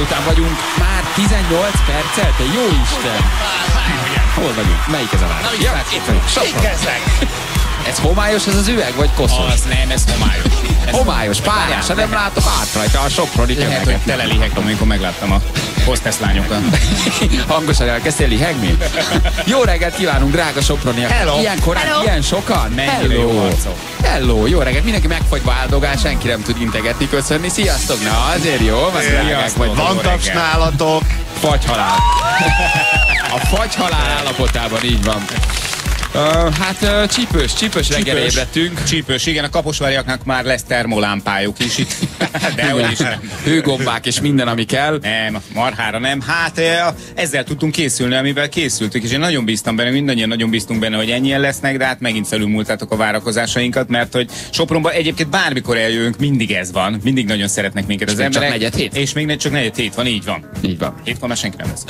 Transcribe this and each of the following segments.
után vagyunk már 18 perccel, te jó Isten! Hol vagyunk? Melyik ez a város? Na, itt vagyunk. Sopron. Ez homályos ez az üveg, vagy koszos? Az nem, ez homályos. Homályos, párás, nem látom át rajta a soproni Lehet, hogy tömeget. tele lihegtem, amikor megláttam a hostess lányokat. Hangosan elkezdtél lihegni? Jó reggelt kívánunk, drága soproniak! Hello. Ilyen korán, ilyen sokan? Mennyire jó arcok. Hello, jó reggelt! Mindenki megfagyva áldogál, senki nem tud integetni, köszönni. Sziasztok! Na, azért jó, van drágák vagy. Van taps nálatok? Fagyhalál. A fagyhalál állapotában így van. Hát csípős reggel ébredtünk. Csípős, igen, a kaposváriaknak már lesz termolámpájuk is itt. De hogy is nem. Hőgombák és minden, ami kell. Nem, marhára nem. Hát ezzel tudtunk készülni, amivel készültük, és én nagyon bíztam benne, mindannyian nagyon bíztunk benne, hogy ennyien lesznek, de hát megint felülmúltátok a várakozásainkat, mert hogy Sopronba egyébként bármikor eljövünk, mindig ez van, mindig nagyon szeretnek minket az emberek. Csak negyed hét? És még csak negyed hét van, így van. Így van. Hétkor már senki nem lesz.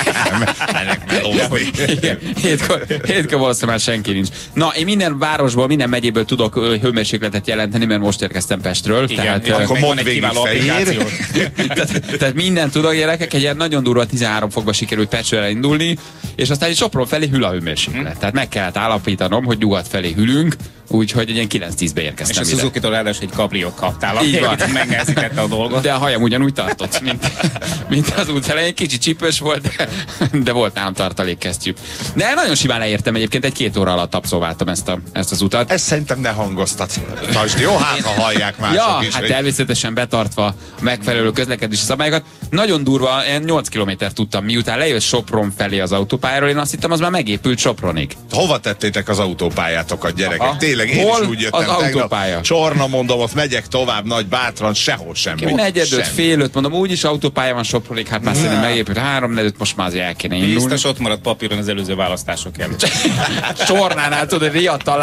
Hétkor valószínűleg már senki nincs. Na, én minden városból, minden megyéből tudok hőmérsékletet jelenteni, mert most érkeztem Pestről. Igen, tehát, akkor mondd végig fehér. tehát minden tudok, gyerekek, egy ilyen nagyon durva 13 fokba sikerült Pestről indulni, és aztán egy Sopron felé hűl a hőmérséklet. Tehát meg kellett állapítanom, hogy nyugat felé hűlünk, úgyhogy egy ilyen 9-10-be érkeztem. És a Suzuki-tól ráadásul egy kabriót kaptál, így van. Megnehezítette a dolgot. De a hajam ugyanúgy tartott, mint az út elején. Kicsit csípős volt, de volt nálam tartalékkesztyű. De nagyon simán leértem egyébként, egy 2 óra alatt abszolváltam ezt az utat. Ezt szerintem ne hangoztat. Tartsd, jó? Hát, ha hallják mások ja, is. hát természetesen betartva a megfelelő közlekedési szabályokat. Nagyon durva, én 8 kilométert tudtam, miután lejött Sopron felé az autópályáról, én azt hittem, az már megépült Sopronig. Hova tettétek az autópályátokat, gyerekek? Aha. Tényleg, én Hol is úgy jöttem az autópálya? Csorna, mondom, ott megyek tovább, nagy bátran, sehol sem volt. 4-5, fél 5, mondom, úgyis autópálya van Sopronig, hát már szerintem megépült 3-4, most már azért el kéne indulni. Biztos ott maradt papíron az előző választások előtt. Csornánál, tudod,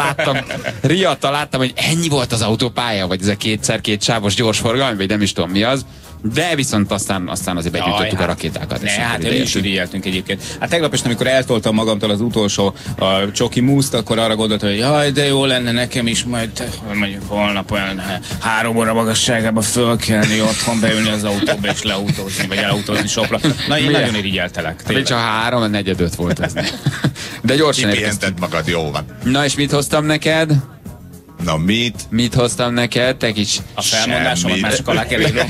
riadtal láttam, hogy ennyi volt az autópálya, vagy ez a 2x2 sávos gyorsforgalmi, vagy nem is tudom mi az. De viszont aztán azért begyűjtöttük a rakétákat. Ne, hát mi is ügyeltünk egyébként. Hát tegnap este, amikor eltoltam magamtól az utolsó csoki múszt, akkor arra gondoltam, hogy jaj, de jó lenne nekem is majd mondjuk holnap olyan 3 óra magasságába fölkelni, otthon beülni az autóba és leautózni, vagy elautózni Sopra. Na, én nagyon irigyeltelek. Még csak 3-4-5 volt ez. De gyorsan érkeztem. Magad, jó van. Na és mit hoztam neked? Na mit? Mit hoztam neked? Te kis... A felmondásomat mások alá kell írnom.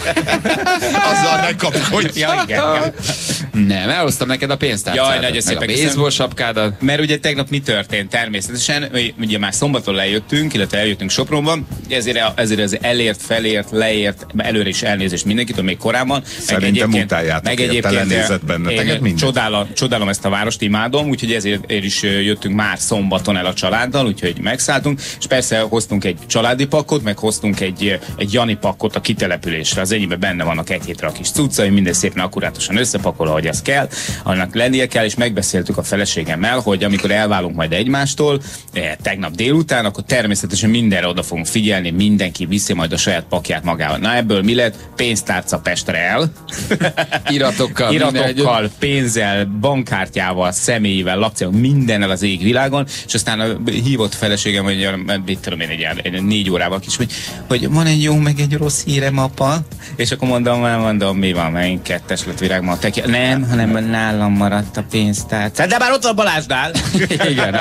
Azzal ne kapkodj. Ja, igen. Nem, elhoztam neked a pénztárcát. Jaj, nagyon szépen a baseball sapkádat. Mert ugye tegnap mi történt? Természetesen, ugye már szombaton lejöttünk, illetve eljöttünk Sopronban, ezért az elért, felért, leért, előre is elnézést mindenkitől, még korábban. Szerintem utáljátok, telenézett benneteket minden. Csodálom ezt a várost, imádom, úgyhogy ezért is jöttünk már szombaton el a családdal, úgyhogy megszálltunk, és persze hoztunk egy családi pakkot, meg hoztunk egy Jani pakkot a kitelepülésre. Az enyémben benne vannak egy hétre a kis cuccai, minden szépen akkurátusan összepakol, ahogy az kell, annak lennie kell, és megbeszéltük a feleségemmel, hogy amikor elválunk majd egymástól, tegnap délután, akkor természetesen mindenre oda fogunk figyelni, mindenki viszi majd a saját pakját magával. Na ebből mi lett? Pénztárca Pestre el. Iratokkal, pénzzel, bankkártyával, személyével, lakcával, mindennel az égvilágon, és aztán hívott feleségem, hogy mit tudom én, egy 4 órával kis, hogy van egy jó, meg egy rossz hírem, apa. És akkor mondom, mi van, megint 2-es lett virágma. Nem, hanem nálam maradt a pénztárca. De már ott van Balázsnál. Igen,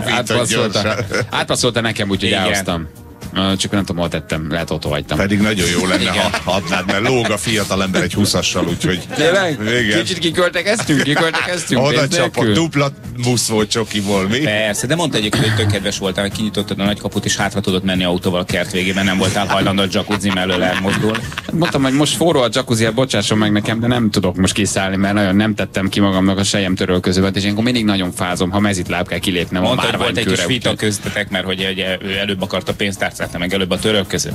átpasszolta nekem, úgyhogy elhoztam. Csak nem tudom, hol tettem, lehet otthon hagytam. Pedig nagyon jó lenne, ha adnád, mert lóg a fiatal ember egy 20-assal, úgyhogy... Kicsit kiköltekeztünk. Oda csapott, dupla musz volt csokiból, mi? Persze, de mondta egyébként, hogy tök kedves voltál, hogy kinyitottad a nagykaput, és hátra tudott menni autóval a kert végében, nem voltál hajlandó a jacuzzi mellől elmozdulni. Mondtam, hogy most forró a jacuzzi, bocsásson meg nekem, de nem tudok most kiszállni, mert nagyon nem tettem ki magamnak a sejem törölközőt, és én mindig nagyon fázom, ha mezitláb kell kilépnem. Mondta, hogy volt egy kis vita köztetek, mert hogy ő előbb akarta pénztárcát, meg előbb a török között.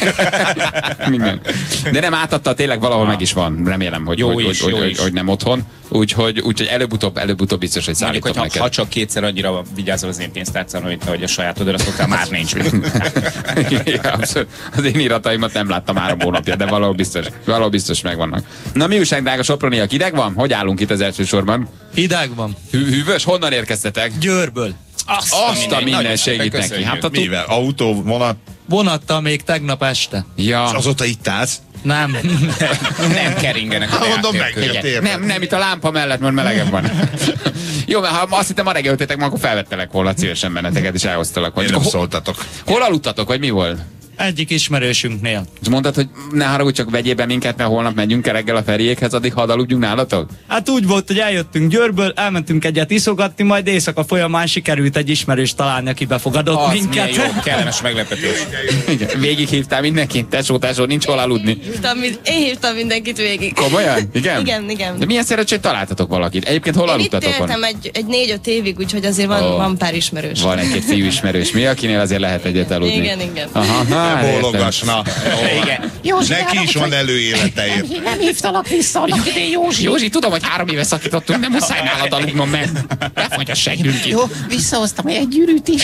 De nem átadta, tényleg valahol meg is van. Remélem, hogy nem otthon. Úgyhogy előbb-utóbb biztos, hogy szállítom neked. Ha csak 2-szer annyira vigyázol az én pénztárcán, hogy a sajátodra szoktál, már nincs. Az én irataimat nem láttam 3 hónapja, de valahol biztos megvannak. Na mi újság, drága soproniak, hideg van? Hogy állunk itt az első sorban? Hideg van. Hűvös? Honnan érkeztetek? Győrből. Azt a minden segít neki. Mivel? Autó, vonat? Vonattal még tegnap este. Ja. És azóta itt állsz? Nem. Nem keringenek a Mondom deák meg, nélkül. hogy Nem, itt a lámpa mellett, mert melegebb van. Jó, mert ha azt hittem ma reggel jöttetek, akkor felvettelek volna szívesen benneteket, és elhoztalak. Én nem szóltatok. Hol aludtatok, vagy mi volt? Egyik ismerősünknél. És mondtad, hogy ne haragudj, csak vegyél be minket, mert holnap megyünk el reggel a Feriékhez, addig hadd aludjunk nálatok? Hát úgy volt, hogy eljöttünk Győrből, elmentünk egyet iszogatni, majd éjszaka folyamán sikerült egy ismerős találni, aki befogadott Az minket. milyen jó, kellemes meglepetés. Igen. Végig hívtál mindenkit, tesó, nincs hol aludni. Én hívtam mindenkit végig. Komolyan? Igen? Igen. De milyen szerencsé, hogy találtatok valakit? Egyébként hol Én itt aludtatok? éltem egy 4-5 évig, úgyhogy azért van pár ismerős. Van egy-két fiú ismerős, mi, akinél azért lehet egyet aludni. Igen. Aha, Ne bólogass, na. Igen. Neki is van előélete. Nem hívtalak vissza annak idén, Józsi. Józsi, tudom, hogy 3 éve szakítottunk, nem muszáj nálad aludnom, mert befagy a seggünk itt. Jó, visszahoztam egy gyűrűt is.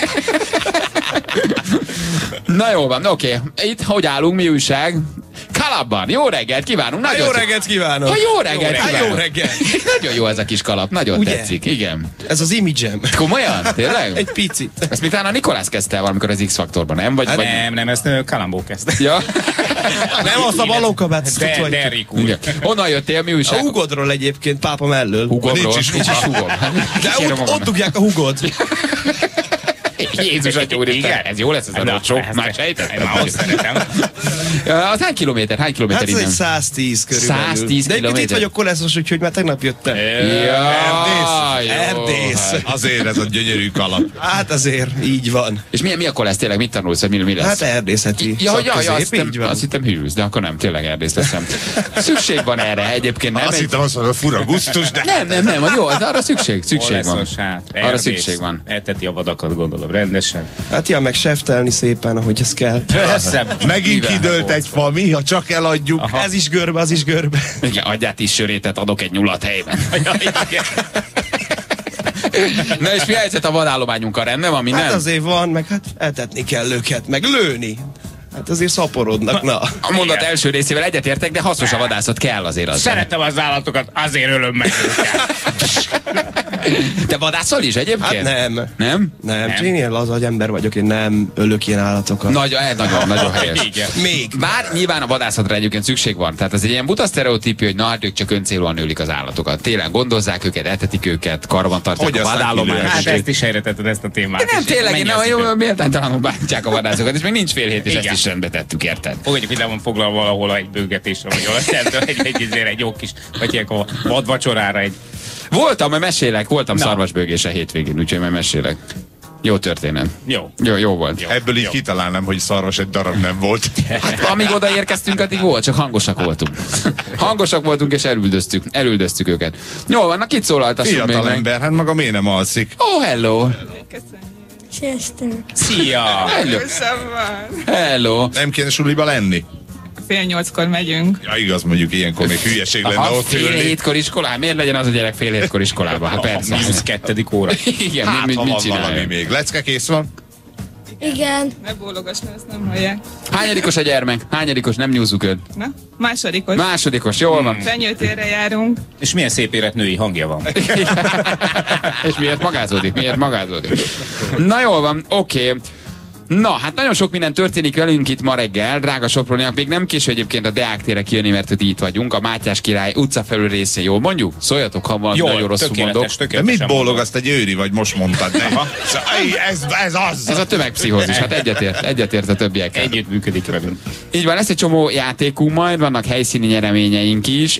Na jó van, oké. Itt hogy állunk, mi újság? Kalapban. Jó reggelt kívánunk. Nagyon Jó reggelt kívánok! Jó reggelt Hát kívánok. jó reggelt! Nagyon jó ez a kis kalap, nagyon Ugye? tetszik, igen. Ez az image-em. Komolyan? Tényleg? Egy picit. Ezt miután a Nikolász kezdte el valamikor az X-faktorban, nem? Vagy, vagy... Nem, ezt Kalambó kezdte. Ja. Nem azt a balókabát, De Erik úr. Igen. Honnan jöttél, mi A újság? hugodról egyébként, pápa mellől. Hugomról. Nincs is hugom. De Kérem ott magamnak. dugják a hugod. Jézus atya úristen, Igen. ez jó lesz ez a roadshow, már sejtettem. Már azt szeretem. Az hány kilométer? Hány kilométer Hát ez egy innen? 110 körülbelül. 110 De egyébként kilométer. itt vagyok koleszos, úgyhogy már tegnap jöttem. Ja, jó. Erdész. Azért ez a gyönyörű kalap. Hát azért, így van. És mi a kolesz tényleg? Mit tanulsz, hogy mi lesz? Hát erdészeti Ja, szakközép, így van. azt hittem hűlsz, de akkor nem, tényleg erdész leszem. Szükség van erre egyébként, nem? Azt hittem azt mondom, fura gusztus, de... Nem, jó, az arra szükség van. Oleszos, hát. Arra Erdész. szükség van. Eteti a vadakat, gondolom, rendesen. Hát ja, meg seftelni szépen, ahogy ez kell. Persze. Megint Mivel kidőlt volt? egy fa, mi, ha csak eladjuk. Aha. Ez is görbe, az is görbe. Igen, adját is sörétet, adok egy nyulat helyben. Na és mi a helyzet a vadállományunkkal? Rendben van minden? Hát azért van, meg hát etetni kell őket, meg lőni. Hát azért szaporodnak, na. A mondat első részével egyetértek, de hasznos a vadászat kell azért az. Szeretem az állatokat, azért ölöm meg őket. Te vadászol is egyébként? Hát nem. Nem? Nem, csak én ilyen laza ember vagyok, én nem ölök ilyen állatokat. Nagyon helyes. Igen. Még. Bár nyilván a vadászatra egyébként szükség van. Tehát ez egy ilyen buta sztereotípia, hogy na hát ők csak öncélúan ölik az állatokat. Télen gondozzák őket, etetik őket, karban tartják Hogy a aztán vadállományt. Hát ezt is helyre tetted, ezt a témát. Nem, is. tényleg, Mennyi én az idő? méltánytalanul bántják a vadászokat, és még nincs fél hét, és Igen. ezt is rendbe tettük, érted? Fogadjuk, hogy le van foglalva valahol egy bőgetésre, vagy valami, egy jó kis, vagy ilyen a vadvacsorára egy. Voltam Na. szarvasbőgése hétvégén, úgyhogy majd mesélek. Jó történet. Jó. Jó volt. Jó. Ebből így kitalálnám, hogy szarvas egy darab nem volt. Hát, amíg odaérkeztünk, addig volt, csak hangosak voltunk. Hangosak voltunk, és elüldöztük őket. Jó van, na kit szólaltassunk még Fiatal meg? ember, hát maga miért nem alszik? Oh, hello! Sziasztok! Szia! Hello! Hello! Nem kéne suliba lenni? 7:30-kor megyünk. Ja, igaz, mondjuk ilyenkor még hülyeség lenne Aha, ott fél ülni. hétkor iskolában? Miért legyen az a gyerek fél hétkor iskolában? Hát persze. Mínusz 2. óra. Igen, Hát, mit ha van valami csinálja? még. Lecke kész van? Igen, Ne bólogass, mert ezt nem hallják. Hányadikos a gyermek? Hányadikos? Nem nyúzzuk őt. Na, másodikos. Másodikos, jól van. Fenyőtérre járunk. És milyen szép élet női hangja van. És miért magázódik? Na jól van, oké. Na, hát nagyon sok minden történik velünk itt ma reggel, drága soproniak. Még nem késő egyébként a Deák térre kijönni, mert hogy itt vagyunk. A Mátyás király utca felül része, jól mondjuk? Szóljatok, ha valami nagyon rosszul mondok. De tökéletes. mit bólogasz, te Győri vagy, most mondtad, ne? Ez az! Ez a tömegpszichózis, hát egyetért a többiekkel. Együttműködik velünk. Így van, lesz egy csomó játékunk majd, vannak helyszíni nyereményeink is,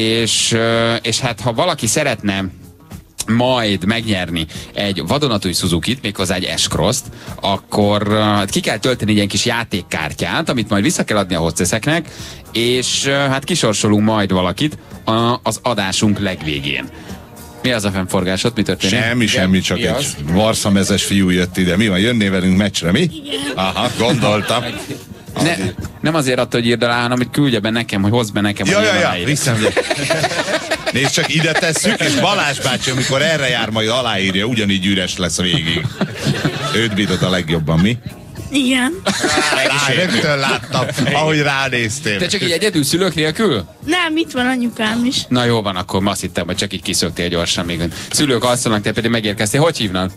és hát ha valaki szeretne majd megnyerni egy vadonatúj Suzukit, méghozzá egy S-Cross-t, akkor hát ki kell tölteni egy ilyen kis játékkártyát, amit majd vissza kell adni a hostesseknek, és hát kisorsolunk majd valakit az adásunk legvégén. Mi az a fennforgásod? Mi történik? Semmi, csak Mi egy az? varszamezes fiú jött ide. Mi van, jönné velünk meccsre, mi? Igen. Aha, gondoltam. Nem azért attól, hogy írd alá, hanem hogy küldje be nekem, hogy hozd be nekem. hogy én aláírjam. viszem. Nézd, csak ide tesszük, és Balázs bácsi, amikor erre jár, majd aláírja, ugyanígy üres lesz végig. Őt bízod a legjobban, mi? igen. Rögtön láttam, ahogy ránéztél. Te csak így egyedül szülők nélkül? Nem, itt van anyukám is. Na jó van, akkor azt hittem, hogy csak így kiszöktél gyorsan még. Szülők alszanak, te pedig megérkeztél. Hogy hívnak?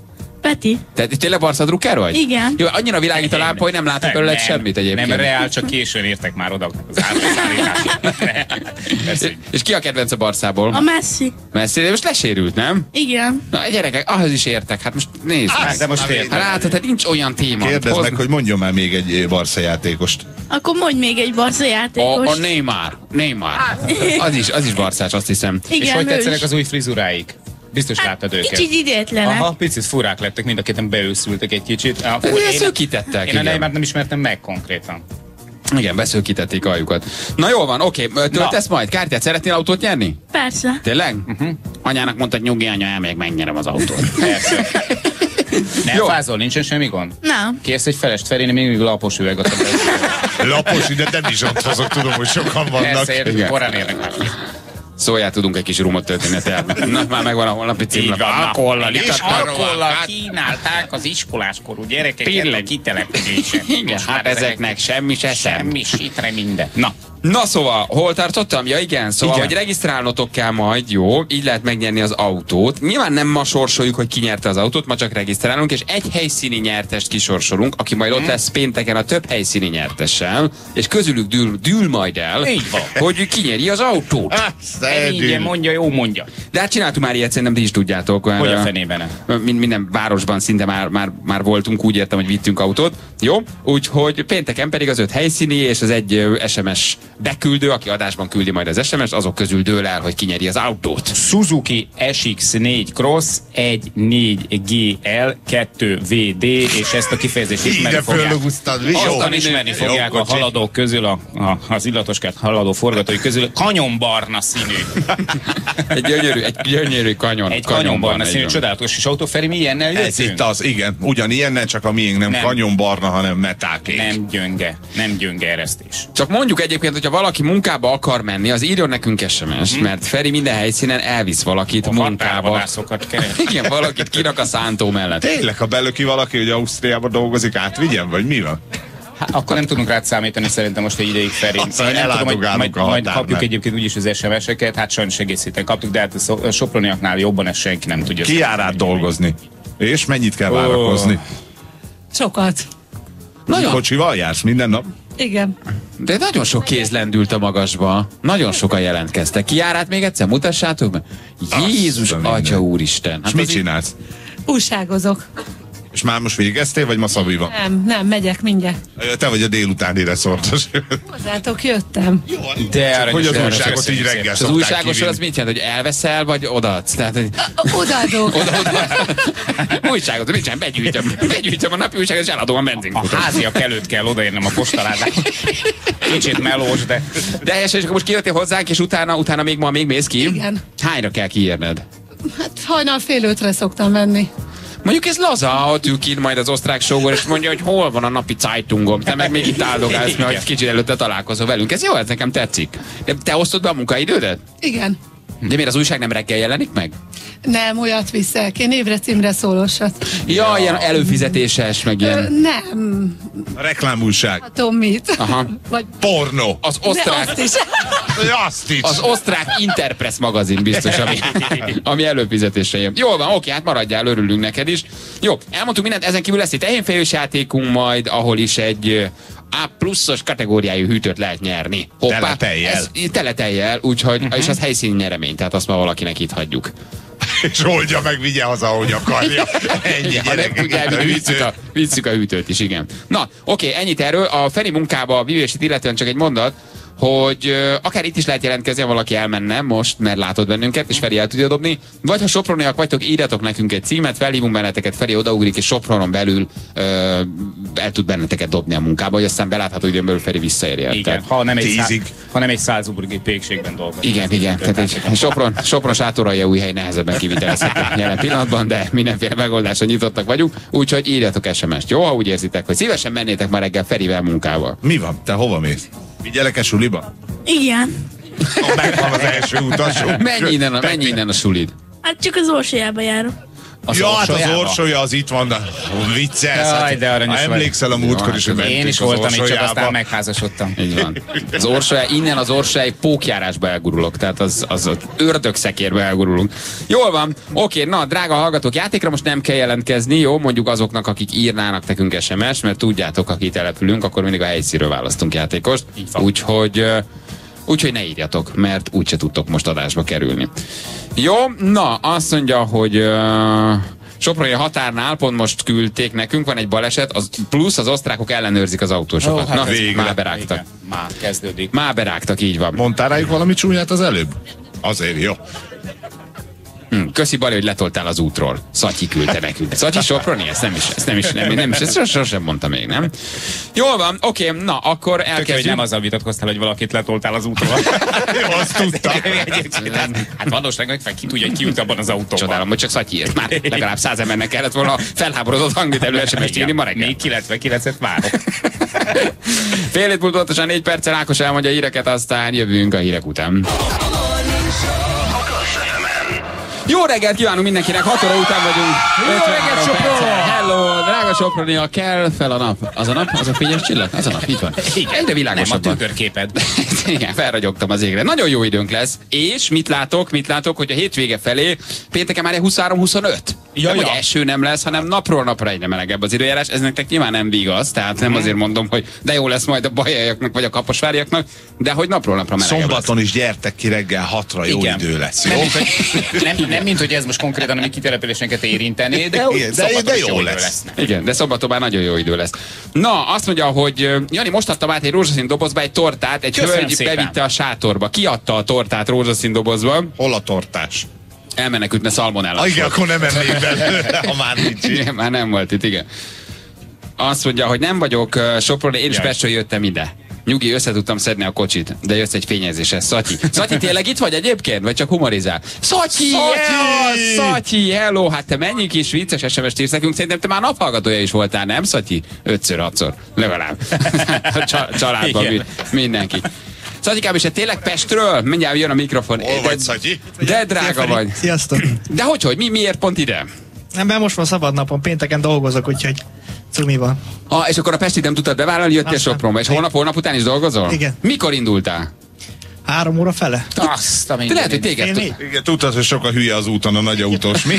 Peti. Te tényleg Barca drukker vagy? Igen. Jó, annyira világít a lámpa, hogy nem látok belőle semmit egyébként. Nem reál, csak későn értek már oda az állatállításra. És ki a kedvenc a Barszából? A Messi. Messi, de most lesérült, nem? Igen. Na gyerekek, ahhoz is értek. Hát most nézd meg. De most Hát értem. látod, hát nincs olyan téma. Kérdezd meg, hogy mondjon már még egy Barca játékost. Akkor mondj még egy Barca játékos. A Neymar. Az is barcás, azt hiszem. És Igen, hogy ő tetszenek is. az új frizuráik? Biztos láttad őket. Kicsit idétlenek. Aha, picit furák lettek, mind a ketten beőszültek egy kicsit. Ezt szőkítettek, Én a igen. Neymart nem ismertem meg konkrétan. Igen, beszőkítették aljukat. Na jól van, oké, töltesz majd kártyát, szeretnél autót nyerni? Persze. Tényleg? Anyának mondta, hogy nyugi anya, elmegyek, megnyerem az autót. Persze. Nem Jó. fázol, nincsen semmi gond? Nem. Kérsz egy felest Feri, még lapos üveg a Lapos ide nem is ott hozok, tudom, hogy sokan vannak. Persze, értem, Igen. korán érnek már. Szóljál, tudunk egy kis rumot tölteni a teába. Na, már megvan a holnapi címlap. És alkohollal kínálták az iskoláskorú gyerekeket Tényleg. a kitelepülésen. Igen, hát ezeknek semmi se semmi sitre minden. Na, szóval, hol tartottam? Ja igen, szóval, Igen. hogy regisztrálnotok kell majd, jó, így lehet megnyerni az autót. Nyilván nem ma sorsoljuk, hogy ki nyerte az autót, ma csak regisztrálunk, és egy helyszíni nyertest kisorsolunk, aki majd ott lesz pénteken a több helyszíni nyertessel, és közülük dől majd el, Így van. hogy ki nyeri az autót. igen, mondja, jó mondja. De hát csináltunk már ilyet, szerintem ti is tudjátok. Hogy a fenében? Minden városban szinte már voltunk, úgy értem, hogy vittünk autót. Jó? Úgyhogy pénteken pedig az 5 helyszíni és az egy SMS beküldő, aki adásban küldi majd az SMS-t, azok közül dől el, hogy kinyeri az autót. Suzuki SX4 Cross 1.4 GL 2 VD, és ezt a kifejezést ismerni Ide fogják. fölhúztad, Aztán ismerni fogják a haladók közül, az illatoskárt haladó forgatói közül, kanyonbarna színű. Egy gyönyörű kanyon. Egy kanyonbarna színű, egy- csodálatos is autó. Feri, mi ilyennel Ez jöttünk? itt az, igen. Ugyanilyennel, csak a miénk nem Nem. kanyonbarna, hanem metálkék. Nem gyönge eresztés. Csak mondjuk egyébként, hogyha valaki munkába akar menni, az írjon nekünk SMS, mert Feri minden helyszínen elvisz valakit A munkába. határvadászokat keres. Igen, valakit kirak a szántó mellett. Tényleg, ha belöki valaki, hogy Ausztriában dolgozik, átvigyen, vagy mi van? Hát, akkor nem tudunk rád számítani szerintem most egy ideig, Feri. Aztán Én nem tudom, hogy eláldogálunk a majd határnál. kapjuk egyébként úgyis az SMS-eket, hát sajnos egész héten kaptuk, de hát a soproniaknál jobban ezt senki nem tudja. Ki jár át dolgozni? És mennyit kell várakozni? Sokat. Nagyon, Kocsival jársz minden nap? Igen. de nagyon sok kéz lendült a magasba. Nagyon sokan jelentkeztek. Ki jár át még egyszer? Mutassátok meg. Jézus, Azt a Atya minden. úristen. És mit az így- csinálsz? Újságozok. És már most végeztél, vagy ma Szabi van? Nem, megyek mindjárt. Te vagy a délutáni reszortos. Hozzátok jöttem. De arra Hogy az is újságot így köszönjük reggel Az szokták újságos kivinni. az mit jelent, hogy elveszel, vagy odaadsz? Tehát, hogy Odaadok. újságot, mit csinál? Begyűjtöm a napi újságot, és eladom a A benzinkutat. háziak előtt kell odaérnem a postaládába. Kicsit melós, de De és akkor most kijöttél hozzánk, és utána még mész ki? Igen. Hányra kell kiérned? Hát hajnal 4:30-re szoktam menni. Mondjuk ez laza, ott ül ki majd az osztrák sógor, és mondja, hogy hol van a napi Zeitungom. Te meg még itt áldogálsz, mert hogy kicsit előtte találkozol velünk. Ez jó, ez nekem tetszik. De te osztod be a munkaidődet? Igen. De miért az újság nem reggel jelenik meg? Nem, olyat viszek. Én évre címre szólósat. Ja, ilyen előfizetéses, meg ilyen. Nem. A reklámújság. Tudom mit. Aha. Vagy Porno. Az de osztrák, azt is. Azt is. az osztrák Interpress magazin biztos, ami előfizetésre jön. Jól van, oké, hát maradjál, örülünk neked is. Jó, elmondtuk mindent, ezen kívül lesz egy tehénfejős játékunk majd, ahol is egy A pluszos kategóriájú hűtőt lehet nyerni. Hoppá, Teletejjel. ez teletejjel, úgyhogy, és az helyszíni nyeremény, tehát azt már valakinek itt hagyjuk. És oldja meg, vigye haza, ahogy akarja. Ennyi, Ha nem gyerekek. tudják, itt a visszük a hűtőt is, igen. Na, oké, ennyit erről. A Feri munkába, a vívését illetően csak egy mondat, hogy akár itt is lehet jelentkezni, ha valaki elmenne most, mert látod bennünket, és Feri el tudja dobni, vagy ha soproniak vagytok, írjatok nekünk egy címet, felhívunk benneteket, Feri odaugrik, és Sopronon belül el tud benneteket dobni a munkába, hogy aztán belátható időn belül Feri visszaérje. igen, ha nem egy Salzburgi pékségben dolgozik. Igen, tehát egy Sopron sátorai új hely nehezebben kivitelezhető jelen pillanatban, de mindenféle megoldásra nyitottak vagyunk, úgyhogy írjatok SMS-t, jó, ha úgy érzitek, hogy szívesen mennétek ma reggel Ferivel munkába. Mi van? Te hova mész? Vigyelek-e suliba? Igen. Megvan az első utasunk. Menj innen a sulid. Hát csak az Orsiába járok. Ja, hát az Orsolya az itt van, de viccelsz. Jaj, de aranyos ha emlékszel a múltkor is, hogy Én is voltam itt, csak aztán megházasodtam. Így van. Az Orsolya, innen az Orsolyai pókjárásba elgurulok, tehát az ördögszekérbe elgurulunk. Jól van, oké, na, drága hallgatók, játékra most nem kell jelentkezni, jó, mondjuk azoknak, akik írnának nekünk SMS, mert tudjátok, akik települünk, akkor mindig a helyszínről választunk játékost. Úgyhogy ne írjatok, mert úgyse tudtok most adásba kerülni. Jó, na, azt mondja, hogy Soproni határnál pont most küldték nekünk, van egy baleset, plusz az osztrákok ellenőrzik az autósokat. Hát már berágtak. Már kezdődik. Már berágtak, így van. Mondtál rájuk valami csúnyát az előbb? Azért jó. Köszi, Bali, hogy letoltál az útról. Szatyi küldte nekünk. Szatyi Soproni? Ezt sosem mondta még, nem? Jól van, oké, na, akkor elkezdjük. Hogy nem azzal vitatkoztál, hogy valakit letoltál az útról. Jó, azt tudtam. Hát valószínűleg meg ki tudja, hogy ki ült abban az autóban. Csodálom, hogy csak Szatyi írt. Már legalább 100 embernek kellett volna felháborodott hangvitelű SMS-t írni ma reggel. Még 99-et várok. Fél hét múlt pontosan 4 perccel Ákos elmondja a híreket, aztán jövünk a hírek után. Jó reggelt kívánunk mindenkinek, 6 óra után vagyunk. Jó reggelt, Sopron! Hello, drága Sopronia, kell fel a nap. Az a nap? Az a fényes csillag? Az a nap, így van. Igen, egyre világosabban. Nem a tükörképed. Igen, felragyogtam az égre. Nagyon jó időnk lesz. És mit látok, hogy a hétvége felé pénteken már 23-25. Nem, hogy eső nem lesz, hanem napról napra egyre melegebb az időjárás. Ez nektek nyilván nem igaz, tehát nem azért mondom, hogy de jó lesz majd a bajaiaknak vagy a kaposváriaknak, de hogy napról napra melegebb Szombaton lesz. Is gyertek ki reggel 6-ra, jó idő lesz. Jó? Nem mint hogy ez most konkrétan a mi kitelepülésünket érintené, de jó lesz. Igen, de szombaton már nagyon jó idő lesz. Na, azt mondja, hogy Jani, most adtam át egy rózsaszín dobozba egy tortát, egy hölgy bevitte a sátorba. Ki adta a tortát rózsaszín dobozba? Hol a tortás? Elmenekültne szalmonella. Igen, akkor nem emlék bele, ha már nincs. Igen, már nem volt itt, igen. Azt mondja, hogy nem vagyok Sopron, én is Pestről jöttem ide. Nyugi, össze tudtam szedni a kocsit, de jössz egy fényezéshez. Szatyi. Szatyi, tényleg itt vagy egyébként? Vagy csak humorizál? Szatyi! Szatyi! Hello! Hát te mennyi kis vicces SMS-t írsz nekünk? Szerintem te már naphallgatója is voltál, nem, Szatyi? 5-6-szor. Legalább. Családban mindenki. Szatyikám, és te tényleg Pestről? Mindjárt jön a mikrofon. Hol vagy, Szatyi? De drága vagy. Sziasztok! De hogy? Miért pont ide? Nem, mert most van szabad napon, pénteken dolgozok, úgyhogy cumi van. És akkor a Pestit nem tudtad bevállalni, jöttél Sopronba, és holnap után is dolgozol? Igen. Mikor indultál? 3 óra fele. Azt a De lehet, hogy téged... Igen, tudtad, hogy sok a hülye az úton, a nagy autós, mi?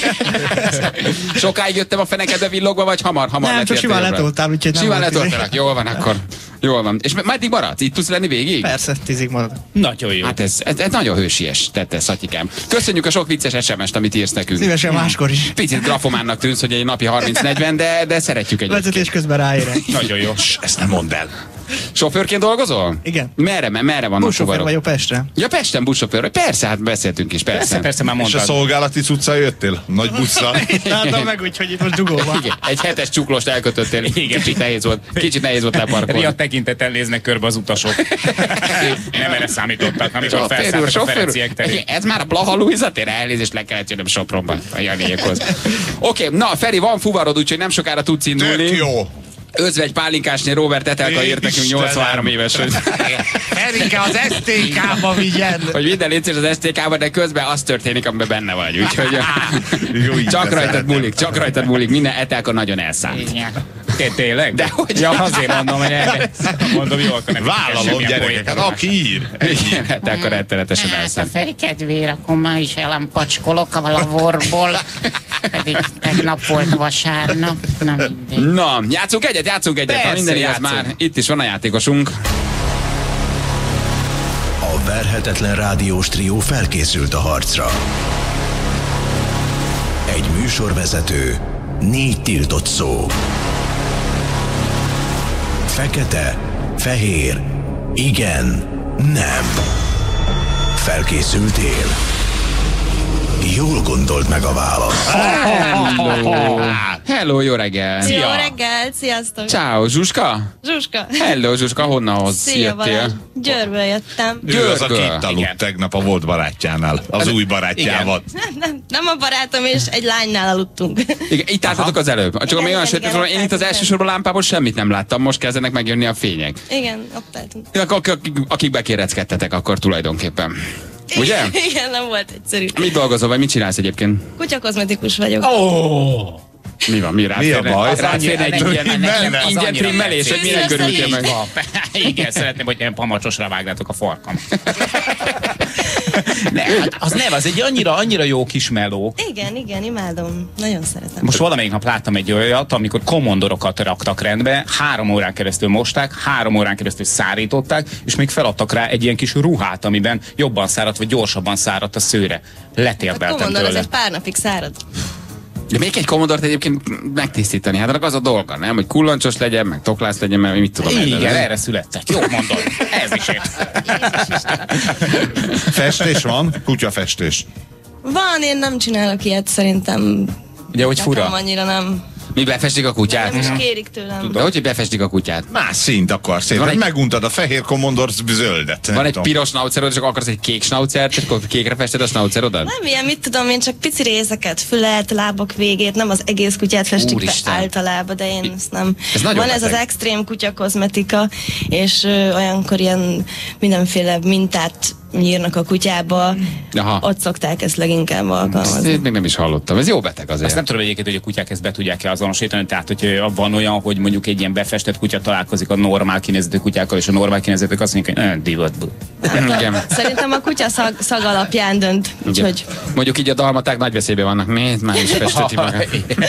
Sokáig jöttem a fenekedbe villogva, vagy hamar Nem, csak simán letoltál, úgyhogy nem simán volt letoltálak, jól van akkor. Jól van. És meddig maradsz? Itt tudsz lenni végig? Persze, 10-ig marad. Nagyon jó. Hát ez nagyon hősies, tette Szatyikám. Köszönjük a sok vicces SMS-t, amit írsz nekünk. Szívesen máskor is. Picit grafománnak tűnsz, hogy egy napi 30-40, de szeretjük egyébként. Vezetés közben ráérek. Nagyon jó. Ezt nem mondd el. Sofőrként dolgozol? Igen. Merre vannak Buszsofőr fuvarok? vagyok Pestre. Ja, Pesten buszsofőr. Persze, hát beszéltünk is, persze. Persze már És a mondtad. szolgálati cuccal jöttél? Nagy busszal? Látom meg úgy, hogy itt most dugó van. Igen, egy 7-es csuklost elkötöttél. Igen, kicsit nehéz volt leparkolni. Riadt tekintettel néznek körbe az utasok. Nem erre számítottak, amikor felszálltak a Ferenciek terén. Ez már a Blaha Lujza tér, elnézést, le kellett jönnöm Sopronba a Janiékhoz. Oké, na Feri, van fuvarod, úgyhogy nem sokára tudsz indulni. Tök jó. Özvegy Pálinkásnél Robert Etelka írt nekünk 83 éves, hogy... Erika, az STK-ba vigyen! hogy minden létszés az STK-ba, de közben az történik, amiben benne vagy. Úgyhogy csak rajtad múlik, minden Etelka nagyon elszánt. Tényleg? De hogy? Ja, azért mondom, hogy mondom, jó, akkor nem Vállalom, gyerekeket, aki ír. Igen, Etelka rettenetesen Hát a elszánt. Feri kedvére, akkor már is ellenpacskolok a laborból. Pedig tegnap volt vasárnap. Na mindegy. Na, játszunk egyet. Persze, Ha minden igaz, játszunk. már itt is van a játékosunk. A verhetetlen rádiós trió felkészült a harcra. Egy műsorvezető, 4 tiltott szó. Fekete, fehér, igen, nem. Felkészültél? Jól gondolt meg a választ. Hello, jó reggel. Jó reggelt, sziasztok! Ciao, Zsuska? Zsuska! Hello, Zsuska, honnan Szia, Balázs! jöttél? Győrből jöttem. Ő az, aki Győrből. itt aludt tegnap a volt barátjánál, az új barátjával. Nem a barátom, és egy lánynál aludtunk. Igen, itt álltatok az előbb. Csak Igen, még olyan igen, sötét igen, van, én itt az igen. első sorban lámpából semmit nem láttam, most kezdenek megjönni a fények. Igen, ott álltunk. Akik bekéreckedtetek akkor tulajdonképpen. Ugye? Igen, nem volt egyszerű. Mit dolgozol, vagy mit csinálsz egyébként? Kutyakozmetikus vagyok. Mi van, mi Mi a baj? Ráférne egy ingyen trimmelés, hogy minek örültél meg? Igen, szeretném, hogy ilyen pamacsosra vágnátok a farkam. Az egy annyira jó kis meló. Igen, imádom. Nagyon szeretem. Most valamelyik nap láttam egy olyat, amikor komondorokat raktak rendbe, 3 órán keresztül mosták, 3 órán keresztül szárították, és még feladtak rá egy ilyen kis ruhát, amiben jobban száradt, vagy gyorsabban száradt a szőre. A Letérdeltem komondor az tőle. egy pár napig szárad. De még egy Commodore-t egyébként megtisztítani, hát annak az a dolga, nem? Hogy kullancsos legyen, meg toklász legyen, mert mit tudom. Igen, erre születtek. Jó mondod. Ez is ért. Festés van? Kutyafestés. Van, én nem csinálok ilyet, szerintem. Ugye, hogy Nekem fura. annyira nem. Mi befestik a kutyát? Nem is kérik tőlem. De hogy befestik a kutyát? Más szint akarsz én. Van egy- Meguntad a fehér Commodore zöldet. Van egy piros snaucerod, és akkor akarsz egy kék snaucert, és akkor kékre fested a snaucerodat? Nem ilyen, mit tudom én, csak pici részeket, fület, lábak végét, nem az egész kutyát festik Úristen. be általában, de én ezt nem. Ez nagyon Van ez az beteg. extrém kutyakozmetika, és olyankor ilyen mindenféle mintát nyírnak a kutyába, Aha. ott szokták ezt leginkább Ezt alkalmazni. én még nem is hallottam. Ez jó beteg azért. Azt nem tudom egyébként, hogy a kutyák ezt be tudják-e azonosítani, tehát hogy van olyan, hogy mondjuk egy ilyen befestett kutya találkozik a normál kinézetű kutyákkal, és a normál kinézetűek azt mondják, hogy divatból. Igen. Szerintem a kutya szag alapján dönt, úgyhogy Mondjuk így a dalmaták nagy veszélyben vannak. Nézd már, is festeti magát.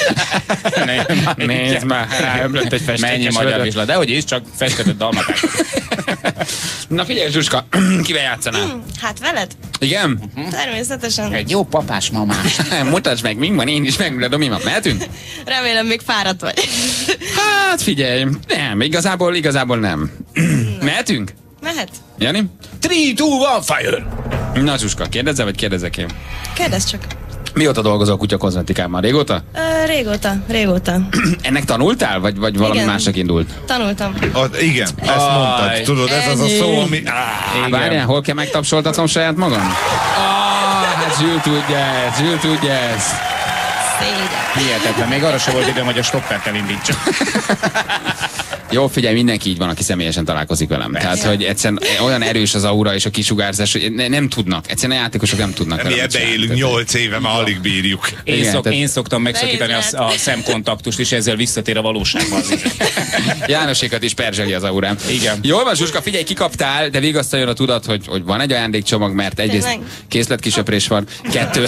Nézd már, ráömlött egy Mennyi festékes magyar vödör. vizsla, de hogy is, csak festetett dalmaták. Na figyelj, Zsuska, kivel játszanál? hát veled? Igen? Természetesen. Egy jó papás mamás. Mutasd meg, mi van, én is megmutatom, mi van. Mehetünk? Remélem még fáradt vagy. Hát figyelj, nem, igazából nem. Mehetünk? Mehet? Jani? 3, 2, 1, fire! Na Zsuska, kérdezzel, vagy kérdezek én? Kérdezz csak. Mióta dolgozol kutya kozmetikában? Régóta? Régóta. Ennek tanultál, vagy valami Igen. másnak indult? Tanultam. Igen, ezt mondtad. Tudod, ez az a szó, ami... Várjál, hol kell megtapsoltatnom saját magam? Hát Zsül tudja ezt. Szégyen. Hihetetlen, még arra sem volt időm, hogy a stoppert elindítsa. Jó, figyelj, mindenki így van, aki személyesen találkozik velem. Tehát, hogy egyszerűen olyan erős az aura és a kisugárzás, hogy nem tudnak. Egyszerűen a játékosok nem tudnak. Mi velem ebbe csinálni. élünk 8 éve, már alig bírjuk. Én szoktam megszakítani Nehéz a szemkontaktust, és ezzel visszatér a valóságban. Jánosékat is perzseli az aurám. Igen. Jól van, Zsuska, figyelj, kikaptál, de vigasztaljon a tudat, hogy van egy ajándékcsomag, mert egyrészt Tényleg? készletkisöprés van, 2.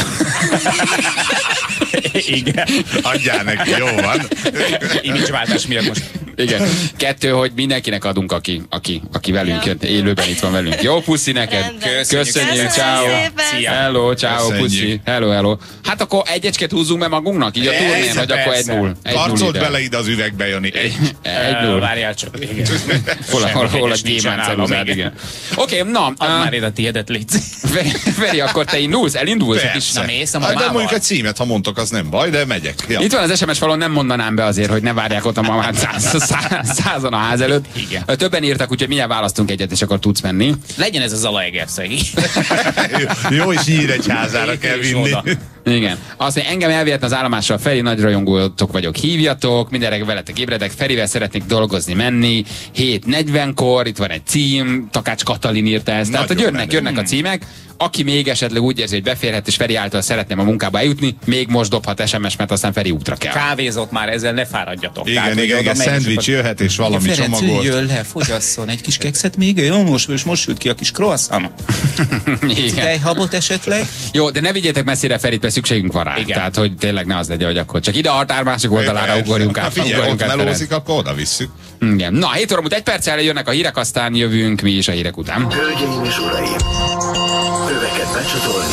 Igen. Adjál neki, jó van. Imidzsváltás miatt most. Igen. 2, hogy mindenkinek adunk, aki velünk jön, élőben itt van velünk. Jó, puszi neked. Rendben. Köszönjük, Köszönöm ciao. szépen. Szia. Hello, ciao, Köszönjük. puszi. Hello. Hát akkor egy ecskét húzzunk be magunknak, így a turnén, Persze, vagy akkor persze. 1-0. Karcolt bele ide az üvegbe, Jani. 1-0. Várjál csak. Igen. Hol a Semmi gyémánt nincsen nálam, ceruzád, igen. Oké, na, Add már ide a tiédet, légy. Feri, akkor te indulsz? Elindulsz? egy kis- Persze. Na, mész a Hát de mamával? mondjuk egy címet, ha mondtok, az nem baj, de megyek. Ja. Itt van az SMS falon, nem mondanám be azért, hogy ne várják ott a mamát százan a ház előtt. Igen. Többen írtak, úgyhogy mindjárt választunk egyet, és akkor tudsz menni. Legyen ez a Zalaegerszegi. Jó, és Nyíregyházára kell És vinni. oda. Igen. Azt mondja, engem elvihetne az állomással, Feri, nagy rajongótok vagyok, hívjatok, minden reggel veletek ébredek, Ferivel szeretnék dolgozni, menni, 7:40-kor, itt van egy cím, Takács Katalin írta ezt, tehát hogy Nagyon jönnek a címek, aki még esetleg úgy érzi, hogy beférhet, és Feri által szeretném a munkába eljutni, még most dobhat SMS, mert aztán Feri útra kell. Kávézott már, ezzel ne fáradjatok. Igen, hogy igen, oda megy, és szendvics akkor- jöhet, és valami Ferenc, csomagolt. üljön le, fogyasszon egy kis kekszet még, jó, most sült ki a kis croissant. Igen. Tejhabot esetleg? Jó, de ne vigyétek messzire Ferit, mert szükségünk van rá. Igen. Tehát, hogy tényleg ne az legyen, hogy akkor csak ide a határ másik oldalára ugorjunk Hát át. figyelj, ugorjunk ott át melózik, akkor oda visszük. Ferenc. Igen. Na, 7 óra múlt 1 perccel jönnek a hírek, aztán jövünk mi is a hírek után. Hölgyeim és uraim, öveket becsatolni.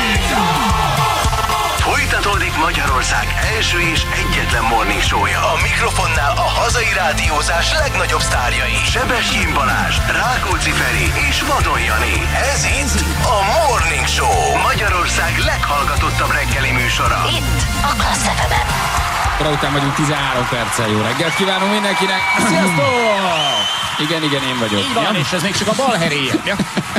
Folytatódik Magyarország első és egyetlen morning show-ja. A mikrofonnál a hazai rádiózás legnagyobb sztárjai. Sebestyén Balázs, Rákóczi Feri és Vadon Jani. Ez itt a Morning Show. Magyarország leghallgatottabb reggeli műsora. Itt a Klassz FM-en. Óra után vagyunk 13 perccel. Jó reggelt kívánunk mindenkinek! Sziasztok! Igen, én vagyok. Így van, és ez még csak a bal heréje. Ja.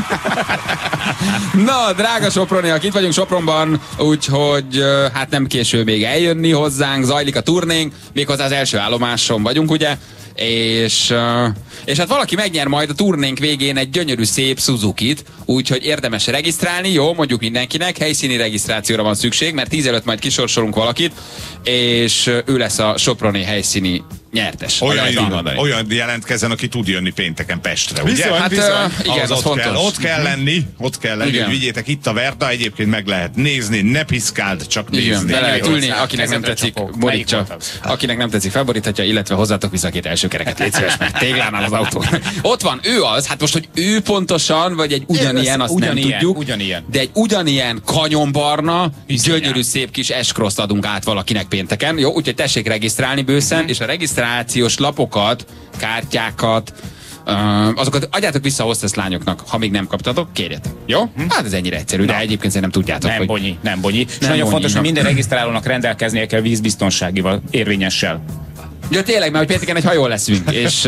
Na, drága Soproniak, itt vagyunk Sopronban, úgyhogy hát nem késő még eljönni hozzánk, zajlik a turnénk, méghozzá az első állomáson vagyunk, ugye? És hát valaki megnyer majd a turnénk végén egy gyönyörű szép Suzukit, úgyhogy érdemes regisztrálni, jó, mondjuk mindenkinek, helyszíni regisztrációra van szükség, mert 10 előtt majd kisorsolunk valakit, és ő lesz a soproni helyszíni nyertes. Olyan jelentkezzen, aki tud jönni pénteken Pestre, ugye? Bizony, hát igen, az fontos. Ott kell lenni, hogy vigyétek itt a Verda, egyébként meg lehet nézni, ne piszkáld, csak nézni. Be lehet ülni, akinek nem tetszik, borítsa, akinek nem tetszik, felboríthatja, illetve hozzátok vissza két első kereket, légy szíves, mert téglánál az autó. Ott van, ő az, hát most, hogy ő pontosan, vagy egy ugyanilyen, azt nem tudjuk, de egy ugyanilyen kanyonbarna, gyönyörű szép kis S-cross-t adunk át valakinek pénteken, jó? Úgyhogy tessék regisztrálni bőszen, és a regisztrációs lapokat, kártyákat, azokat adjátok vissza a hostess lányoknak, ha még nem kaptatok, kérjetek. Jó? Hát ez ennyire egyszerű, de egyébként nem tudjátok. Nem bonyi. És nagyon fontos, hogy minden regisztrálónak rendelkeznie kell vízbiztonságival, érvényessel. Ja, tényleg, mert hogy pénteken egy hajón leszünk, és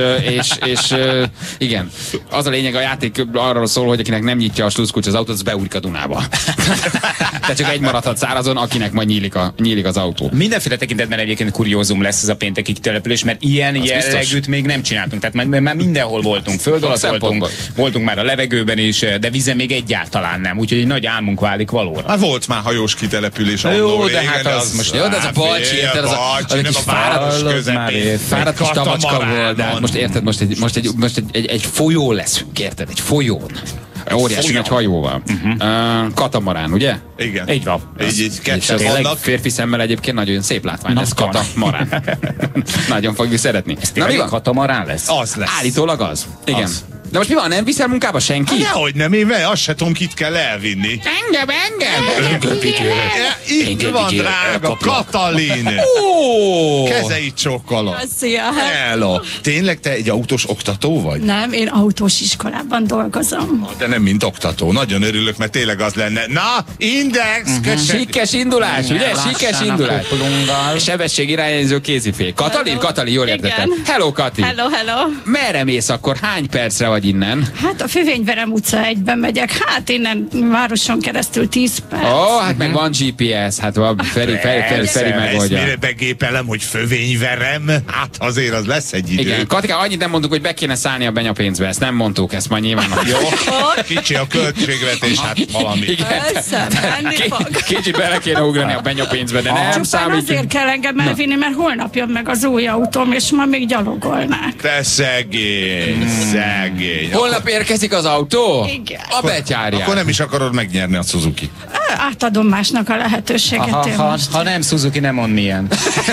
igen. Az a lényeg, a játék arról szól, hogy akinek nem nyitja a sluszkulcs az autót, az beúrik a Dunába. Tehát csak egy maradhat szárazon, akinek majd nyílik az autó. Mindenféle tekintetben egyébként kuriózum lesz ez a pénteki kitelepülés, mert ilyen jellegűt még nem csináltunk. Tehát már mindenhol voltunk, föld alatt voltunk már a levegőben is, de vízen még egyáltalán nem. Úgyhogy egy nagy álmunk válik valóra. Hát volt már hajós kitelepülés. Jó, de hát az most... Jó, de ez a Balcsi, érted, az a kis fáradt kis tamacska volt, de hát most érted, most egy folyó leszünk, érted? Egy folyón. Óriási nagy hajóval. Katamarán, ugye? Igen. Így van. Így ketten tényleg vannak. férfi szemmel egyébként nagyon szép látvány lesz. Katamarán. Nagyon fogjuk szeretni. Na mi van? Katamarán lesz? Az lesz. Állítólag az. Igen. Az. De most mi van, nem viszel munkába senki? Nehogy nem, én azt se tudom, kit kell elvinni. Engem! Itt van, drága Katalin! Kezeit csokkolom. Szia! Hello! Tényleg te egy autós oktató vagy? Nem, én autós iskolában dolgozom. De nem mint oktató. Nagyon örülök, mert tényleg az lenne. Na, Index! Sikkes indulás, ugye? Sikkes indulás. Sebesség irányzó kézifék. Katalin, jól értettem. Hello, Kati! Hello! Merre mész akkor? Hány percre vagy innen? Hát a Fővényverem utca 1-ben megyek. Hát innen városon keresztül 10 perc. Hát meg van GPS, hát Feri megoldja. Mire begépelem, hogy Fővényverem? Hát azért az lesz egy idő. Igen, Katika, annyit nem mondtuk, hogy be kéne szállni a benyapénzbe, ezt nem mondtuk, ezt majd nyilván. Jó, kicsi a költségvetés, hát valami. Kicsit bele kéne ugrani a benyapénzbe, de nem csupán számít. azért kell engem elvinni, mert holnap jön meg az új autóm, és ma még gyalogolnák. Te szegény. Holnap érkezik az autó? Igen. A betyárját. Akkor nem is akarod megnyerni a Suzuki. Átadom másnak a lehetőséget. Ha nem Suzuki, nem mond milyen.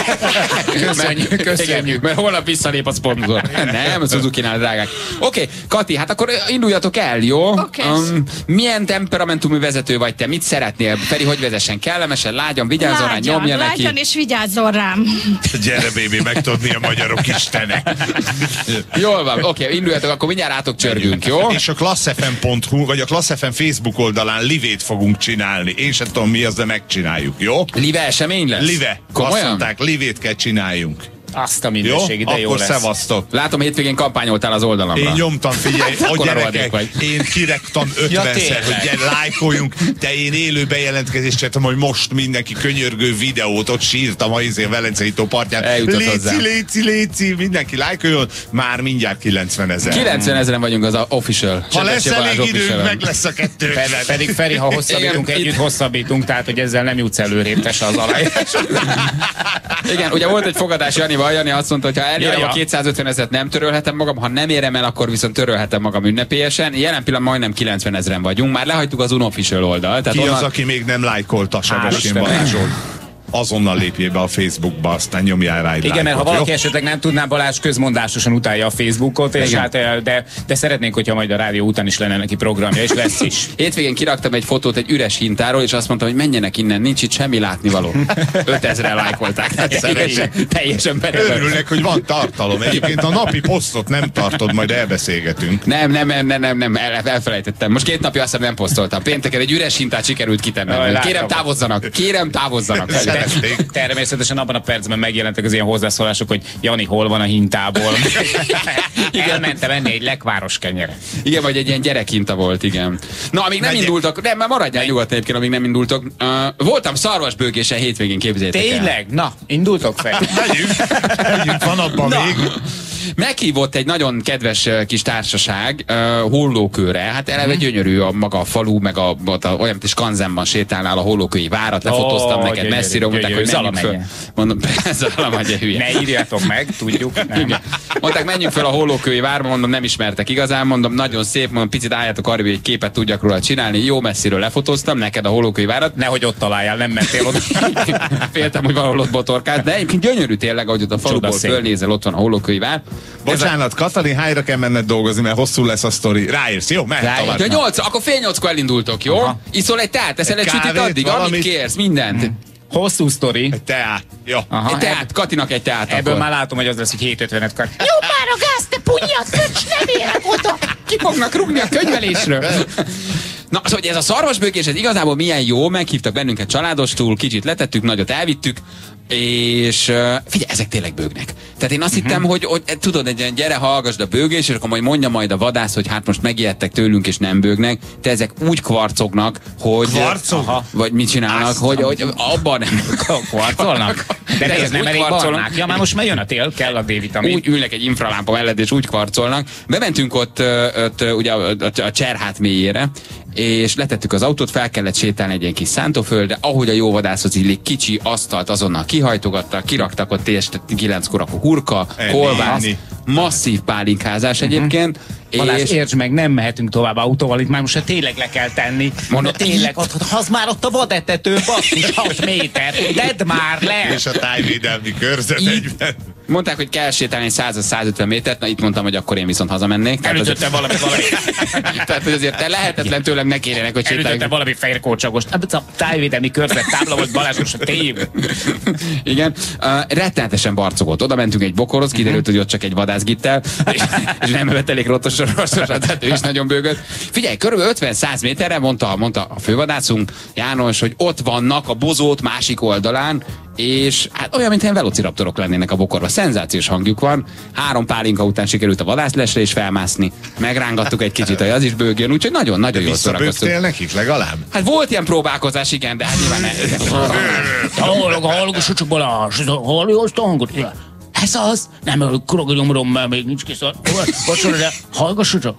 Köszönjük. Mert holnap visszalép a szponzor. Nem, a Suzuki-nál drágák. Oké, Kati, hát akkor induljatok el, jó? Milyen temperamentumű vezető vagy te? Mit szeretnél? Feri, hogy vezessen? Kellemesen, lágyan, vigyázzon rá, nyomja neki. Lágyan és vigyázzon rám. Gyere, baby, megtudni a magyarok istenek. Jól van, oké, induljatok, akkor mindjárt átok csörgünk, jó? És a klasszfm.hu, vagy a klasszfm Facebook oldalán livét fogunk csinálni. Én sem tudom mi az, de megcsináljuk, jó? Live esemény lesz? Live. Komolyan? Azt mondták, livét kell csináljunk. Azt a minőség, de jó lesz. Akkor szevasztok. Látom, hétvégén kampányoltál az oldalamra. Én nyomtam, figyelj, a gyerekek, én kirektam 50-szer, hogy lájkoljunk, de én élő bejelentkezést csináltam, hogy most mindenki könyörgő videót, ott sírtam a Velencei tó partján. Léci, mindenki lájkoljon, már mindjárt 90 000. 90 000 vagyunk az official. Ha lesz elég időnk, meg lesz a 2. Pedig Feri, ha hosszabbítunk, együtt hosszabbítunk, tehát hogy ezzel nem jutsz előrébb, te se az aláírás. Igen, ugye volt egy fogadás Jani azt mondta, hogy ha elérem a 250 000-et, nem törölhetem magam, ha nem érem el, akkor viszont törölhetem magam ünnepélyesen. Jelen pillanatban majdnem 90 000-en vagyunk, már lehagytuk az unofficial oldalt. Ki az, aki még nem lájkolta Sebestyén Balázson? Azonnal lépjél be a Facebookba, aztán nyomjál rá egy igen, mert ha valaki esetleg nem tudná, Balázs közmondásosan utálja a Facebookot, és hát, de szeretnénk, hogyha majd a rádió után is lenne neki programja, és lesz is. Hétvégén kiraktam egy fotót egy üres hintáról, és azt mondtam, hogy menjenek innen, nincs itt semmi látnivaló. 5000-en lájkolták. Teljesen berepett. Örülnek, hogy van tartalom. Egyébként a napi posztot nem tartod, majd elbeszélgetünk. Nem, elfelejtettem. Most 2 napja azt nem posztoltam. Pénteken egy üres hintát sikerült kitennem. Kérem távozzanak. Természetesen abban a percben megjelentek az ilyen hozzászólások, hogy Jani, hol van a hintából? Elmentem enni egy lekváros kenyeret. Igen, vagy egy ilyen gyerekhinta volt, igen. Na, amíg nem indultak, nem, maradjál nyugodtan egyébként, amíg nem indultak. Voltam szarvasbőgésen hétvégén, képzeljétek el. Tényleg? Na, indultok fel. Megyünk, van abban még. Meghívott egy nagyon kedves kis társaság Hollókőre. Hát eleve gyönyörű a maga a falu, meg olyan, mint Skanzenban sétálnál a Hollókői várat. Lefotóztam neked messziről, mondták, hogy menjünk föl. Mondom, Zala megye hülye. Ne írjatok meg, tudjuk. Nem. Mondták, menjünk föl a Hollókői várba, mondom, nem ismertek igazán, mondom, nagyon szép, mondom, picit álljátok arra, hogy egy képet tudjak róla csinálni. Jó messziről lefotóztam neked a Hollókői várat. Nehogy ott találjál, nem mentél oda. Féltem, hogy valahol ott botorkált, de egyébként gyönyörű tényleg, ahogy ott a faluból fölnézel, ott van a Hollókői vár. Bocsánat, Katalin, hányra kell menned dolgozni, mert hosszú lesz a sztori. Ráérsz, jó? Mehet tovább. Ja, 8, akkor fél 8-kor elindultok, jó? Iszol egy teát, teszel egy sütit addig, amit kérsz, mindent. Hosszú sztori. Egy teát. Jó. Egy teát, Katinak egy teát. Ebből már látom, hogy az lesz, hogy 7:50-et kap. Jó már a gáz, te punyad, köcs, nem érek oda. Ki fognak rúgni a könyvelésről. Na, szóval ez a szarvasbőgés, ez igazából milyen jó, meghívtak bennünket családostul, kicsit letettük, nagyot elvittük, és figyelj, ezek tényleg bőgnek. Tehát én azt hittem, hogy tudod, egy ilyen gyere, hallgasd a bőgés, és akkor majd mondja majd a vadász, hogy hát most megijedtek tőlünk, és nem bőgnek, de ezek úgy kvarcognak, hogy... Kvarcog? Vagy mit csinálnak, hogy abban nem... Kvarcolnak? De ez nem elég barnák. Ja, már most jön a tél, kell a D-vitamin. Úgy ülnek egy infralámpa mellett, és úgy kvarcolnak. Bementünk ott ugye a Cserhát mélyére, és letettük az autót, fel kellett sétálni egy ilyen kis szántóföldre, ahogy a jó vadászhoz illik, kicsi asztalt azonnal kihajtogattak, kiraktak ott 9-kor akkor hurka, kolbász, masszív pálinkázás egyébként. Balázs, értsd meg, nem mehetünk tovább autóval, itt már most tényleg le kell tenni. Mondom, tényleg, az már ott a vadetető, basszus, 6 méter, tedd már le! És a tájvédelmi körzet egyben. Mondták, hogy kell sétálni 100-150 métert, na itt mondtam, hogy akkor én viszont hazamennék. Elütöttem valami. Tehát, hogy azért lehetetlen tőlem ne kérjenek, hogy sétáljunk. Elütöttem valami fehérkócsagos. A tájvédelmi körzet tábla volt, Balázs, most a tév. Igen. Rettenetesen barcogott. Oda mentünk egy bokorhoz, kiderült, hogy ott csak egy vadászgittel, és nem vett elég rosszosra, tehát ő is nagyon bőgött. Figyelj, körülbelül 50-100 méterre mondta a fővadászunk, János, hogy ott vannak a Bozót másik oldalán, és hát olyan, mintha velociraptorok lennének a bokorba. Szenzációs hangjuk van. 3 pálinka után sikerült a vadászlesre is felmászni. Megrángattuk egy kicsit, hogy az is bőgjön, úgyhogy nagyon jól szórakoztunk. Nekik legalább? Hát volt ilyen próbálkozás, igen, de hát nyilván Hallgass csak, Balázs, hallja azt a hangot? Ez az? Nem, krokodilomrom, mert még nincs kész. Bocsánat, de hallgass csak,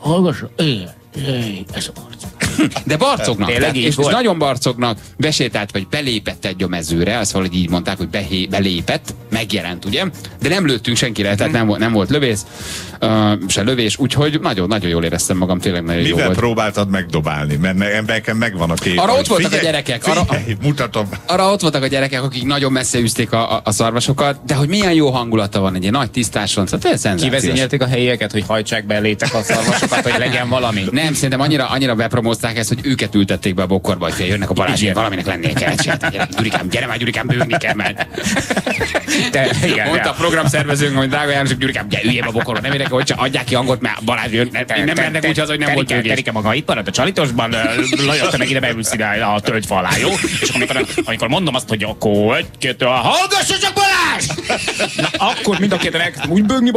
ez a barc. De barcognak, és nagyon barcognak, besétált, vagy belépett egy a mezőre, azt valahogy így mondták, hogy belépett, megjelent, ugye? De nem lőttünk senkire, tehát nem volt lövész, se lövés, úgyhogy nagyon jól éreztem magam, tényleg nagyon jó volt. Mivel próbáltad megdobálni? Mert nekem megvan a kép. Arra ott voltak a gyerekek. Mutatom. Arra ott voltak a gyerekek, akik nagyon messze üzték a szarvasokat, de hogy milyen jó hangulata van egy ilyen nagy tisztáson, szóval kivezényelték a helyieket, hogy hajtsák be elétek a szarvasokat, hogy legyen valami. Nem, szerintem annyira bepromózták ezt, hogy őket ültették be a bokorba, hogy jönnek a Balázsék, valaminek lennie kell. Gyurikám, gyere már, bőgni kell. Mondta a programszervezőnk, hogy drága János, Gyurikám, üljél a bokorba, nem érdekel, hogy csak adják ki hangot, mert Balázs jön. Nem mennek úgy haza, hogy nem volt bőgés. Terike maga itt marad a csalitosban, Lajos, te meg ide beülsz ide a tölgyfa alá, jó? És amikor mondom azt, hogy akkor 1, 2, hallgasson csak Balázs! Na, akkor mind a ketten elkezdtem úgy bőgni,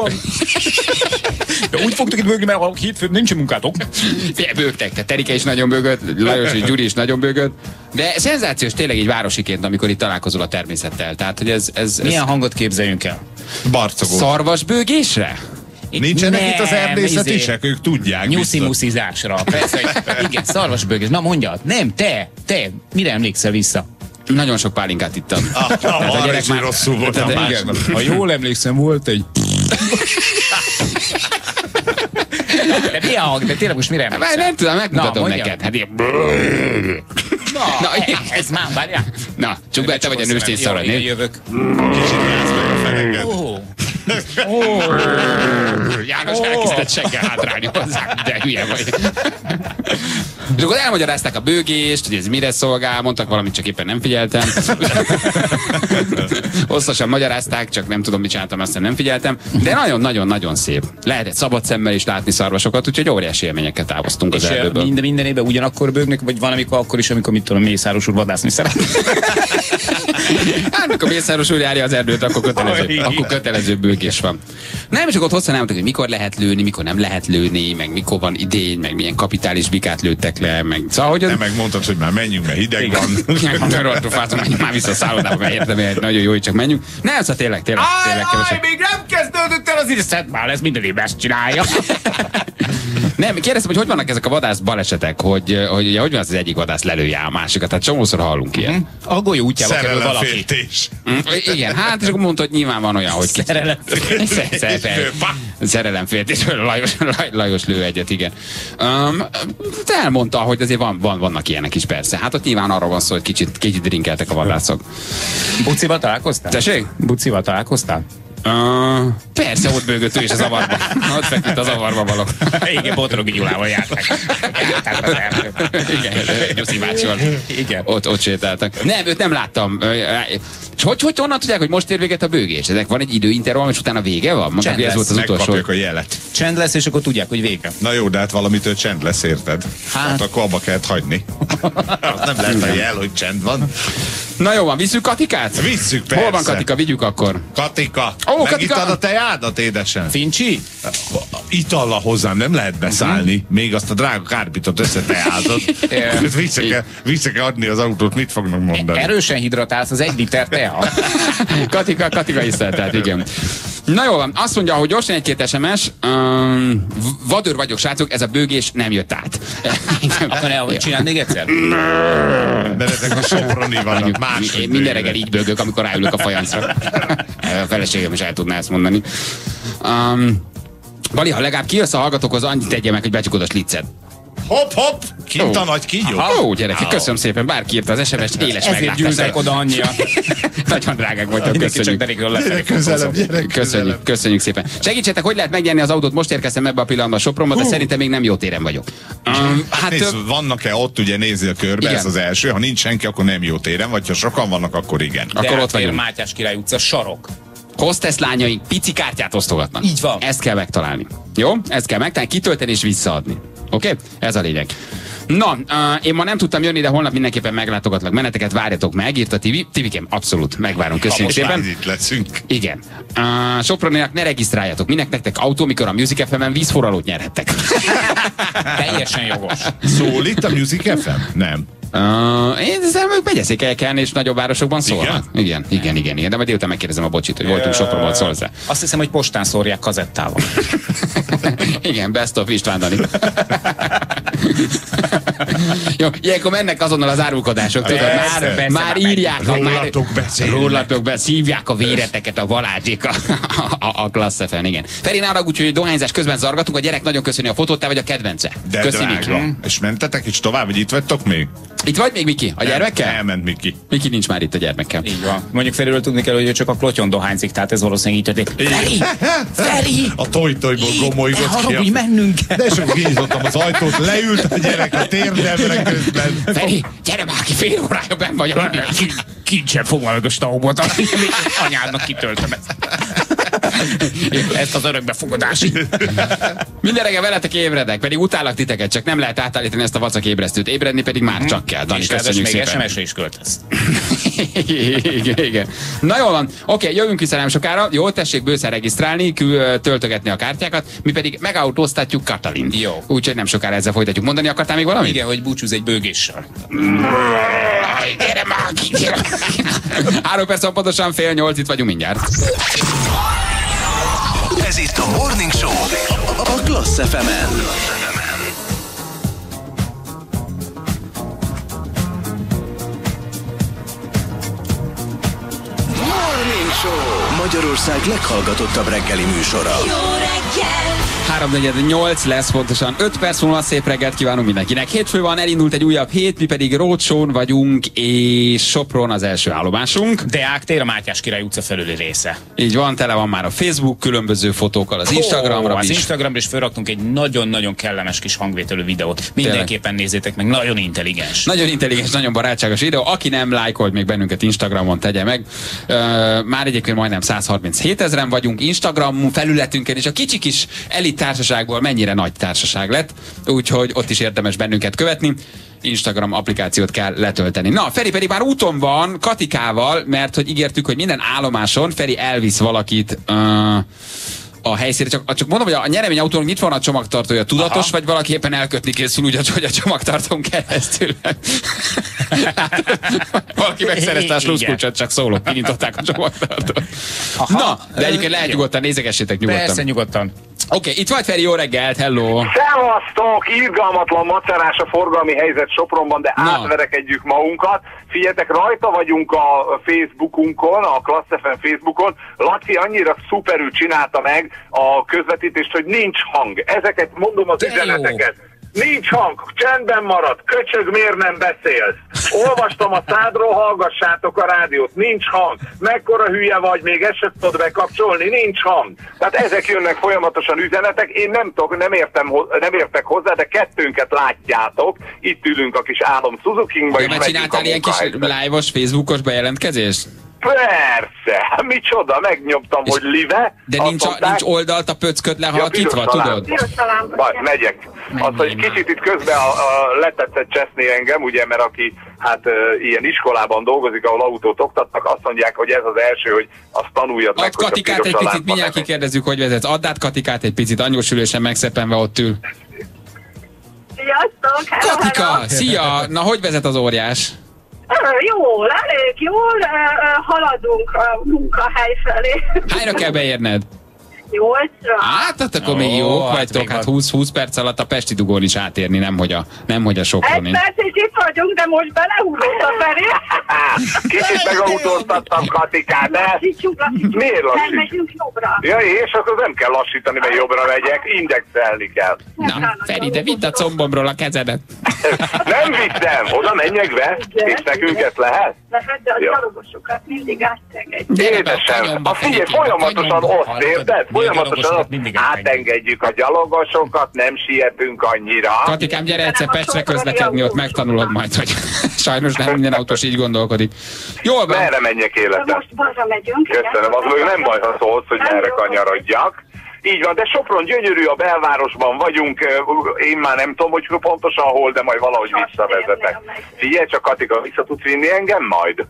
de úgy fogtok itt bőgni, mert a hétfőn nincs munkátok. Bőgtek, tehát Terike is nagyon bőgött, Lajos és Gyuri is nagyon bőgött, de szenzációs tényleg egy városiként, amikor itt találkozol a természettel. Tehát, hogy ez milyen hangot képzeljünk el? Barcogó. Szarvasbőgésre? Nincsenek itt az erdészetisek, ők tudják. Nyuszi-muszizásra. Persze, hogy igen, szarvasbőgés. Na mondjad, nem, te, mire emlékszel vissza? Nagyon sok pálinkát ittam. A gyerek már rosszul volt a másnap. Ha jól emlékszem, volt egy... De milyen hang? De tényleg most mire emlékszel? Nem tudom, megmutatom neked. Hát ilyen... Na, ez már, várjál. Na, csak be, te vagy a nőstény szarad, né? Jövök. Kicsit rász meg a feneket. János elkezdett seggel hátrálni hozzá, de hülye vagy. És akkor elmagyarázták a bőgést, hogy ez mire szolgál, mondtak valamit, csak éppen nem figyeltem. Hosszasan magyarázták, csak nem tudom, mit csináltam, aztán nem figyeltem. De nagyon-nagyon-nagyon szép. Lehetett szabad szemmel is látni szarvasokat, úgyhogy óriási élményeket távoztunk az erdőből. Minden évben ugyanakkor bőgnek, vagy van, amikor akkor is, amikor mit tudom, Mészáros úr vadászni szeret. Hát, amikor Mészáros úr járja az erdőt, akkor kötelező bőgés van. Nem, csak ott hosszan elmondtak, hogy mikor lehet lőni, mikor nem lehet lőni, meg mikor van idény, meg milyen kapitális bikát lőttek le, meg szóval, hogy nem megmondtad, hogy már menjünk, mert hideg van. Menjünk már vissza a szállodába, mert értem, hogy nagyon jó, hogy csak menjünk. Nem, szóval tényleg kevesebb. Még nem kezdődött el az idő, már ez minden évben ezt csinálja. Nem, kérdeztem, hogy vannak ezek a vadász balesetek, hogy van az egyik vadász lelője a másikat, tehát csomószor hallunk ilyen. A golyó útjába kerül valaki. Igen, hát és akkor mondta, hogy nyilván van olyan, hogy szerelemféltésről Lajos lő egyet, igen. Elmondta, hogy azért vannak ilyenek is persze. Hát ott nyilván arról van szó, hogy kicsit drinkeltek a vadászok. Bucival találkoztál? Tessék? Bucival találkoztál? Persze, ott bőgött ő is a zavarba. Ott feküdt a zavarba való. Igen, Botorogi Gyulával járták. Igen, Nyuszi bácsival. Igen. Ott sétáltak. Nem, őt nem láttam. És hogy onnan tudják, hogy most ér véget a bőgés? Ezek van egy időintervall, és utána vége van? Csend lesz, ez volt az utolsó. Megkapjuk a jelet. Csend lesz, és akkor tudják, hogy vége. Na jó, de hát valamitől csend lesz, érted? Hát akkor abba kellett hagyni. Nem lehet a jel, hogy csend van. Na jó van, visszük Katikát? Visszük, persze. Hol van Katika? Vigyük akkor. Katika, Katika. a tejádat, édesen. Fincsi? Itallal hozzám nem lehet beszállni, még azt a drága kárpitot összeteázott. Vissza kell adni az autót, mit fognak mondani? Erősen hidratálsz, az 1 liter tea. Katika iszel, tehát igen. Na jó van, azt mondja, hogy gyorsan egy-két SMS, vadőr vagyok, srácok, ez a bőgés nem jött át. Akkor csináld még egyszer? Mert ezek a soproni vannak máshogy. Én minden reggel így bőgök, amikor ráülök a fajancra. A feleségem is el tudná ezt mondani. Bali, ha legalább kijössz a hallgatókhoz, annyit tegye meg, hogy becsukod a sliccet. Hopp, kint a nagy kígyó. Ó, gyerekek, köszönöm szépen, bárki írta az SMS-t, éles meglátás. Ezért gyűltek oda annyian. Nagyon drágák voltak, köszönjük szépen. Segítsetek, hogy lehet megnyerni az autót, most érkeztem ebbe a pillanatban a Sopronba, de szerintem még nem jó téren vagyok. Hát vannak-e ott, ugye nézi a körbe, igen. Ez az első, ha nincs senki, akkor nem jó téren, vagy ha sokan vannak, akkor igen. De akkor ott vagyunk. Mátyás Király utca, sarok. Hostess lányaink pici kártyát osztogatnak. Így van. Ezt kell megtalálni. Jó? Ezt kell megtalálni, kitölteni és visszaadni. Oké? Ez a lényeg. Na, én ma nem tudtam jönni, de holnap mindenképpen meglátogatlak meneteket, várjatok meg, írta Tivi. Tivikem, abszolút, megvárunk, köszönjük szépen. Itt leszünk. Igen. Soproniak, ne regisztráljatok. Minek nektek autó, mikor a Music FM-en vízforralót nyerhettek? Teljesen jogos. Szól itt a Music FM? Nem. Én hiszem, ők megyeszékelyeken és nagyobb városokban szólnak. Igen. De majd délután megkérdezem a bocsit, hogy voltunk Sopronból, szól hozzá. Azt hiszem, hogy postán szórják kazettával. Igen, best of István Dani. Jó, ilyenkor mennek azonnal az árulkodások, tudod, már írják, rólatok be, szívják a véreteket a Balázsék a Klassz FM, igen. Feri, ne haragudj, hogy dohányzás közben zargatunk, a gyerek nagyon köszöni a fotót, te vagy a kedvence. De drága. És mentetek is tovább, vagy itt vagytok még? Itt vagy még Miki? A gyermekkel? Elment Miki. Miki nincs már itt a gyermekkel. Így van. Mondjuk Feriről tudni kell, hogy csak a klotyon dohányzik, tehát ez valószínűleg így történik. Feri! A toj-tojból gomolygott ki. Hogy mennünk kell. De sok kinyitottam az ajtót, leült a gyerek a térdemre közben. Feri, gyere már ki, fél órája benn vagy. Kincsen fogva meg a staubot, anyádnak kitöltöm ezt az örökbefogadási. Minden reggel veletek ébredek, pedig utállak titeket, csak nem lehet átállítani ezt a vacak ébresztőt. Ébredni pedig már csak kell. Dani, köszönjük szépen. SMS-re is költesz. Igen. Na jól van. Oké, jövünk vissza nem sokára. Jól, tessék bőszer regisztrálni, töltögetni a kártyákat. Mi pedig megautóztatjuk Katalint. Jó. Úgyhogy nem sokára ezzel folytatjuk. Mondani akartál még valamit? Igen, hogy búcsúz egy bőgéssel. Gyere már ki! 3 perc, pontosan 7:30, itt vagyunk mindjárt. Ez itt a Morning Show a Klassz FM-en. Morning Show, Magyarország leghallgatottabb reggeli műsora. Jó reggel! 3:48 lesz pontosan. 5 perc múlva szép reggelt kívánunk mindenkinek. Hétfő van, elindult egy újabb hét, mi pedig Rócsón vagyunk, és Sopron az első állomásunk. Deák tér, a Mátyás Király utca felüli része. Így van, tele van már a Facebook, különböző fotókkal az Instagramra is. Az is. Instagramra is felraktunk egy nagyon-nagyon kellemes kis hangvételű videót. Mindenképpen nézzétek meg, nagyon intelligens. Nagyon intelligens, nagyon barátságos videó. Aki nem lájkolt még bennünket Instagramon, tegye meg. Már egyébként majdnem 137 000-en vagyunk Instagram felületünkön, és a kicsi kis elit társaságból mennyire nagy társaság lett, úgyhogy ott is érdemes bennünket követni. Instagram applikációt kell letölteni. Na, Feri pedig már úton van Katikával, mert hogy ígértük, hogy minden állomáson Feri elvisz valakit a helyszínre. Csak mondom, hogy a nyereményautónak nyitva van a csomagtartója. Tudatos, vagy valaki éppen elkötni készül úgy, hogy a csomagtartón keresztül. Valaki megszerezte a sluszkulcsot, csak szólok, kinyitották a csomagtartót. Na, de egyébként lehet nyugodtan, nézegessétek nyugodtan. Persze, nyugodtan. Oké, itt vagy Feri, jó reggelt, hello! Szevasztok! Irgalmatlan macerás a forgalmi helyzet Sopronban, de átverekedjük magunkat. Figyeljetek, rajta vagyunk a Facebookunkon, a Klassz FM Facebookon. Laci annyira szuperül csinálta meg a közvetítést, hogy nincs hang. Ezeket mondom az üzeneteket. Nincs hang, csendben marad, köcsög, miért nem beszélsz? Olvastam a szádról, hallgassátok a rádiót, nincs hang. Mekkora hülye vagy, még ezt sem tudod bekapcsolni, nincs hang. Tehát ezek jönnek folyamatosan üzenetek, én nem értek hozzá, de kettőnket látjátok. Itt ülünk a kis álom Suzuki-ba. Ja, mert csináltál ilyen kis live-os, Facebookos bejelentkezést? Persze, micsoda, megnyomtam, hogy live. De nincs oldalt a pöcköt lehalkítva, tudod? Megyek. Azt, hogy kicsit itt közben letetszett cseszni engem, ugye, mert aki ilyen iskolában dolgozik, ahol autót oktatnak, azt mondják, hogy ez az első, hogy azt tanuljad meg, hogy Katikát egy picit, mindjárt kikérdezzük, hogy vezetsz. Add át Katikát egy picit, anyósülősen megszeppenve ott ül. Sziasztok! Katika, szia! Na, hogy vezet az óriás? Jól, elég jól, haladunk a munkahely felé. Hányra kell beérned? 8-ra. Hát akkor még jók vagytok, hát 20 perc alatt a Pesti dugón is átérni, nem hogy a Soproni. 1 perc is itt vagyunk, de most belehúzott a felé. Kicsit megautóztattam Katikát, de miért lassít? Nem megyünk jobbra. Ja, és akkor nem kell lassítani, mert jobbra megyek, indexelni kell. Na, Feri, de vidd a combomról a kezedet. Nem vittem, oda menjek be, és nekünk ezt lehet? Lehet, de a gyalogosokat mindig átengedjük. Édesem, azt figyelj, folyamatosan ott, érted? Folyamatosan átengedjük a gyalogosokat, nem sietünk annyira. Katikám, gyere egyszer Pestre közlekedni, ott megtanulod majd, hogy sajnos nem minden autós így gondolkodik. Jól van. Merre menjek, életem? Most balra megyünk. Köszönöm, az még nem baj, ha szólsz, hogy merre kanyarodjak. Így van, de Sopron gyönyörű, a belvárosban vagyunk, én már nem tudom, hogy pontosan hol, de majd valahogy visszavezetek. Figyelj csak, Katika, vissza tudsz vinni engem majd?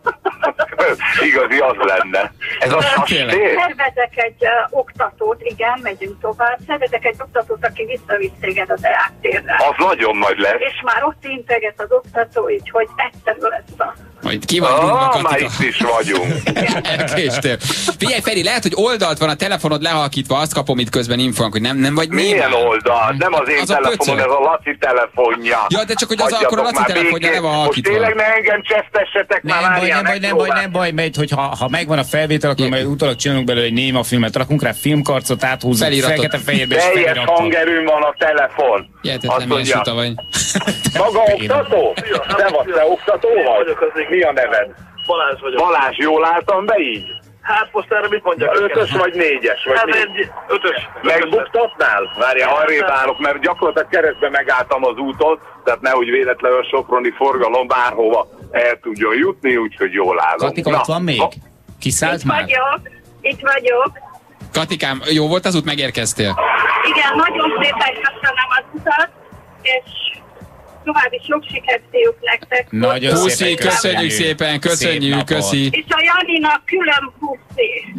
Igazi az lenne. Ez a sastér? Szervezek egy oktatót, igen, megyünk tovább. Szervezek egy oktatót, aki visszavisz téged a Deák térre. Az nagyon nagy lesz. És már ott integet az oktató, így hogy egyszerű lesz a... Majd ki vagyunk, Katika. Már itt is vagyunk. Elkéstél. Figyelj, Feri, lehet, hogy oldalt van a telefonod lehalkítva, azt kapom itt közben infónk, hogy nem vagy néma. Milyen oldalt? Nem az én az telefonom, ez a Laci telefonja. Ja, de csak hogy az akkor a Laci telefonja le van halkítva. Most tényleg ne engem csesztessetek már, nem baj, mert hogy ha megvan a felvétel, akkor majd utólag csinálunk belőle egy néma filmet, rakunk rá filmkarcot, áthúzunk fekete-fehérbe és teljes hangerőn van a telefon. Azt mondja. Maga oktató? Te oktató vagy? Mi a neved? Balázs vagyok. Balázs, jól álltam be így? Hát most erre mit mondjak? 5-ös vagy 4-es? Hát 5-ös. Megbuktatnál? Várjál, arrébb állok, mert gyakorlatilag keresztbe megálltam az úton, tehát nehogy véletlenül a soproni forgalom bárhova el tudjon jutni, úgyhogy jól állok. Katika, ott van még? Kiszállt már? Itt vagyok. Katikám, jó volt az út, megérkeztél? Igen, nagyon szépen köszönöm az utat, és további sok sikert szívjuk nektek. Nagyon puszi, köszönjük szépen, köszönjük, köszi. És a Janinak külön puszi.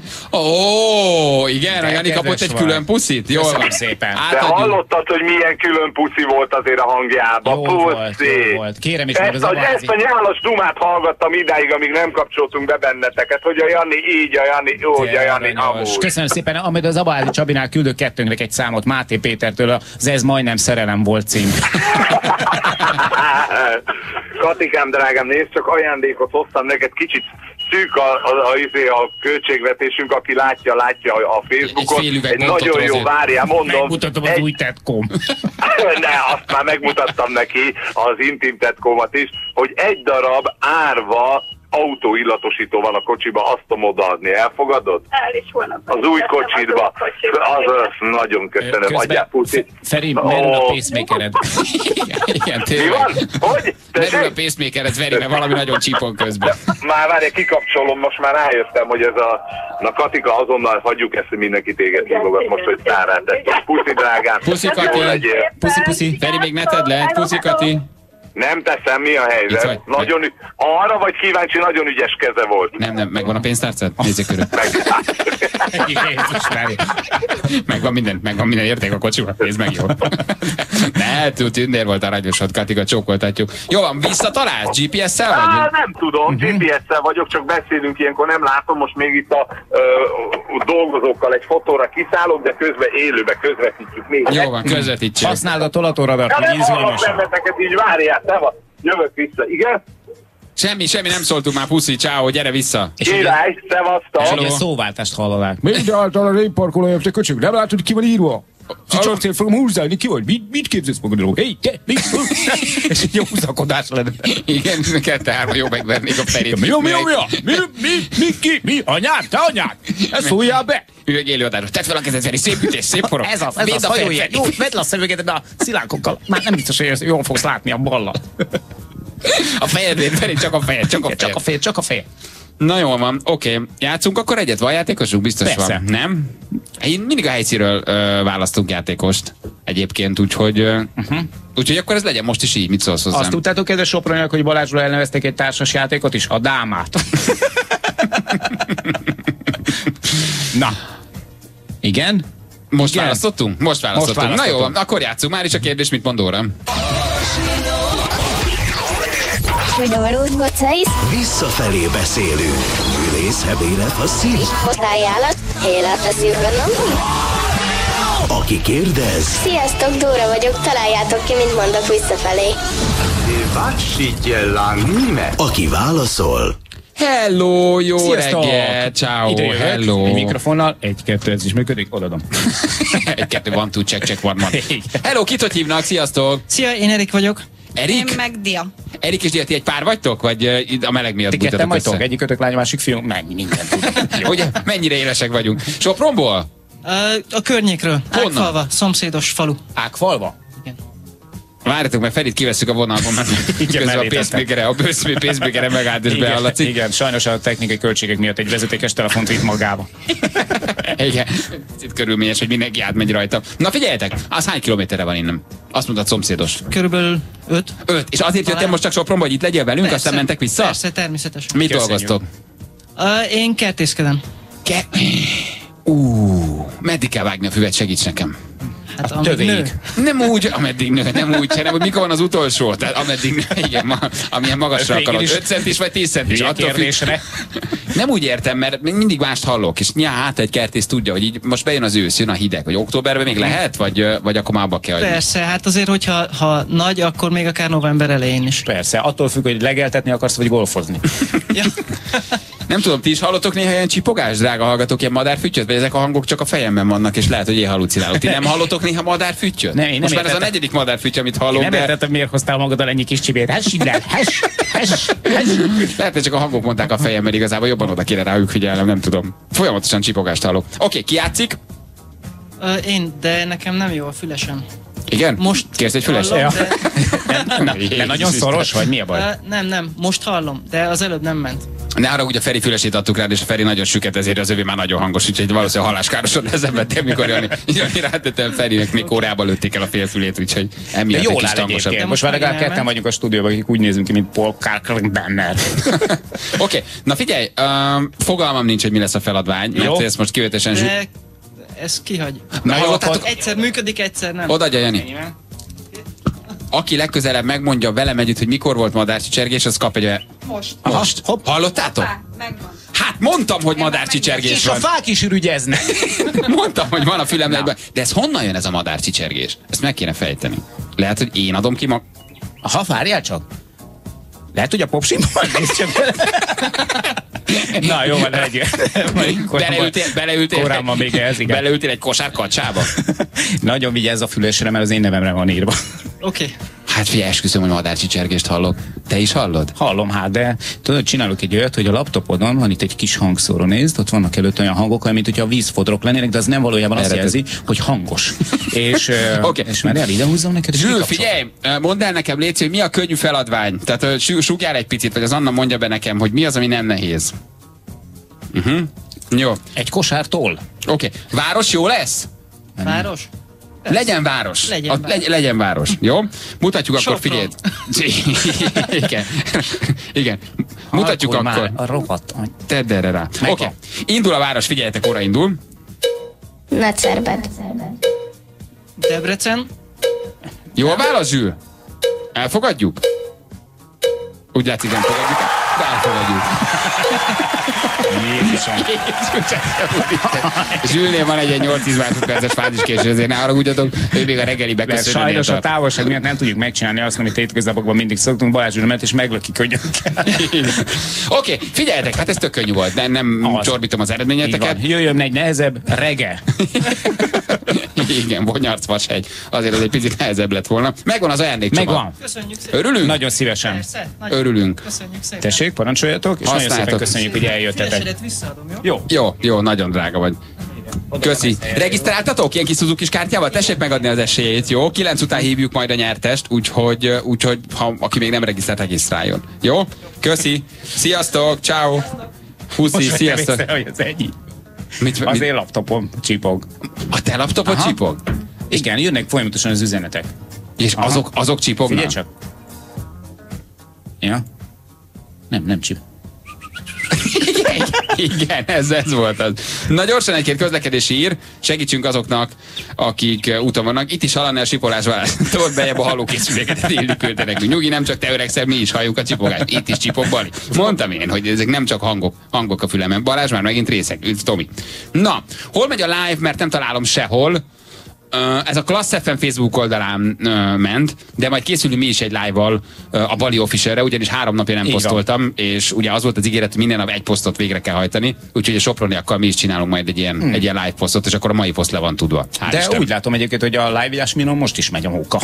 Ó, igen, a Jani kapott egy külön puszit? Jól van. Szépen. De hallottad, hogy milyen külön puszi volt azért a hangjában? Puszi. Jó volt. Kérem is meg az Ezt a nyálas dumát hallgattam idáig, amíg nem kapcsoltunk be benneteket, hogy a Jani így, a Jani úgy, a Jani amúgy. Köszönöm szépen, amit az Abaházi Csabinál küldök kettőnknek egy számot Máté Pétertől, az Ez majdnem szerelem volt cím. Katikám, drágám, nézd, csak ajándékot hoztam neked, kicsit szűk a költségvetésünk, aki látja a Facebookon. Egy nagyon jó, várjál, mondom. Megmutatom az új tetkom. Ne, azt már megmutattam neki, az intim tetkómat is, hogy egy darab árva autóillatosító van a kocsiba, azt tudom odaadni. Elfogadod? El is volna. Az új kocsidba. Az nagyon köszönöm. Adjál puszit. Feri, merül a pacemakered. Igen, tényleg. Mi van? Hogy? Merül a pacemakered, Feri, mert valami nagyon csípon közben. Már várj, kikapcsolom, most már rájöttem, hogy ez Na Katika, azonnal hagyjuk ezt, hogy mindenki téged hívogat most, hogy szárát tettem. Puszi, drágám. Puszi, Kati. Puszi. Feri, még ne tedd le. Puszi, Kati. Nem teszem, mi a helyzet? Nagyon arra vagy kíváncsi, nagyon ügyes keze volt. Nem, megvan a pénztárcád? Nézzük körül. Megvan minden érték a kocsiban, nézd meg, jó. Ne, tündér volt a rádiósod, Katika, csókoltatjuk. Jó van, visszatalálsz? GPS-szel vagy? Nem tudom, GPS-szel vagyok, csak beszélünk ilyenkor, nem látom, most még itt a dolgozókkal egy fotóra kiszállok, de közben élőbe közvetítjük még. Jó van, közvetítjük. Használd a tolatóradart, hogy izgalmasan. Így várjál, jövök vissza, igen? Semmi nem szóltunk már, puszi, ciao, gyere vissza. Király, szevasztok. És ugye szóváltást hallanák. Mindáltal a rémparkoló előtt a köcsög, nem látod, ki van írva? Csak fogom húzzálni, ki vagy? Mit képzelsz magadról? Hey, te, mit? És egy jó húzakodás lenne. Igen, 2-3 jó megvernék a Ferit. Mi? Anyád? Te anyád? Ezt szóljál be! Üveg élőadásra. Tedd fel a kezed, Feri, szép ütés, szép forog. Ez az, hajójel. Jó, vedd le a szemüvegedet, de a szilánkokkal. Már nem biztos, hogy jól fogsz látni a ballat. A fejedért, Feri, csak a fejed. Csak a fejed. Na jól van, oké. Játszunk akkor egyet? Van játékosunk? Biztos Persze. van. Nem? Én mindig a helyszínről választunk játékost egyébként, úgyhogy akkor ez legyen most is így. Mit szólsz hozzám? Azt tudtátok, kedves Sopronyak, hogy Balázsról elnevezték egy társas játékot is? A dámát. Na. Igen? Most választottunk? Most választottunk. Na jó, akkor játszunk. Már is a kérdés, mit mond Óra? Visszafelé beszélünk. Ülész, hebélet, faszín. Hozzájállat, élet a szívben. Aki kérdez. Sziasztok, Dóra vagyok, találjátok ki, mint mondok visszafelé. Aki válaszol. Hello, jó reggel, ciao, hello. Mikrofonnal, 1-2, ez is működik, odadom. 1-2, van, check, van. Hello, kit hogy hívnak, sziasztok? Szia, én Erik vagyok. Erik? Én meg Dia. Erik és Dia, ti egy pár vagytok? Vagy a meleg miatt bújtatok össze? Vagytok, egyikötök lány, másik fiú, meg mindent tudok. Ugye, mennyire élesek vagyunk? Sopronból? A környékről. Honnan? Ágfalva, szomszédos falu. Ágfalva? Igen. Várjatok, mert Ferit kivesszük a vonalban, mert közben a pacemaker-e megállt és behallatszik. Igen, sajnos a technikai költségek miatt egy vezetékes telefont vitt magába. Igen, itt körülményes, hogy mindenki átmegy rajta. Na figyeljetek, az hány kilométerre van innen? Azt mondtad, szomszédos. Körülbelül 5. És azért jöttél most csak Sopronba, hogy itt legyél velünk, persze, aztán mentek vissza? Persze, természetesen. Mit dolgoztok? Én kertészkedem. Meddig kell vágni a füvet, segíts nekem. Hát ameddig nő. Nem úgy, ameddig nő, nem úgy, hanem hogy mikor van az utolsó. Tehát ameddig nő, igen, amilyen magasra akarod. 5 centis vagy 10 centis. Attól függ. Nem úgy értem, mert mindig mást hallok, és hát egy kertész tudja, hogy így most bejön az ősz, jön a hideg, vagy októberben még lehet, vagy akkor már abba kell adni. Persze, hát azért, hogyha nagy, akkor még akár november elején is. Persze, attól függ, hogy legeltetni akarsz, vagy golfozni. Ja. Nem tudom, ti is hallottok néha ilyen csipogás, drága hallgatók, ilyen madárfüttyöt, vagy ezek a hangok csak a fejemben vannak, és lehet, hogy én halucinálok. Ti nem hallottok néha madárfüttyöt? Nem, most már ez a 4. madárfütty, amit hallok. Nem értettem, miért hoztál magaddal ennyi kis csibét. Lehet, hogy csak a hangok mondták a fejemben, igazából jobban oda kéne rájuk figyelnem, nem tudom. Folyamatosan csipogást hallok. Oké, ki játszik? Én, de nekem nem jó a fülesem. Igen? Most kérsz egy füles? Hallom, de nagyon szoros, vagy mi a baj? Nem, most hallom, de az előbb nem ment. Ne arra, ugye a Feri fülesét adtuk rád, és a Feri nagyon süket, ezért az övé már nagyon hangos, úgyhogy valószínűleg halláskárosod lezenvettél, mikor Jani rátettem Ferinek, még órába lőtték el a félfülét, úgyhogy emiatt egy kis tangosabb. Most már legalább ketten vagyunk a stúdióban, akik úgy nézünk ki, mint Paul Kalkbrenner. Oké, na figyelj, fogalmam nincs, hogy mi lesz a feladvány, mert ezt most kivetesen ez kihagy. Na jó, egyszer működik, egyszer nem. Odaadja, Jani. Aki legközelebb megmondja velem együtt, hogy mikor volt madárcsicsergés, az kap egy... Most. Hopp. Hallottátok? Megvan. Hát mondtam, hogy madárcsicsergés van. És a fák is ürügyeznek. Mondtam, hogy van a fülemben. De ez honnan jön ez a madárcsicsergés? Ezt meg kéne fejteni. Lehet, hogy én adom ki Várjál csak. Lehet, hogy a popsimban nézd csak bele. Na jó, van egy. Beleültél. Korábban még ez, igen. Beleültél egy kosár kacsába? Nagyon vigyázz a fülesre, mert az én nevemre van írva. Oké. Hát figyelj, esküszöm, hogy madárcsicsergést hallok. Te is hallod? Hallom, hát, de tudod, csinálok egy olyat, hogy a laptopodon van itt egy kis hangszóró, nézd, ott vannak előtt olyan hangok, olyan, mint hogyha a vízfodrok lennének, de az nem valójában azt jelzi, hogy hangos. És, és már el ide húzzam neked, és Zsül, figyelj, mondd el nekem, légy, hogy mi a könnyű feladvány? Tehát súgjál egy picit, vagy az Anna mondja be nekem, hogy mi az, ami nem nehéz. Jó. Egy kosártól. Oké. Város jó lesz? Város? Legyen város. Legyen város. Jó? Mutatjuk akkor, figyelj. Igen. Igen. Mutatjuk akkor. A rohadt. Tedd erre rá. Oké. Indul a város, figyeljetek, óra indul. Nagyszerbed. Debrecen. Jó válasz, Zsül? Elfogadjuk? Úgy látszik, nem fogadjuk. De elfogadjuk. Zsülnél van egy 8-10 másodperces fáziskéső, ezért ne haragudjatok, ő még a reggeli beköszönőnél. Sajnos a távolság miatt nem tudjuk megcsinálni azt, amit hétköznapokban mindig szoktunk. Balázs ment és meglöki könyökkel. Oké, figyeljetek, hát ez tök könnyű volt, nem csorbítom az eredményeteket. Jöjjön egy nehezebb, rege. Igen, Bonyarc-Vashegy. Azért ez egy picit nehezebb lett volna. Megvan az ajándékcsomag. Megvan. Köszönjük szépen. Örülünk? Nagyon szívesen. Persze, Örülünk. Köszönjük szépen. Tessék, parancsoljatok, és nagyon szépen köszönjük, hogy eljöttetek. Jó, nagyon drága vagy. Köszi. Regisztráltatok ilyen kis Suzuki-s kártyával? Tessék megadni az esélyét, jó? 9 után hívjuk majd a nyertest, úgyhogy ha aki még nem regisztrált, regisztráljon. Jó? Köszi. Sziasztok, ciao. Puszi, sziasztok. Az én laptopom csipog. A te laptopod csipog? Igen, jönnek folyamatosan az üzenetek. És azok csipognak? Figyelj csak. Ja? Nem csip. Igen, ez volt az. Na gyorsan egy-két közlekedési ír, segítsünk azoknak, akik úton vannak. Itt is hallani a sipolás tolt bejebb a hallókészüléket, Ildi küldte nekünk. Nyugi, nem csak te öregszel, mi is halljuk a csipogást. Itt is csipog, Bali. Mondtam én, hogy ezek nem csak hangok a fülemen. Balázs már megint részeg. Tomi. Na, hol megy a live, mert nem találom sehol. Ez a Klassz FM Facebook oldalán ment, de majd készülünk mi is egy live-val a Bali Officialre, ugyanis 3 napja nem posztoltam, és ugye az volt az ígéret, hogy minden nap egy posztot végre kell hajtani, úgyhogy a soproniakkal mi is csinálunk majd egy ilyen live posztot, és akkor a mai poszt le van tudva. De Isten. Úgy látom egyébként, hogy a live-jásminon most is megy a móka.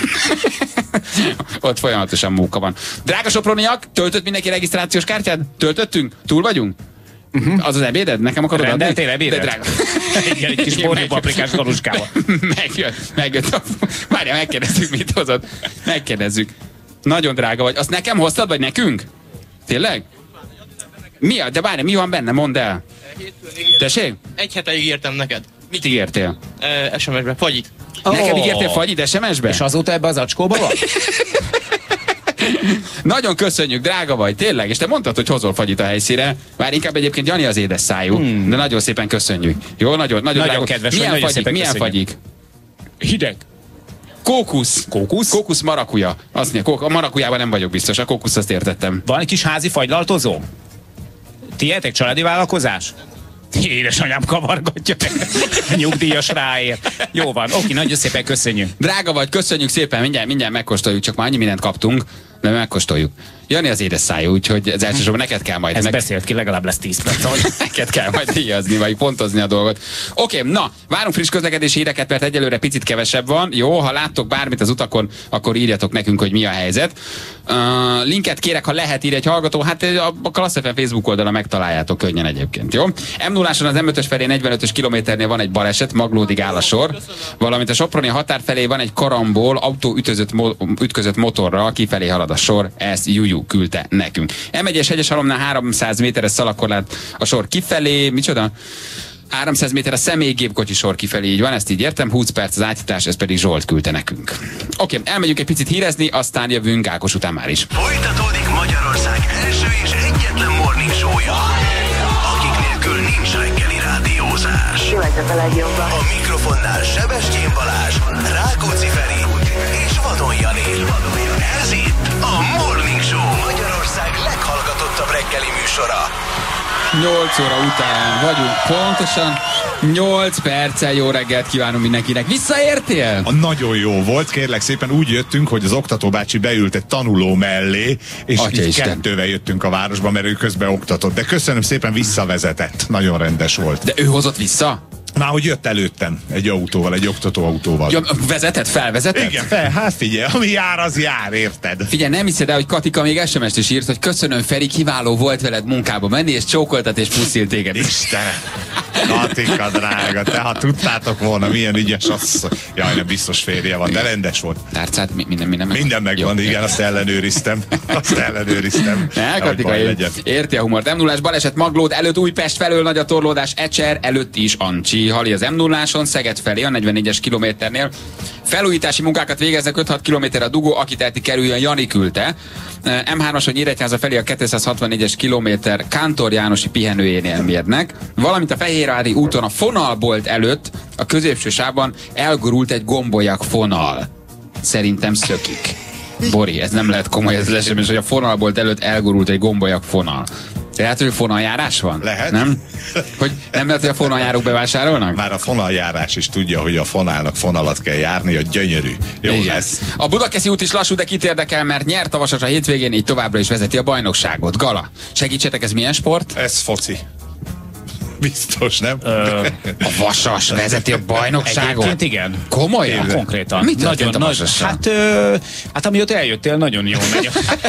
Ott folyamatosan móka van. Drága soproniak, töltött mindenki regisztrációs kártyát? Töltöttünk? Túl vagyunk? Az az ebéded? Nekem akarod adni? Rendeltél ebédet? Igen, egy kis borjú paprikás galuskával. Megjött. Várjál, megkérdezzük, mit hozott. Megkérdezzük. Nagyon drága vagy. Azt nekem hoztad, vagy nekünk? Tényleg? De várjál, mi van benne? Mondd el. Tessék? Egy hete ígértem neked. Mit ígértél? SMS-be, fagyit. Nekem ígértél fagyit SMS-be? És azóta ebbe az acskóba van? Nagyon köszönjük, drága vagy, tényleg, és te mondtad, hogy hozol fagyit a helyszíre. Már inkább egyébként Jani az édes szájú, de nagyon szépen köszönjük. Jó, nagyon kedves. Milyen fagyik? Hideg. Kókusz. Kókusz marakuja. Azt mondja, a marakujában nem vagyok biztos, a kókusz azt értettem. Van egy kis házi fagylaltozó? Tiétek családi vállalkozás? Édesanyám kavargatja meg. Nyugdíjas ráér. Jó van, oké, nagyon szépen köszönjük. Drága vagy, köszönjük szépen, mindjárt megkóstoljuk, csak már annyi mindent kaptunk, de megkóstoljuk. Jani az édes szájú, úgyhogy ez elsősorban neked kell majd. Ez beszélt ki, legalább lesz 10 perc. Neked kell majd díjazni, vagy pontozni a dolgot. Oké, na, várunk friss közlekedési híreket, mert egyelőre picit kevesebb van. Jó, ha láttok bármit az utakon, akkor írjatok nekünk, hogy mi a helyzet. Linket kérek, ha lehet, ír egy hallgató. Hát a Klassz FM Facebook oldalon megtaláljátok könnyen egyébként, jó? M0-áson az M5-ös felé 45-ös kilométernél van egy baleset, Maglódig áll a sor, valamint a soproni határ felé van egy karambol, autó ütközött motorral, kifelé halad a sor, ezt Juju küldte nekünk. M1-es hegyes halomnál 300 méteres szalakorlát a sor kifelé, micsoda? 300 méter a személygépkocsi sor kifelé, így van, ezt így értem, 20 perc az átjutás, ez pedig Zsolt küldte nekünk. Oké, elmegyünk egy picit hírezni, aztán jövünk Ákos után már is. Folytatódik Magyarország első és egyetlen morning show-ja, akik nélkül nincs reggeli rádiózás. A mikrofonnál Sebestyén Balázs, Rákóczi Feri és Vadon Jani. Ez itt a Morning Show, Magyarország leghallgatottabb reggeli műsora. 8 óra után vagyunk pontosan, 8 perccel jó reggelt kívánunk mindenkinek. Visszaértél? Nagyon jó volt, kérlek szépen úgy jöttünk, hogy az oktatóbácsi beült egy tanuló mellé, és így kettővel jöttünk a városba, mert ő közben oktatott. De köszönöm szépen, visszavezetett. Nagyon rendes volt. De ő hozott vissza? Már hogy jött előttem egy autóval, egy oktatóautóval. Ja, felvezetett? Igen, hát figyelj, ami jár, az jár, érted? Figyelj, nem hiszed el, hogy Katika még SMS-t is írt, hogy köszönöm Feri, kiváló volt veled munkába menni, és csókoltat és puszil téged. Istenem! Katika drága, te ha tudtátok volna, milyen ügyes az. Jaj, nem biztos férje van, de rendes volt. Tárcát minden megvan, jó, igen, azt ellenőriztem. Katika, érti a humort. M0-ás baleset Maglód előtt Újpest felől nagy a torlódás, Ecser előtt is Ancsi. Hali az M0-áson, Szeged felé a 44-es kilométernél. Felújítási munkákat végeznek 5-6 kilométerre a dugó, aki teheti kerüljön, Jani küldte. M3-ason Nyíregyháza felé a 264-es kilométer Kántor Jánosi pihenőjénél mérnek. Valamint a Fehérvári úton a fonalbolt előtt a középső sávban elgurult egy gombolyak fonal. Szerintem szökik. Bori, ez nem lehet komoly, ez lesemes, hogy a fonalbolt előtt elgurult egy gombolyak fonal. Lehet, hogy fonaljárás van? Lehet. Nem? Hogy nem lehet, hogy a fonaljárók bevásárolnak? Már a fonaljárás is tudja, hogy a fonálnak fonalat kell járni, a gyönyörű. Jó lesz. A Budakeszi út is lassú, de kit érdekel, mert nyert a Vasas a hétvégén, így továbbra is vezeti a bajnokságot. Gala, segítsetek, ez milyen sport? Ez foci. Biztos, nem? A Vasas vezeti a bajnokságot? Egyébként igen. Komolyan? Konkrétan. Mit történt a Vasassal? Hát amióta eljöttél, nagyon jól megy.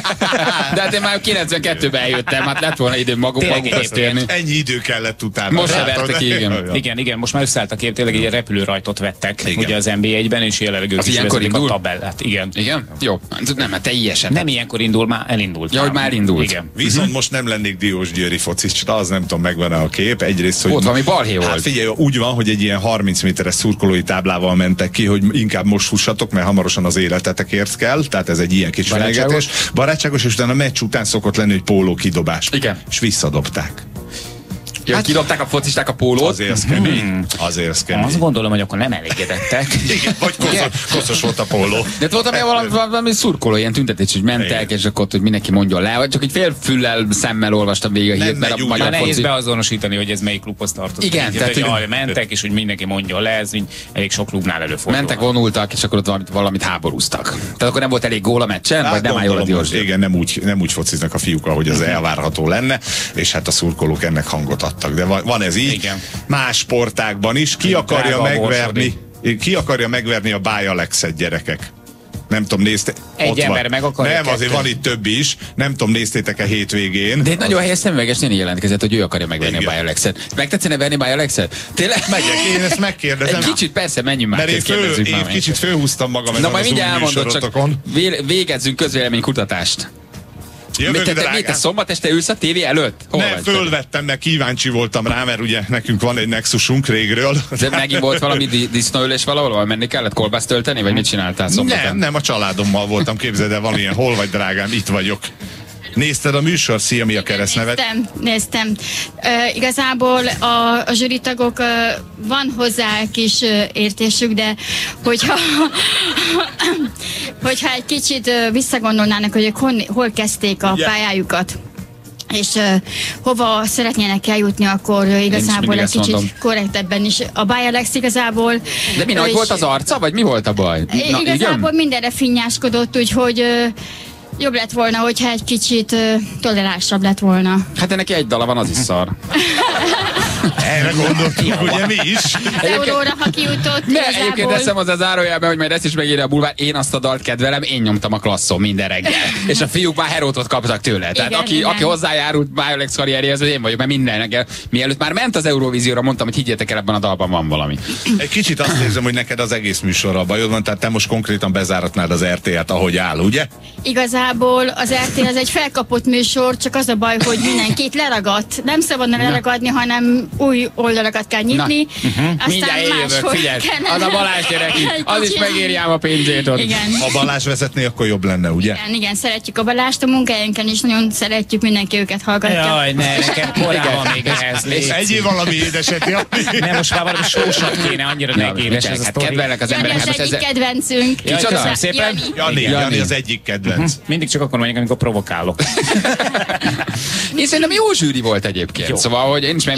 De hát én már 92-ben eljöttem, hát lett volna idő magukhoz térni. Ennyi idő kellett utána. Most se vertek ki, igen. Igen, most már összeálltak épp, tényleg egy repülőrajtot vettek, ugye az NB1-ben, és jelenleg ők is vezetik a tabellát. Igen. Igen? Jó. Nem, hát teljesen. Nem ilyenkor indul, már elindult. Ja, hogy már elindult. Igen. Viszont most nem lennék Diósgyőri focista, az nem tudom, megvan-e a kép. Egyrészt, hogy ott valami balhé volt. Hát figyelj, úgy van, hogy egy ilyen 30 méteres szurkolói táblával mentek ki, hogy inkább most fussatok, mert hamarosan az életetekért kell, tehát ez egy ilyen kis fenyegetés. Barátságos, és utána a meccs után szokott lenni, hogy póló kidobás. Igen. És visszadobták. Ja, hát, kidobták a focisták a pólót. Azért ez kemény. Azért ez kemény. Azt gondolom, hogy akkor nem elégedettek. Igen, vagy koszos volt a póló. De volt valami szurkoló, ilyen tüntetés, hogy mentek, és akkor hogy mindenki mondjon le, vagy csak egy fél füllel szemmel olvastam végig a hírt, mert a magyar nehéz beazonosítani, hogy ez melyik klubhoz tartozik. Igen, tehát hogy mentek, és hogy mindenki mondjon le, ez elég sok klubnál előfordul. Mentek, vonultak, és akkor ott valamit háborúztak. Tehát akkor nem volt elég gól a meccsen, vagy nem áll jól a Diósgyőr? Igen, nem úgy fociznak a fiúk, ahogy az elvárható lenne, és hát a szurkolók ennek hangot adtak. De van ez így. Igen. Más sportákban is. Ki akarja megverni a Báj Alexet, gyerekek? Nem tudom, egy ember meg akarja. Nem, azért van itt több is. Nem tudom, néztétek-e hétvégén. De egy nagyon helyes szemüveges néni jelentkezett, hogy ő akarja megverni a Báj Alexet. Meg tetszene verni Báj Alexet? Tényleg? Megyek, én ezt megkérdezem. Egy kicsit persze, menjünk már. Mert én kicsit fölhúztam magam. Na majd mindjárt elmondod, csak végezzünk közvéleménykutatást. Te szombat este ülsz a tévé előtt? Nem, fölvettem, mert kíváncsi voltam rá, mert ugye nekünk van egy Nexusunk régről. De megint volt valami disznóülés valahol? Menni kellett kolbászt tölteni, vagy mit csináltál szombaton? Nem, a családommal voltam, képzeld el, van ilyen, hol vagy drágám, itt vagyok. Nézted a műsor? Szia, mi a keresztnevet? Néztem. Igazából a zsűritagok van hozzá kis értésük, de hogyha egy kicsit visszagondolnának, hogy hol kezdték a pályájukat, és hova szeretnének eljutni, akkor igazából egy kicsit korrektebben is. A Báj Alex igazából... De mi nagy volt az arca, vagy mi volt a baj? Igazából mindenre finnyáskodott, úgyhogy... jobb lett volna, hogyha egy kicsit toleránsabb lett volna. Hát de neki egy dala van, az is szar. Erre gondoltunk, ugye mi is? Az Euróra, ha kijutott, egyébként eszem az zárójelben, hogy majd ezt is megírja a bulvár, én azt a dalt kedvelem, én nyomtam a klasszon minden reggel. És a fiúk már herótot kaptak tőle. Tehát igen, aki hozzájárult Báj Alex karrierjéhez, az én vagyok, mert minden reggel. Mielőtt már ment az Eurovízióra, mondtam, hogy higgyétek el, ebben a dalban van valami. Egy kicsit azt érzem, hogy neked az egész műsorral bajod van, tehát te most konkrétan bezáratnád az RTL-t, ahogy áll, ugye? Igazából az RTL az egy felkapott műsor, csak az a baj, hogy mindenkit leragadt. Nem szabadna leragadni, hanem új oldalakat kell nyitni. Aztán máshol az a Balázs gyerek, az is megírjám a pénzét ott. Igen. Ha Balázs vezetné, akkor jobb lenne, ugye? Igen, szeretjük a Balást, a munkájánken is nagyon szeretjük, mindenki őket hallgatja. Jaj, nekem korábban még ehhez légy. Egyéb valami édeset, ja. Nem, most már valami sósat kéne, annyira negédes ez a sztori. Kedvelnek az emberek. Jani az egyik kedvencünk. Kicsoda? Szépen? Jani az egyik kedvenc. Mindig csak akkor mondjuk, amikor provokálok. Én szerintem jó zsűri volt egyébként. Jó. Szóval, hogy én is meg visszanéztem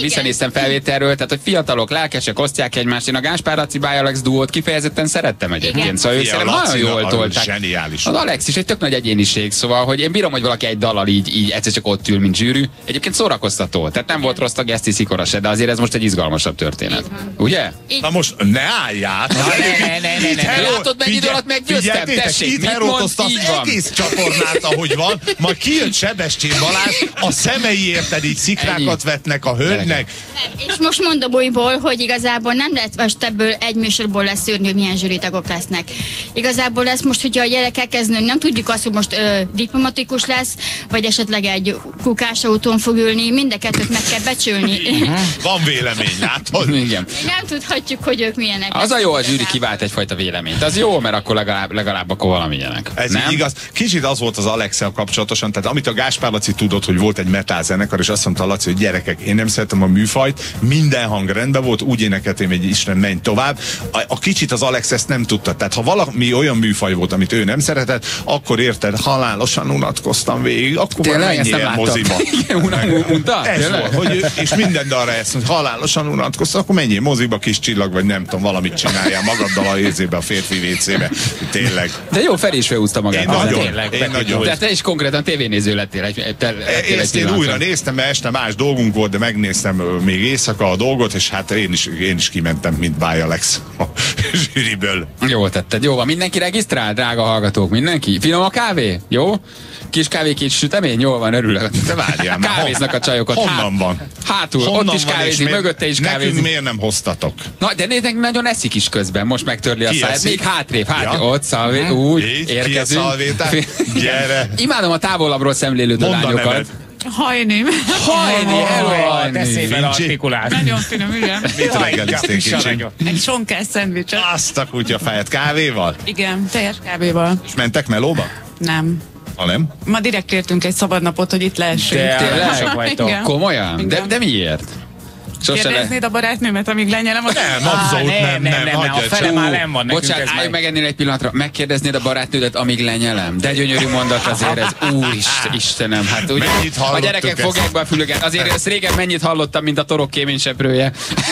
emlékszem felvételről, tehát hogy fiatalok, lelkesek, osztják egymást. Én a Gáspár Laci Báj Alex duót kifejezetten szerettem egyébként. Szóval ők szerintem nagyon jól tolták. Zseniális. Az Alex is egy tök nagy egyéniség, szóval, hogy én bírom, hogy valaki egy dallal így egyszer csak ott ül, mint zsűrű. Egyébként szórakoztató. Tehát nem volt rossz a Geszti Szikora se, de azért ez most egy izgalmasabb történet. Ugye? Na most ne állját! Ne. Látod, mennyi idő alatt meggyőztem? Tessék, itt heroltozta az egész csatornát, ahogy van, majd kijött Sebestyén Balázs, a szemei érted így szikrákat vetnek a hölgynek. És most mondom újból, hogy igazából nem lehet most ebből egy műsorból leszűrni, hogy milyen zsűritagok lesznek. Igazából lesz most, hogyha a gyerek elkezd nőni, nem tudjuk azt, hogy most diplomatikus lesz, vagy esetleg egy kukás autón fog ülni, mind a kettőt meg kell becsülni. Van vélemény, látod? Igen. Nem tudhatjuk, hogy ők milyenek. Az a jó, a zsűri kivált egyfajta véleményt. Az jó, mert akkor legalább akkor valamilyenek. Ez nem? Igaz. Kicsit az volt az Alex-el kapcsolatosan, tehát amit a Gáspár Laci tudott, hogy volt egy metal zenekar, és azt mondta a Laci, hogy gyerekek, én nem szeretem a műfajt, minden hang rendben volt, úgy énekeltem, hogy Isten, menj tovább. A kicsit az Alex ezt nem tudta. Tehát ha valami olyan műfaj volt, amit ő nem szeretett, akkor érted, halálosan unatkoztam végig, akkor menjél moziba. Ez volt, hogy és minden dalra ezt mondta, halálosan unatkoztam, akkor menjél moziba, kis csillag, vagy nem tudom, valamit csináljál magaddal a érzébe, a férfi vécébe. Tényleg. De jó, Feri is felhúzta magát. Én nagyon. Tehát te is konkrétan tévénéző lettél. Ezt én újra néztem, mert este más dolgunk volt, de megnéztem még éjszaka a dolgot, és hát én is kimentem, mint Báj Alex a zsűriből. Jól tetted, jó van. Mindenki regisztrál, drága hallgatók, mindenki? Finom a kávé? Jó? Kis kávé, kis sütemény? Jól van, örülök. De várjál, kávéznak a csajokat. Honnan van? Hátul, honnan ott is kávézik, mögötte is kávézik. Nekünk miért nem hoztatok? Na, de nézd, nagyon eszik is közben, most megtörli a száját. Még hátrébb, ott szalvé, úgy, érkezünk. Gyere. Imádom a távolabbról szemlélődő lányokat. Hajni. Hajni. Teszél fel artikulát. Nagyon finom, igen. Mit reggeliztél kicsit? Egy sonkás szendvicset. Azt a kutyafáját kávéval? Igen, teljes kávéval. És mentek melóba? Nem. Ha nem? Ma direkt értünk egy szabadnapot, hogy itt lehessünk. Tényleg? Komolyan? De miért? Kérdeznéd a barátnőmet, amíg lenyelem a... Nem, abszolút nem. A fele már nem van. Bocsánat, állj meg ennél egy pillanatra. Megkérdeznéd a barátnődet, amíg lenyelem? De gyönyörű mondat azért ez. Istenem, hát ugye a gyerekek fogják be a fülöket. Azért ezt régen mennyit hallottam, mint a torok kéményseprője.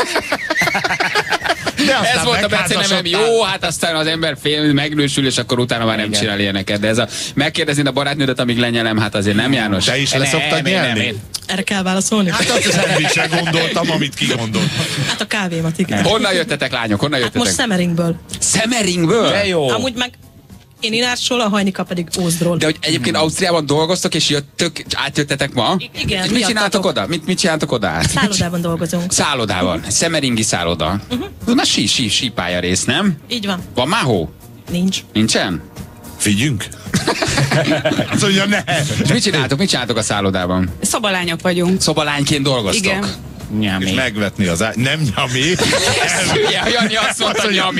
Ez volt a becenevem, jó, hát aztán az ember megnősül, és akkor utána már nem csinál ilyeneket. De ez a megkérdeznéd a barátnődet, amíg lenyelem, hát azért nem, János. Te is leszoktad nyelni? Erre kell válaszolni? Hát azt semmit gondoltam, amit kigondolt. Hát a kávémat, igen. Honnan jöttetek, lányok? Honnan jöttetek? Most Szemeringből. Szemeringből? De jó. Amúgy meg én Inárcsról, a Hajnika pedig Ózdról. De hogy egyébként Ausztriában dolgoztok, és átjöttetek ma? Igen. És mit csináltok oda? Mit csináltok oda? Szállodában dolgozunk. Szállodában. Szemeringi szálloda. Ez már sípálya rész, nem? Így van. Van már hó? Nincs. Nincsen? Figyünk. Azt mondja, ne. És mit csináltok a szállodában? Szobalányok vagyunk. Szobalányként dolgoztok? Igen. Nyami. És megvetni az nem nyami. Jani azt mondta, nyami.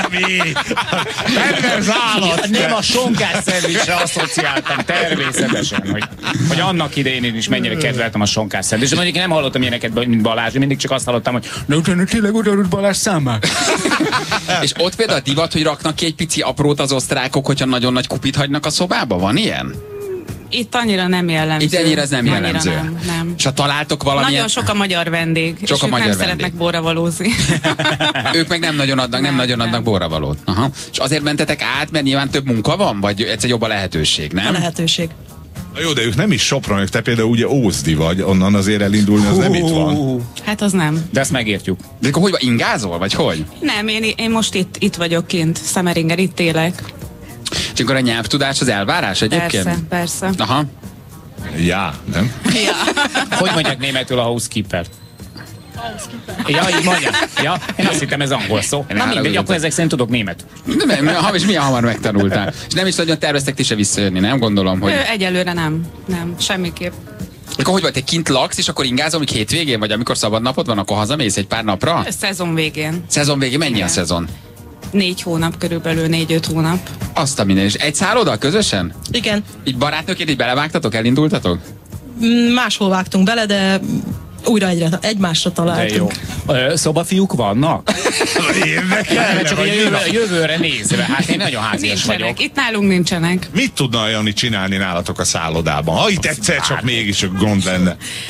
Kedves állat. Nem a sonkás szendvicsre asszociáltam természetesen, hogy annak idején én is mennyire kedveltem a sonkás szendvicsre. Mondjuk nem hallottam ilyeneket, mint Balázs, mindig csak azt hallottam, hogy tényleg odaadott Balázs számát. És ott például divat, hogy raknak ki egy pici aprót az osztrákok, hogyha nagyon nagy kupit hagynak a szobába? Van ilyen? Itt annyira nem jellemző. Itt ennyire ez nem jellemző. Nem. És ha találtok valamilyen... Nagyon sok a magyar vendég, és ők nem szeretnek borravalózni. Ők meg nem nagyon adnak borravalót. Aha. És azért mentetek át, mert nyilván több munka van? Vagy egyszer jobb a lehetőség, nem? A lehetőség. Na jó, de ők nem is Sopron, te például ugye Ózdi vagy, onnan azért elindulni, az nem itt van. Hát az nem. De ezt megértjük. De akkor hogy van, ingázol, vagy hogy? Nem, én most itt vagyok kint, Szemeringen, itt élek. És akkor a nyelvtudás az elvárás egyébként? Persze. Aha. Ja, nem? Ja. Hogy mondják németül a housekeeper? Ja, így mondják. Ja, én azt hittem ez angol szó. Na mindegy, akkor ezek szerint tudok német. És milyen hamar megtanultál? És nem is nagyon terveztek ti se visszajönni, nem? Gondolom, hogy... Egyelőre nem, semmiképp. Akkor hogy vagy, te kint laksz, és akkor ingázol, amíg hétvégén, vagy amikor szabad napod van, akkor hazamész egy pár napra? Szezon végén. Szezon végén? Mennyi a szezon? 4 hónap körülbelül, 4-5 hónap. Azt a minden. És egy szálloda közösen? Igen. Így barátnőként így belevágtatok, elindultatok? Máshol vágtunk bele, de újra egymásra találtunk. De jó. Szobafiúk vannak? Érdekelne, csak a jövőre nézve, hát én nagyon házias vagyok. Itt nálunk nincsenek. Mit tudna Jani csinálni nálatok a szállodában? Ha itt egyszer csak mégis gond lenne.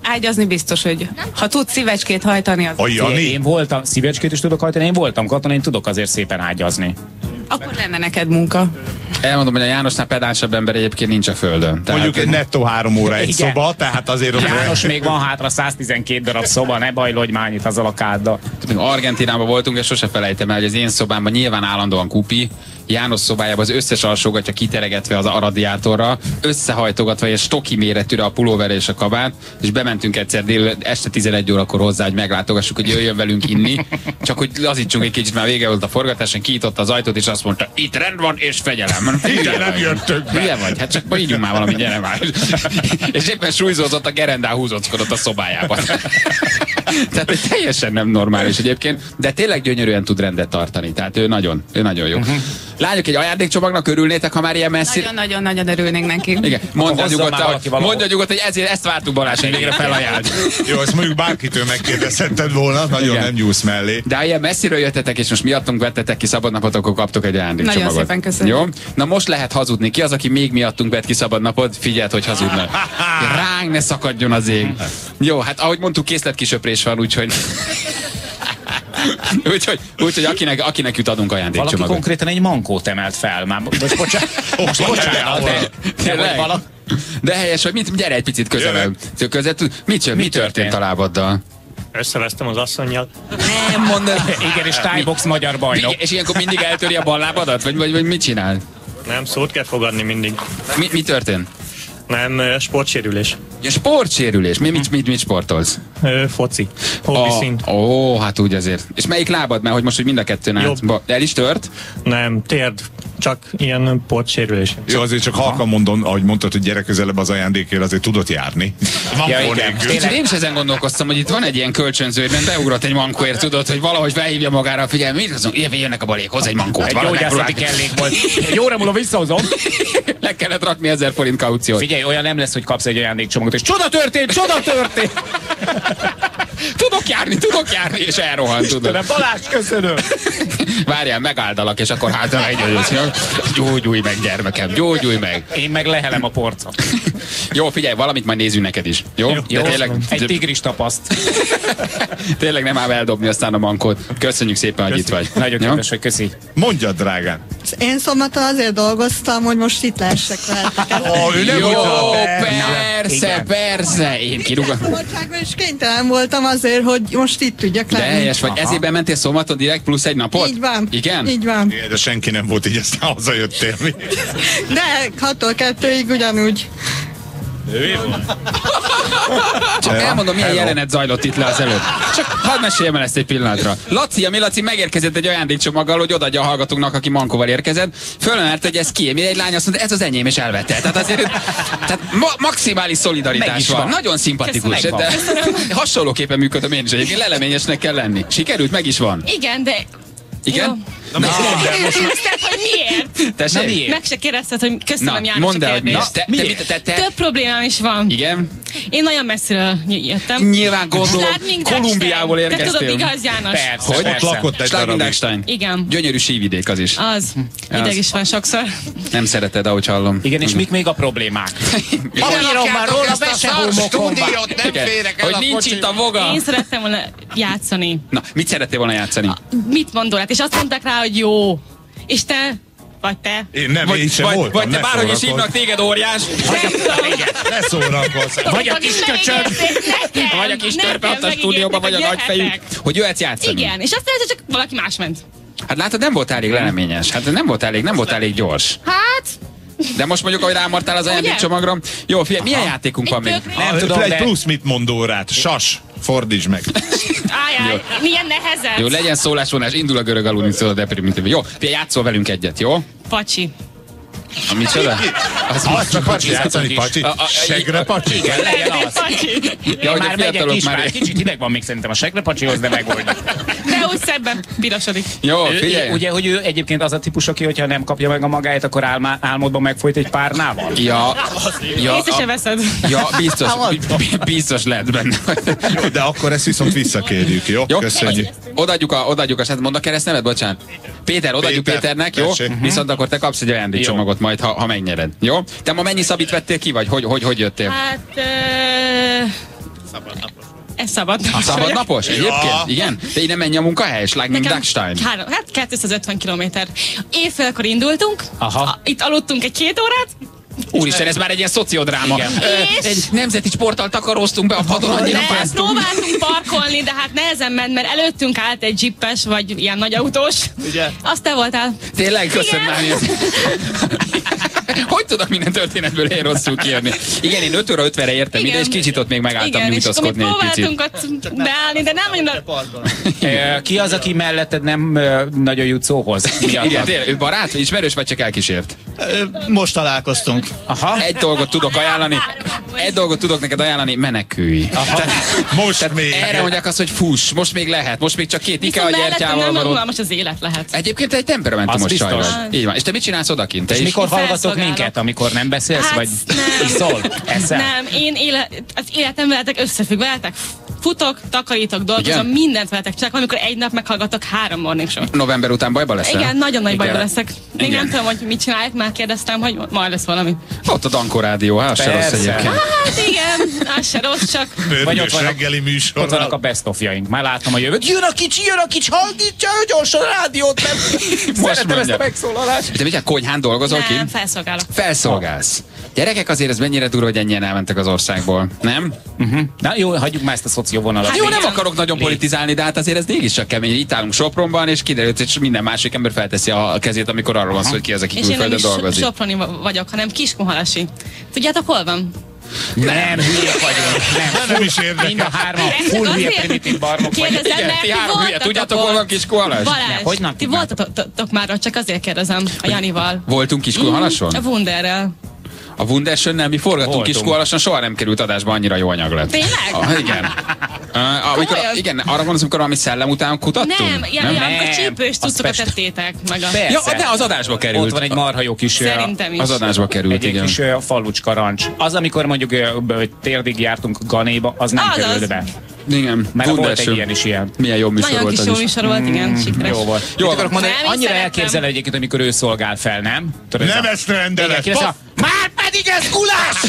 Ágyazni biztos, hogy ha tudsz szívecskét hajtani, az... Én voltam, szívecskét is tudok hajtani, én voltam katona, én tudok azért szépen ágyazni. Akkor lenne neked munka. Elmondom, hogy a Jánosnál pedánsabb ember egyébként nincs a földön. Mondjuk egy nettó 3 óra egy szoba, tehát azért... János, még van hátra 112 darab szoba, ne bajlódj már itt azzal a káddal. Argentínában voltunk, és sose felejtem el, hogy az én szobámban nyilván állandóan kupi, János szobájában az összes alsógatja kiteregetve az a radiátorra, összehajtogatva egy stoki méretűre a pulóverre és a kabát, és bementünk egyszer este 11 órakor hozzá, hogy meglátogassuk, hogy jöjjön velünk inni, csak hogy lazítsunk egy kicsit, már vége volt a forgatáson, kinyitotta az ajtót, és azt mondta, itt rend van és fegyelem. Igen, nem jöttök be. Hülye vagy, hát csak ma ígyunk már valami, gyere már. És éppen súlyzózott, a gerendán húzóckodott a szobájában. Tehát teljesen nem normális egyébként, de tényleg gyönyörűen tud rendet tartani. Tehát ő nagyon jó. Lányok, egy ajándékcsomagnak örülnétek, ha már ilyen messzi? Nagyon örülnénk neki. Igen, mondja nyugodt, hogy ezért ezt vártuk Balázs, hogy végre felajánlt. Jó, ezt mondjuk bárkitől megkérdezhetted volna, nagyon nem nyúlsz mellé. De ha ilyen messziről jöttetek, és most miattunk vettetek ki szabadnapot, akkor kaptok egy ajándékcsomagot. Nagyon szépen köszönöm. Jó? Na most lehet hazudni. Ki az, aki még miattunk vett ki szabadnapot? Figyeld, hogy hazudnak. Ránk ne szakadjon az ég. Jó, hát ahogy mondtuk, készletkisöprés van, úgyhogy akinek jut adunk ajándékcsomagot. Valaki konkrétan egy mankót emelt fel már. Most bocsánat. De helyes, hogy gyere egy picit közelebb. Mi történt a lábaddal? Összevesztem az asszonnyal. Nem mondod. Igen, és Thai-box magyar bajnok. És ilyenkor mindig eltöri a ballábadat? Vagy mit csinál? Nem, szót kell fogadni mindig. Mi történt? Nem, sportsérülés. Ja, sportsérülés. Mit sportolsz? Foci. Hobbi szint. Ó, hát úgy azért. És melyik lábad? Mert hogy most, hogy mind a kettőn át. El is tört? Nem, térd. Csak ilyen sportsérülés. Jó, azért csak halkan mondom, ahogy mondtad, hogy gyere közelebb az ajándékért, azért tudott járni. Én is ezen gondolkoztam, hogy itt van egy ilyen kölcsönzőben, beugrott egy mankóért, tudod, hogy valahogy felhívja magára a figyelmet. Mit azon? Jönnek a balék, hoz egy mankót. Egy gyógyászati kellék volt. Egy óra múlva visszahozom. Le kellett rakni 1000 forint kauciót. Figyelj, olyan nem lesz, hogy kapsz egy ajándékcsomagot, és csoda történt! Tudok járni, és elrohan, tudod. Balázs, köszönöm! Várjál, megáldalak, és akkor hátra gyógyulj meg, gyermekem, gyógyulj meg. Én meg lehelem a porcot. Jó, figyelj, valamit majd nézzünk neked is. Jó? De tényleg, egy tigris tapaszt. Tényleg nem ám eldobni aztán a mankót. Köszönjük szépen, hogy itt vagy. Nagyon kedves, hogy köszi. Mondjad, drágán. Én szombaton azért dolgoztam, hogy most itt lehessek veletek. Jó, persze. Én kirúgom. És kénytelen voltam azért, hogy most itt tudjak lenni. De helyes vagy. Ezében mentél szombaton direkt plusz egy napot? Így van. Igen? Így van. De senki nem volt így, aztán hazajöttél mi? De 6-tól 2-ig ugyanúgy. Csak elmondom, milyen jelenet zajlott itt le az előtt. Csak hadd meséljem el ezt egy pillanatra. Laci megérkezett egy ajándékcsomaggal, hogy odaadja a hallgatóknak, aki mankóval érkezett. Fölmert, hogy ez ki? Egy lány azt mondta, ez az enyém, és elvette. Tehát azért maximális szolidaritás van. Nagyon szimpatikus. De hasonlóképpen működöm én is egyébként. Leleményesnek kell lenni. Sikerült, meg is van. Igen, de... Igen? Megkérdezted, hogy miért? Tessék? Meg se kérdezted, hogy köszönöm János a kérdést. Több problémám is van. Igen? Én nagyon messziről jöttem. Nyilván gondolom, Kolumbiából érkeztél. Te tudod, igaz, János? Persze. Hogy? Ott lakott egy darabig. Igen. Gyönyörű sívidék az is. Az. Ideg is van sokszor. Nem szereted, ahogy hallom. Igen, és mik még a problémák? Amiről már róla be se hogy nincs itt a voga. Én szerettem volna játszani. Na, mit szerettél volna játszani? Mit mondol? És azt mondták rá, hogy jó. És te? Vagy te? Én nem, én sem voltam. Vagy te bárhogy is hívnak téged, óriás. Ne szórakozz. Vagy a kis köcsög. Vagy a kis törpe ott a stúdióban, vagy a nagyfejű. Hogy jöhetsz játszani. Igen, és aztán csak valaki más ment. Hát látod, nem volt elég leleményes. Hát nem volt elég gyors. Hát... De most mondjuk, hogy rámartál az ajándékcsomagra. Jó, figyelj, milyen játékunk van még? Nem tudom, egy plusz mit mond órát. Sas. Fordítsd meg. Ájjáj, milyen nehezet. Jó, legyen szólásvonás, indul a görög aludni, szól a deprimitív. Jó, játszol velünk egyet, jó? Pacsi. Micsoda? Az csak pacsi játszani, pacsi. Segre pacsi. Igen, legyen az. Ja, hogy már megyek is, már kicsit hideg van még szerintem a segre pacsihoz, de megoldja. De úgy szebben pirosodik. Jó, figyelj. Ugye, hogy ő egyébként az a típus, aki, hogyha nem kapja meg a magáét, akkor álmodban megfolyt egy párnával? Ja. Észre se veszed. Ja, biztos lehet benne. Jó, de akkor ezt viszont visszakérjük, jó? Köszönjük. Odaadjuk a hát mondd a keresztnevet, bocsánat. Péter, odaadjuk Péternek, jó? Viszont akkor te kapsz egy ajándékcsomagot majd, ha megnyered, jó? Te ma mennyi szabit vettél ki, vagy hogy jöttél? Hát... Ez szabadnapos. Szabadnapos? Egyébként? Igen? De innen mennyi a munkahely? És Lightning Dachstein? Hát 250 kilométer. Évfélkor indultunk, itt aludtunk egy 2 órát, Úristen, ez már egy ilyen szociodráma. Egy nemzeti sporttal takaróztunk be a padon, annyira fáztunk. Próbáltunk parkolni, de hát nehezen ment, mert előttünk állt egy jeepes, vagy ilyen nagy autós. Ugye? Azt te voltál. Tényleg? Köszönöm, Mária. Hogy tudok minden történetből én rosszul kijönni? Igen, én 5 óra 50-re értem ide, és kicsit ott még megálltam nyújtózkodni egy picit. Próbáltunk ott beállni, de nem annyira... Ki az, aki melletted nem nagyon jut szóhoz? Igen, tényleg, barát, ismerős, vagy csak elkísért? Most találkoztunk. Aha. Egy dolgot tudok ajánlani. Egy dolgot tudok neked ajánlani, menekülj. Most még. Erre mondják azt, hogy fuss, most még lehet, most még csak 2 IKEA gyertyával van. Most az élet lehet. Egyébként egy temperamentumos csaj vagy. Így van. És te mit csinálsz odakint? És mikor hallgatok minket, amikor nem beszélsz, vagy iszol? Nem, én az életem veletek összefügg, veletek futok, takarítok, dolgozom, mindent veletek csak amikor egy nap meghallgatok 3 morning show. November után bajba leszel? Igen, nagyon nagy bajba leszek. Még nem tudom, hogy mit csinálják, már kérdeztem, hogy majd lesz valami. Ott a Danko Rádió, az se rossz egyébként. Hát igen, az se rossz, csak... Vagy ott reggeli műsor. Ott vannak a best of-jaink. Már látom a jövőt. Jön a kicsi, hallgatja gyorsan a rádiót, nem szeretem ezt a megszólalást. De mit, konyhán dolgozol ki? Nem, felszolgálok. Felszolgálsz. Gyerekek, azért ez mennyire durva, hogy ennyien elmentek az országból, nem? Na jó, hagyjuk már ezt a szocióvonalat. Hát jó, nem akarok nagyon politizálni, de hát azért ez mégiscsak kemény. Itt állunk Sopronban, és kiderült, hogy minden másik ember felteszi a kezét, amikor arról van szó, hogy ki az, aki külföldön dolgozik. És én nem is Soproni vagyok, hanem Kiskunhalasi. Tudjátok, hol van? Nem, hülyék vagyunk. Nem is érdekel. Mind a 3 full hülye primitív barmok vagyunk. Igen, ti 3 hülye. Tudjátok, hol van Kiskunhalas? Balázs, ti voltatok már, csak azért kérdezem a Janival. Voltunk Kiskunhalason? A Wunderrel. A Wundersönnel mi forgatunk Kiskunhalason, soha nem került adásba, annyira jó anyag lett. Tényleg? Igen. Igen, arra gondolsz, amikor valami szellem után kutattunk? Nem, a csípős cuccokat tettétek meg a... Ja, de az adásba került. Ott van egy marha jó kis... Szerintem is. Az adásba került, egy kis falucska rancs. Az, amikor mondjuk térdig jártunk Ganéba, az nem került be. Igen, mert volt egy ilyen is ilyen. Milyen jó műsor volt az is. Nagyon kis jó műsor volt, igen, sikres. Jó volt. Jó, akarok mondani, annyira elképzeled egyébként, amikor ő szolgál fel, nem? Nem ezt rendelet. Már pedig ez gulás!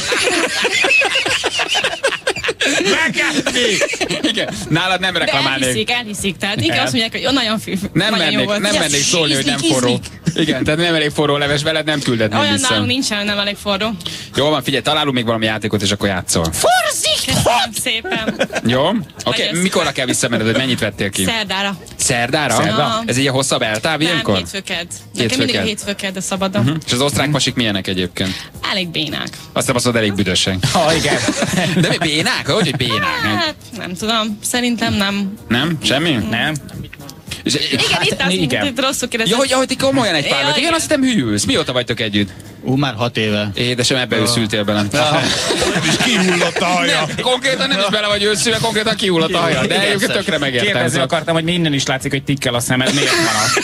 Megetni! Igen, nálad nem reklamálnék. Elhiszik, tehát igen, azt mondják, hogy nagyon jó volt. Nem mennék szólni, hogy nem forró. Igen, tehát nem elég forró leves veled, nem küldetnék vissza. Olyan nálunk nincsen, nem elég forró. Jó van, figyelj, találunk még valami játékot, és akkor játszol. Forzik! Köszönöm szépen. Jó? Oké, mikorra kell visszamenned, hogy mennyit vettél ki? Szerdára. Szerdára? Ez egy hosszabb eltáv ilyenkor? Nem, hétfőked. Nekem mindig a hétfőked, a szabadon. És az osztrák pasik milyenek egyébként? Elég bénák. Azt mondod, elég büdösek. Igen. De mi bénák? Hogy bénák? Hát, nem tudom. Szerintem nem. Nem? Semmi? Nem. Igen, itt rosszul kérdezem. Ja, hogy ti komolyan egy pár vagy. Igen, azt hiszem hűlsz. Mióta vagytok együtt? Már 6 éve. Édesem, ebbe őszültél bele. És kihullott a haja. Konkrétan nem is bele vagy őszülve, konkrétan kihullott a haja. De egyébként tökre megértem. Kérdezni akartam, hogy minden is látszik, hogy tikkel a szemed. Miért van az?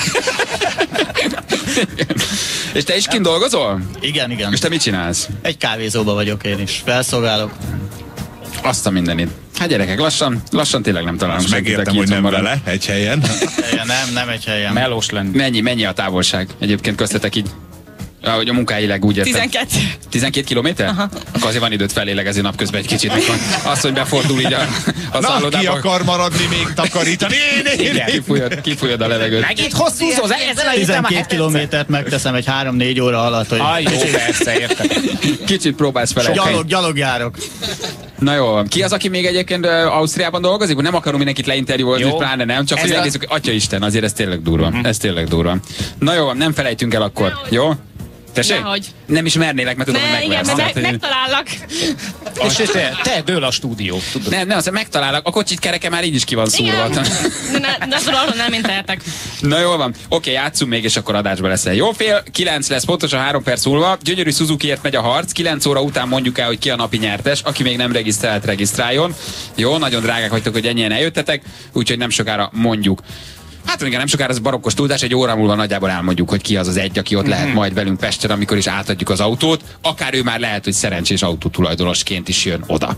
És te is kint dolgozol? Igen. És te mit csinálsz? Egy kávézóba vagyok én is. Felszolgálok. Azt a mindenit. Hát gyerekek, lassan tényleg nem találunk. Megértem, hogy nem vele, egy helyen. Nem egy helyen. Melós lenni. Mennyi a távolság? Egyébként köztetek így? Ahogy a munkáileg úgy értem. 12. 12 kilométer? Aha. Akkor azért van időt felélegezni napközben egy kicsit. Azt, hogy befordul így a szállodába. Ki akar maradni még takarítani? Kifújod a levegőt. Megint hosszúzó, ezen a 12 kilométert megteszem egy 3-4 óra alatt. Hogy... Jó, persze, értem. Kicsit próbálsz fele. Gyalog járok. Na jó, ki az, aki még egyébként Ausztriában dolgozik? Nem akarom mindenkit leinterjúolni, pláne nem, csak hogy egész, Atyaisten, azért ez tényleg durva. Ez tényleg durva. Na jó, nem felejtünk el akkor, jó? Tessék? Nem is mernélek, mert tudom, hogy megversz. Igen, megtalállak. És te dől a stúdió. Nem, azt megtalálok. A kocsit kereke már így is ki van szúrva. De arról nem én tehetek. Na jól van. Oké, játszunk még, és akkor adásba leszel. Jó, 8:30 lesz, pontosan 3 perc múlva. Gyönyörű Suzukiért megy a harc. 9 óra után mondjuk el, hogy ki a napi nyertes. Aki még nem regisztrált, regisztráljon. Jó, nagyon drágák vagytok, hogy ennyien eljöttetek, úgyhogy nem sokára mondjuk. Hát igen, nem sokára ez barokkos túlzás, egy óra múlva nagyjából elmondjuk, hogy ki az az egy, aki ott lehet majd velünk Pesten, amikor is átadjuk az autót. Akár ő már lehet, hogy szerencsés autótulajdonosként is jön oda.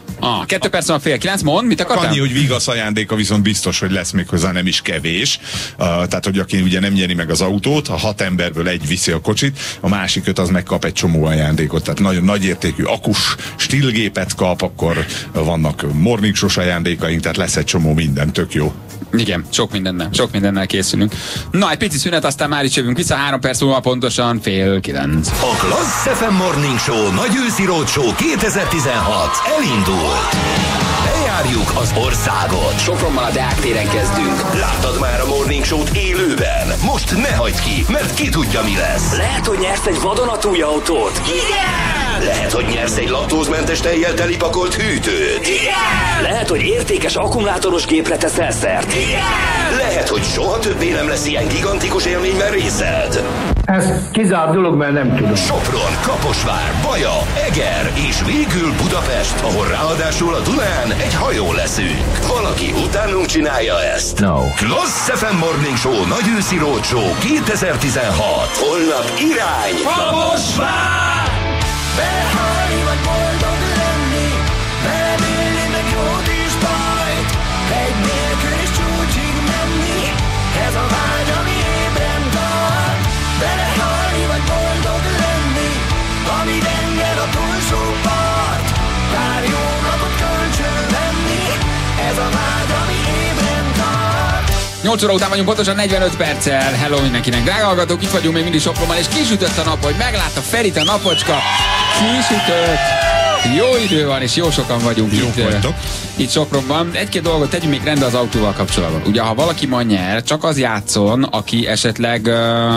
2 perc van 8:30, mond, mit akartál? Annyi, hogy vigasz ajándéka viszont biztos, hogy lesz még hozzá, nem is kevés. Tehát, hogy aki ugye nem nyeri meg az autót, a 6 emberből egy viszi a kocsit, a másik 5 az megkap egy csomó ajándékot. Tehát nagyon nagy értékű akus stílgépet kap, akkor vannak morning show ajándékaink, tehát lesz egy csomó minden, tök jó. Igen, sok mindennel készülünk. Na, egy pici szünet, aztán már is jövünk vissza, 3 perc múlva pontosan 8:30. A Klassz FM Morning Show nagy őszi roadshow 2016 elindult. Bejárjuk az országot. Sopronban a Deák téren kezdünk. Láttad már a Morning Show-t élőben? Most ne hagyd ki, mert ki tudja, mi lesz. Lehet, hogy nyersz egy vadonatúj autót. Igen! Lehet, hogy nyersz egy laktózmentes tejjel telipakolt hűtőt. Igen! Lehet, hogy értékes akkumulátoros gépre teszel szert. Igen! Lehet, hogy soha többé nem lesz ilyen gigantikus élményben részed. Ez kizárt dolog, mert nem tudom. Sopron, Kaposvár, Baja, Eger és végül Budapest, ahol ráadásul a Dunán egy hajó leszünk. Valaki utánunk csinálja ezt. No. Klassz FM Morning Show nagy őszi roadshow 2016. Holnap irány Kaposvár! Behalni vagy boldog lenni, belülni meg jót és bajt, egy nélkül is csúcsig menni, ez a vágy, ami ébren tart. Belehalni vagy boldog lenni, ami enged a túlsó part, pár jó napot kölcsön venni, ez a vágy, ami ébren tart. 8 óra után vagyunk pontosan 45 perccel. Hello mindenkinek, drága hallgatók, itt vagyunk még mindig Sopronban, és kisütött a nap, hogy meglátta Ferit a napocska. Kisütött. Jó idő van, és jó sokan vagyunk itt Sopronban. Egy-két dolgot tegyünk még rendbe az autóval kapcsolatban. Ugye, ha valaki ma nyer, csak az játszon, aki esetleg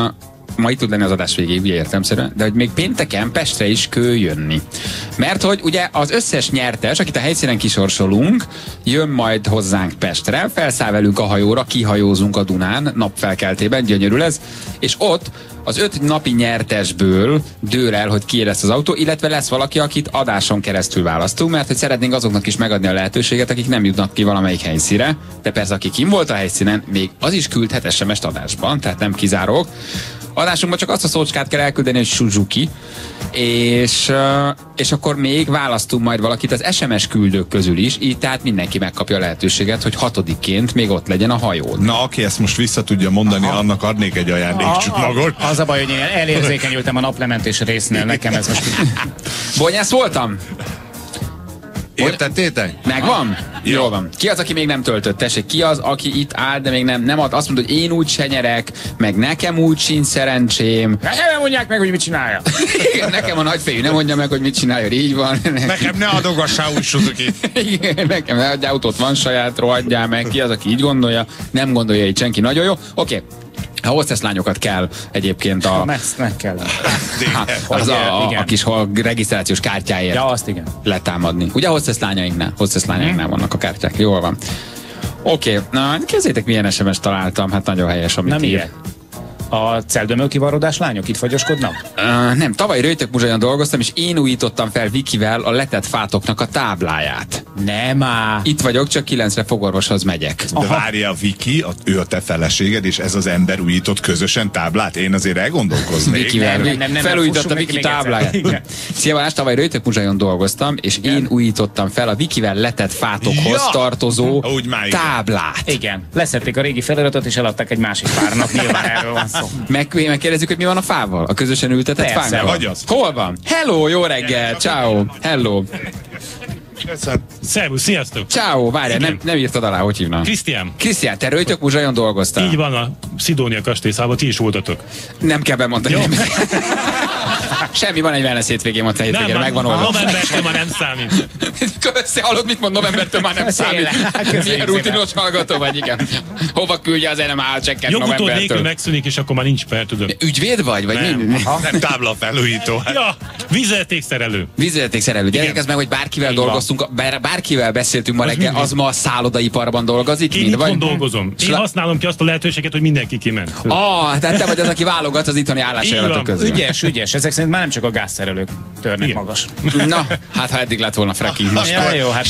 ma itt tud lenni az adás végéig, ugye értelemszerűen, de hogy még pénteken Pestre is kell jönni. Mert hogy ugye az összes nyertes, akit a helyszínen kisorsolunk, jön majd hozzánk Pestre, felszáll velünk a hajóra, kihajózunk a Dunán, napfelkeltében, gyönyörű lesz, és ott az 5 napi nyertesből dől el, hogy kié lesz az autó, illetve lesz valaki, akit adáson keresztül választunk, mert hogy szeretnénk azoknak is megadni a lehetőséget, akik nem jutnak ki valamelyik helyszínre, de persze aki kim volt a helyszínen, még az is küldhet SMS-t adásban, tehát nem kizárók. Adásunkban csak azt a szócskát kell elküldeni, hogy Suzuki, és akkor még választunk majd valakit az SMS küldők közül is, így tehát mindenki megkapja a lehetőséget, hogy 6-ként még ott legyen a hajón. Na, aki ezt most vissza tudja mondani, annak adnék egy ajándékcsomagot. Az a baj, hogy én elérzékenyültem a naplementés résznél, nekem ez most... Bonyász voltam? Értettétek? Megvan? Jól van. Ki az, aki még nem töltött? Tessék, ki az, aki itt áll, de még nem ad? Azt mondta, hogy én úgy se nyerek, meg nekem úgy sincs szerencsém. Nem mondják meg, hogy mit csinálja. Igen, nekem a nagyfejű nem mondja meg, hogy mit csinálja, így van. Nekem ne adogassál úgy Suzuki. Igen, nekem ne adjál autót, van saját, rohadjál meg. Ki az, aki így gondolja? Nem gondolja így senki. Nagyon jó. Oké. A hostess lányokat kell egyébként meg kell. A kis regisztrációs kártyáért letámadni. Ugye a hostess lányainknál vannak a kártyák. Jól van. Oké, na kezdjétek milyen SMS találtam, hát nagyon helyes, amit ír. A celdömölkivarrodás lányok itt fagyoskodnak? Nem, tavaly Röjtök Muzsajon dolgoztam, és én újítottam fel Vikivel a letett fátoknak a tábláját. Nem á. Itt vagyok, csak 9-re fogorvoshoz megyek. De várja, Viki, ő a te feleséged, és ez az ember újított közösen táblát? Én azért elgondolkoznék. Vikivel, felújította Viki tábláját. Szia Balázs, tavaly Röjtök Muzsajon dolgoztam, és én újítottam fel a Vikivel letett fátokhoz tartozó táblát. Igen, leszették a régi feliratot, és eladták egy másik párnak, nyilván erről van szó. Megkérdezzük, hogy mi van a fával? A közösen ültetett fával? Vagy az. Hol van? Hello, jó reggel, ciao, hello. Szervusz, sziasztok! Ciao, várjál, nem írtad alá, hogy hívnak? Krisztián, te Röjtök Muzsajon dolgoztál? Így van, a Szidónia kastélyszában ti is voltatok. Nem kell bemondani. Semmi, van egy wellness hétvégén, ott a hétvégére, megvan oldva. Novembertől már nem számít. Hallod, mit mond, novembertől már nem számít. Milyen rutinos hallgató vagy, igen. Hova küldje az NMA csekket novembertől? Jogutód nélkül megszűnik, és akkor már nincs per, tudom. Ügyvéd vagy? Nem, nem táblafelújító. Ja, vízvezetékszerelő. Vízvezetékszerelő. Gyerekek, ez meg, hogy bárkivel dolgoztunk, bárkivel beszéltünk ma reggel, az ma a szállodaiparban dolgozik. Én itthon dolgozom. Én használom ki azt a lehetőséget, hogy mindenki kiment. Tehát te vagy az, aki válogat az itthoni állásajánlatok közül. Ügyes. Ezek szerint már nem csak a gázszerelők törnek magas. Na, hát ha eddig lett volna fracking most. Ja, jó, hát.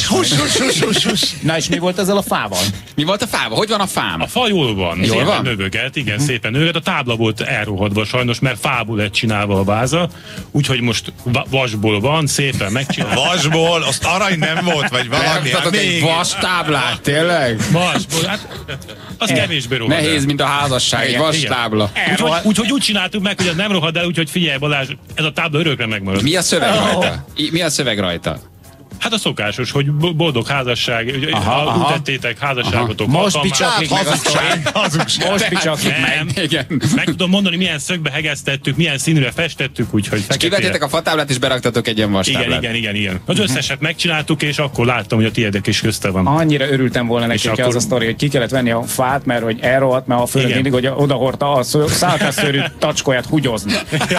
Na és mi volt ezzel a fával? Mi volt a fával? Hogy van a fám? A fa jól van. Jól van? Növöget, igen, szépen növöget. A tábla volt elrohadva sajnos, mert fából lett csinálva a váza, úgyhogy most vasból van, szépen megcsinálva. Vasból? Azt arany nem volt, vagy valami? Hát egy vas táblát, tényleg? Vasból, hát az kevésbé rohad. Nehéz, mint a házasság, egy vas tábla. Úgyhogy úgy csináltuk meg, hogy az nem rohad el, úgyhogy figyelj Balázs, ez a tábla örökre megmarad. Mi a szöveg rajta? Mi a szöveg rajta? Hát a szokásos, hogy boldog házasság, ütettétek házasságotok. Most bicsaklik meg a sztori. Most bicsaklik meg. Igen. Meg tudom mondani, milyen szögbe hegesztettük, milyen színűre festettük, úgyhogy és kivettétek a fatáblát, és beraktatok egy ilyen vastáblát. Igen. Az összeset megcsináltuk, és akkor láttam, hogy a tiédek is közte van. Annyira örültem volna neki, akkor... az a sztori, hogy ki kellett venni a fát, mert hogy elrohadt, mert a főnök mindig, hogy odahordta a szálkásszőrű tacskóját húgyozni.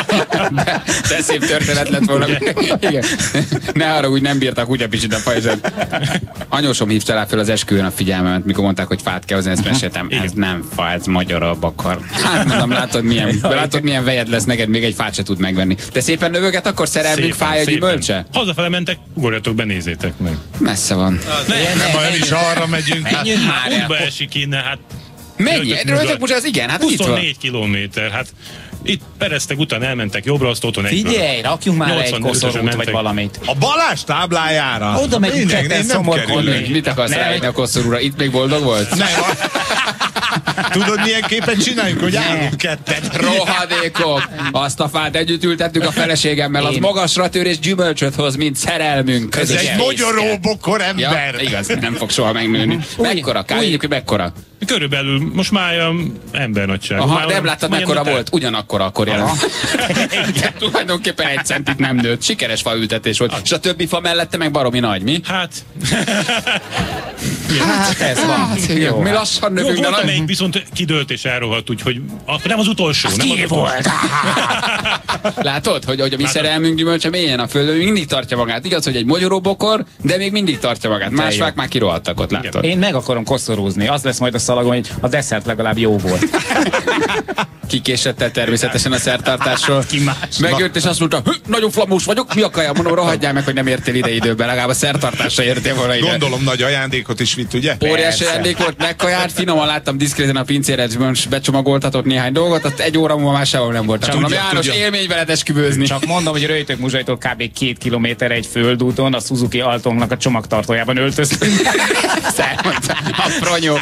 De szép történet lett volna. Igen. Ne arra, úgy nem bírtak úgy a picit a fajzat. Anyósom hívta rá fel az esküvőn a figyelmemet, mikor mondták, hogy fát kell hozni, ezt meséltem. Ez nem fa, ez magyarabb akar. Hát mondom, látod milyen vejed lesz neked, még egy fát se tud megvenni. De szépen növöget, akkor szerelmük fája gyümölcse? Hazafele mentek, ugorjatok be, nézzétek meg. Messze van. Nem is arra megyünk. Menjünk már. Útba esik innen, hát. Mennyi? Rögtök most az igen, hát 24 kilométer, hát itt Pereztek után elmentek jobbra, azt otthon egyben. Figyelj, rakjunk már egy koszorút vagy valamit. A Balázs táblájára? Oda megyünk ketten szomorkodni. Mit akarsz rájönni a koszorúra? Itt még boldog volt? Nem. Tudod, milyen képet csináljunk, hogy állunk ketten? Rohadékok! Azt a fát együtt ültettük a feleségemmel, az magasra tör és gyümölcsöt hoz, mint szerelmünk. Ez egy magyaró bokor ember. Ja, igaz, nem fog soha megnőni. Mekkora? Káljük, hogy mekkora? Körülbelül most már embernagyság. Aha, nem láttad, mekkora volt? Ugyanakkor akkor jelent. Tulajdonképpen 1 centit nem nőtt. Sikeres faültetés volt. És a többi fa mellette meg baromi nagy, mi? Hát ez van. Jó, mi lassan növünk. Volt, amelyik viszont kidőlt és elrohadt, úgyhogy nem az utolsó. Nem az volt. Látod, hogy a mi szerelmünk gyümölcse mélyen a földön, mindig tartja magát. Igaz, hogy egy mogyoróbokor, de még mindig tartja magát. Más fák már kirohadtak ott, látod. Én meg akarom koszorúzni. Az lesz majd a szalagon, hogy a desszert legalább jó volt. Kikésett el természetesen a szertartásról. Megjött és azt mondta, nagyon flamós vagyok, mi a kaja? Mondom, rohadjál meg, hogy nem értél ide időben, legalább a szertartásra értél volna ide. Gondolom nagy ajándékot is vitt, ugye? Óriási ajándék volt, megkajárt, finoman láttam diszkréten a pincére, becsomagoltatott néhány dolgot, azt 1 óra múlva már sehol nem volt. Csak mondom, János, élmény veled esküvőzni. Csak mondom, hogy Röjtök Muzsaitól kb. 2 kilométerre egy földúton a Suzuki Altomnak a csomagtartójában öltöztünk. A fronyó.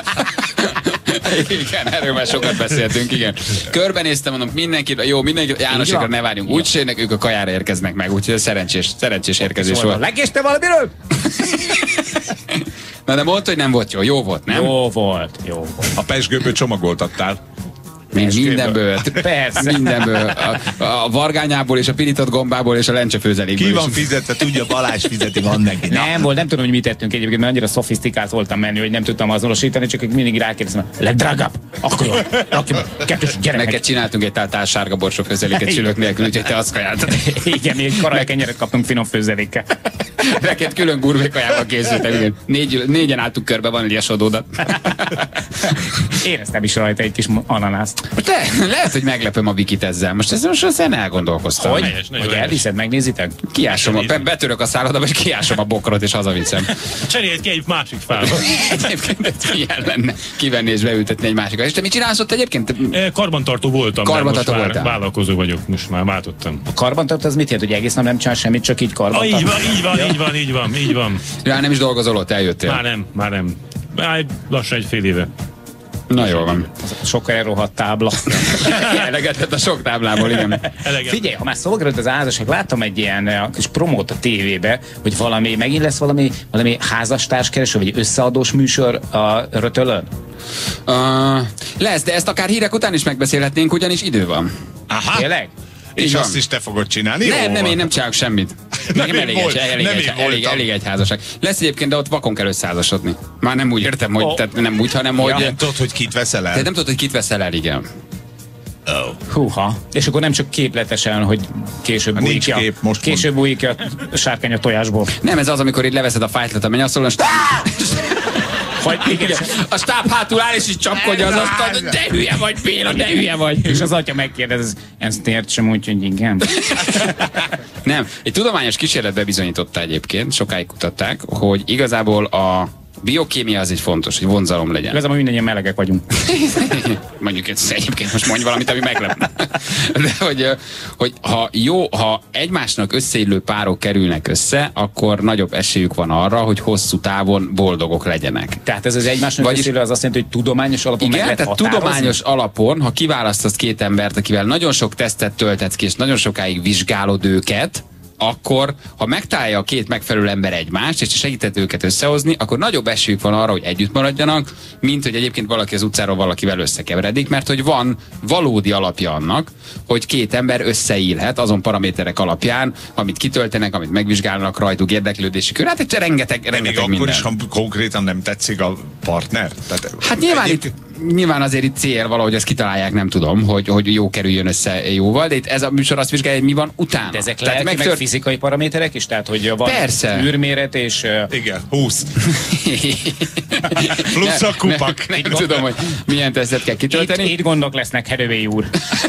Igen, erről már sokat beszéltünk, igen. Körbenéztem, mondom, mindenki, Jánosékra ne várjunk. Úgyse ők a kajára érkeznek meg, úgyhogy szerencsés érkezés volt. Legéste valamiről? Na de mondta, hogy nem volt jó. Jó volt, nem? Jó volt. A pezsgőből csomagoltattál. Mindenből. Persze. Mindenből. A vargányából és a pirított gombából és a lencsefőzelékből. Ki van fizetve, tudja, Balázs fizeti, van neki. Nem tudom, hogy mit tettünk egyébként, mert annyira szofisztikált voltam menni, hogy nem tudtam azonosítani, csak mindig rákérdezem, legdrágább, akkor jó, rakjuk be, 2 gyermek. Neked csináltunk egy táltál sárga borsó főzeléket szülők nélkül, úgyhogy te azt kajáltad. Igen, mi egy karajkenyeret kaptunk finom főzelékkel. Neked külön gurvékajával készültem, igen. 4-en álltuk körbe vaníliasodódat. Éreztem is rajta egy kis ananászt. De lehet, hogy meglepöm a Vikit ezzel. Most ezen elgondolkoztam. Hogy elviszed, megnézitek? Kiásom, betörök a szállodába, és kiásom a bokrot, és hazaviszem. Cseréljed ki egy másik fába. Egyébként ez milyen lenne kivenni és beültetni egy másikat. És te mit csinálsz ott egyébként? Karbantartó voltam. Karbantartó most voltál? Vállalkozó vagyok, most már váltottam. A karbantartó az mit jelent, hogy egész nap nem csinál semmit, csak így karbantartó? Így van. Ja, nem is dolgozol ott, eljöttél. Már nem. Lassan 1,5 éve. Na jól van. Sok elrohadt tábla. Eleget lett a sok táblából, igen. Figyelj, ha már szóval került az házasság, láttam egy ilyen kis promót a tévébe, hogy megint lesz valami házastárskereső, vagy összeadós műsor a Rötölön? Lesz, de ezt akár hírek után is megbeszélhetnénk, ugyanis idő van. Aha. Tényleg? És azt is te fogod csinálni? Nem, én nem csinálok semmit. Nekem elég egy házasság. Lesz egyébként, de ott vakon kell összeházasodni. Már nem úgy értem, hogy tehát nem úgy, hanem hogy... Nem tudod, hogy kit veszel el. Nem tudod, hogy kit veszel el, igen. Húha. És akkor nem csak képletesen, hogy később bújik ki a sárkány a tojásból. Nem, ez az, amikor így leveszed a fájtlat a mennyasszolón, Igen. A stáb hátul áll, és így csapkodja az asztalt, de hülye vagy, Béla, de hülye vagy. És az atya megkérdez, ezt értsem úgy, hogy igen. Nem, egy tudományos kísérlet bebizonyította egyébként, sokáig kutatták, hogy igazából a biokémia az egy fontos, hogy vonzalom legyen. Igazából mindannyian melegek vagyunk. Mondjuk ezt egyébként most mondj valamit, ami meglep. De hogy ha egymásnak összeillő párok kerülnek össze, akkor nagyobb esélyük van arra, hogy hosszú távon boldogok legyenek. Tehát ez az egymásnak összeillő az azt jelenti, hogy tudományos alapon meg lehet határozni? Tudományos alapon, ha kiválasztasz két embert, akivel nagyon sok tesztet töltetsz ki, és nagyon sokáig vizsgálod őket, akkor, ha megtalálja a két megfelelő ember egymást, és segített őket összehozni, akkor nagyobb esélyük van arra, hogy együtt maradjanak, mint hogy egyébként valaki az utcáról valakivel összekeveredik, mert hogy van valódi alapja annak, hogy két ember összeillhet azon paraméterek alapján, amit kitöltenek, amit megvizsgálnak, rajtuk érdeklődési kör. Hát rengeteg még minden. Akkor is, ha konkrétan nem tetszik a partner? Tehát hát nyilván azért itt cél valahogy ezt kitalálják, nem tudom, hogy jó kerüljön össze jóval, de itt ez a műsor azt vizsgálja, hogy mi van utána. De ezek lehet meg fizikai paraméterek is? Tehát, hogy van űrméret és... Igen, 20. Plusz a kupak. Nem tudom, hogy milyen tesztet kell kitölteni. Itt gondok lesznek, Herővé úr.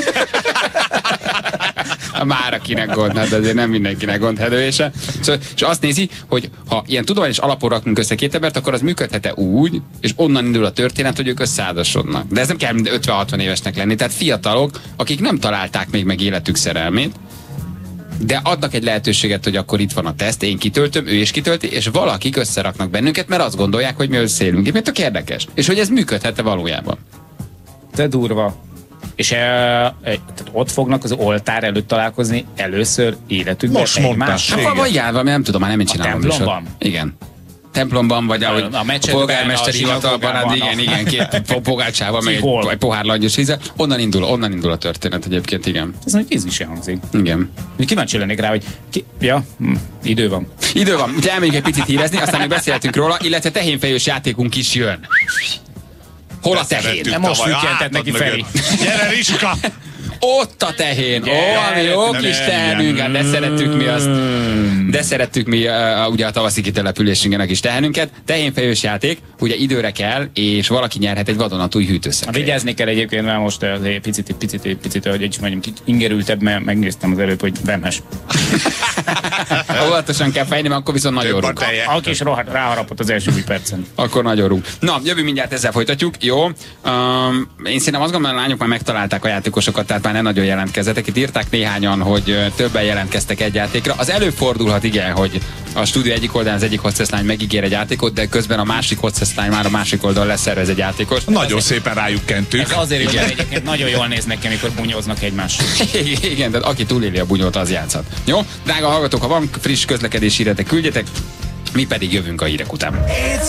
Már akinek gond, hát azért nem mindenkinek gond hedőése. Szóval, és azt nézi, hogy ha ilyen tudományos alapon rakunk össze két embert, akkor az működhet-e úgy, és onnan indul a történet, hogy ők összeházasodnak. De ez nem kell 50-60 évesnek lenni. Tehát fiatalok, akik nem találták még meg életük szerelmét, de adnak egy lehetőséget, hogy akkor itt van a teszt, én kitöltöm, ő is kitölti, és valakik összeraknak bennünket, mert azt gondolják, hogy mi összeélünk. Mert tök érdekes. És hogy ez működhet-e valójában. De durva. És tehát ott fognak az oltár előtt találkozni először életükben. Most mondtál. Igen, valami nem tudom, már nem én csinálom. A templomban? Igen. Templomban, vagy a polgármesteri hivatalban, hát igen, két pogácsával, meg egy pohár langyos vízzel. Onnan indul a történet egyébként, igen. Ez nagy ízlés hangzik. Igen. Kíváncsi lennék rá, hogy idő van. Idő van, úgyhogy elmegyünk egy picit hírezni, aztán még beszélhetünk róla, illetve tehénfejős játékunk is jön. Hol a tehén? Most fütyentett neki Feri. Gyere, Riska! Ott a tehén. Ami jó kis tehenünk, hát de szerettük mi azt. De szerettük mi ugye a tavaszi kitelepülésünkön a kis tehenünket. Tehénfejős játék, ugye időre kell, és valaki nyerhet egy vadonatúj hűtőszekrényt. Vigyázni kell egyébként, mert most picit, hogy egy mondjam, ingerültebb, mert megnéztem az előbb, hogy vemhes. Óvatosan kell fejni, mert akkor viszont nagyon rúg. Aki is ráharapott az első új percen. Akkor nagyon rúg. Na, jövünk mindjárt, ezzel folytatjuk. Jó. Én szerintem azt gondolom, a lányok már megtalálták a játékosokat, tehát már nem nagyon jelentkezzetek. Itt írták néhányan, hogy többen jelentkeztek egy játékra. Az előfordulhat, igen, hogy a stúdió egyik oldalán az egyik hostesslány megígér egy játékot, de közben a másik hostesslány már a másik oldalon leszervez egy játékos. Nagyon szépen rájuk kentük. Ez azért, hogy egyébként nagyon jól néznek ki, amikor bunyóznak egymást. Igen, tehát aki túléli a bunyót, az játszhat. Jó? Drága hallgatók, ha van friss közlekedési híretek, küldjetek, mi pedig jövünk a hírek után.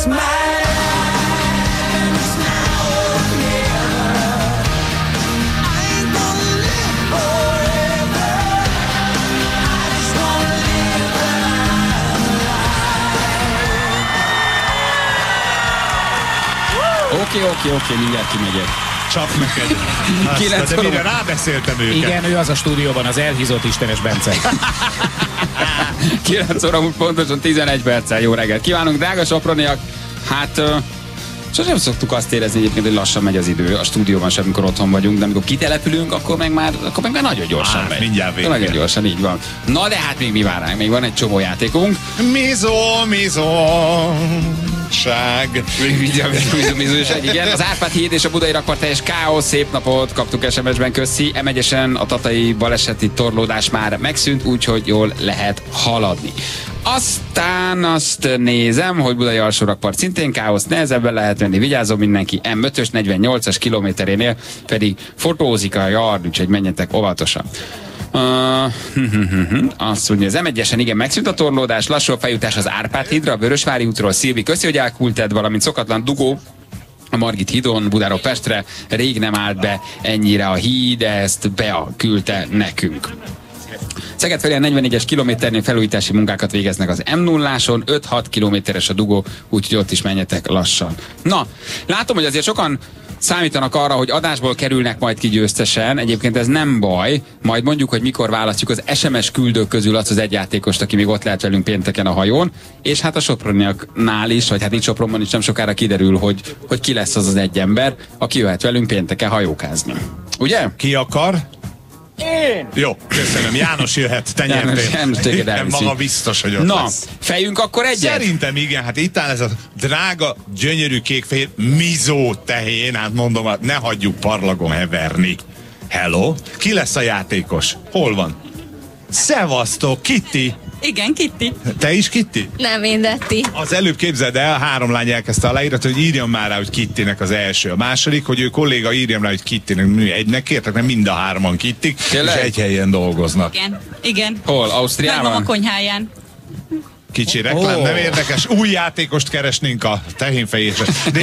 Oké, mindjárt kimegyek. Csak neked. De mire rábeszéltem őket. Igen, ő az a stúdióban, az elhízott Istenes Bence. 9 óra pontosan 11 perccel. Jó reggelt kívánunk, drága soproniak. Hát sosem szoktuk azt érezni egyébként, hogy lassan megy az idő a stúdióban sem, amikor otthon vagyunk, de amikor kitelepülünk, akkor meg már nagyon gyorsan megy. Mindjárt végül. Nagyon gyorsan, így van. Na de hát még mi vár ránk? Még van egy csomó játékunk. Mizóság. Igen. Az Árpád híd és a Budai Rakpart teljes káosz, szép napot kaptuk SMS-ben, köszi. M1-esen a tatai baleseti torlódás már megszűnt, úgyhogy jól lehet haladni. Aztán azt nézem, hogy Budai Alsórakpart szintén káosz, nehezebben lehet venni, vigyázzon mindenki, M5-ös 48-as kilométerénél pedig fotózik a yard, úgyhogy menjetek óvatosan. Azt mondja, az M1-esen igen, megszűnt a torlódás, lassú a feljutás az Árpád hídra, a Vörösvári útról. Szilvi, köszi, hogy elküldted, valamint szokatlan dugó a Margit hídon, Budáról Pestre, rég nem állt be ennyire a híd, ezt beküldte nekünk. Szeged felé a 44-es kilométernél felújítási munkákat végeznek az M0-áson, 5-6 kilométeres a dugó, úgyhogy ott is menjetek lassan. Na, látom, hogy azért sokan számítanak arra, hogy adásból kerülnek majd ki győztesen. Egyébként ez nem baj. Majd mondjuk, hogy mikor választjuk az SMS küldők közül azt az egy játékost, aki még ott lehet velünk pénteken a hajón. És hát a soproniaknál is, vagy hát itt Sopronban is nem sokára kiderül, hogy ki lesz az az egy ember, aki jöhet velünk pénteken hajókázni. Ugye? Ki akar? Én! Jó, köszönöm. János jöhet, te nyertél. Nem maga biztos, hogy ott lesz. Fejünk akkor egyet? Szerintem igen, hát itt áll ez a drága, gyönyörű kékfehér mizó tehén, hát mondom, ne hagyjuk parlagon heverni. Hello? Ki lesz a játékos? Hol van? Szevasztok, Kitty! Igen, Kitty. Te is Kitty? Nem, én Detti. Az előbb képzeld el, 3 lány elkezdte a leírat, hogy írjam már rá, hogy Kittynek az első. A második, hogy ő kolléga írjam rá, hogy Kittynek. Egynek kértek, nem mind a 3-an Kittyk, és egy helyen dolgoznak. Igen. Hol? Ausztriában? Megvan a konyháján. Kicsi reklám, nem érdekes. Új játékost keresnénk a tehénfejésre.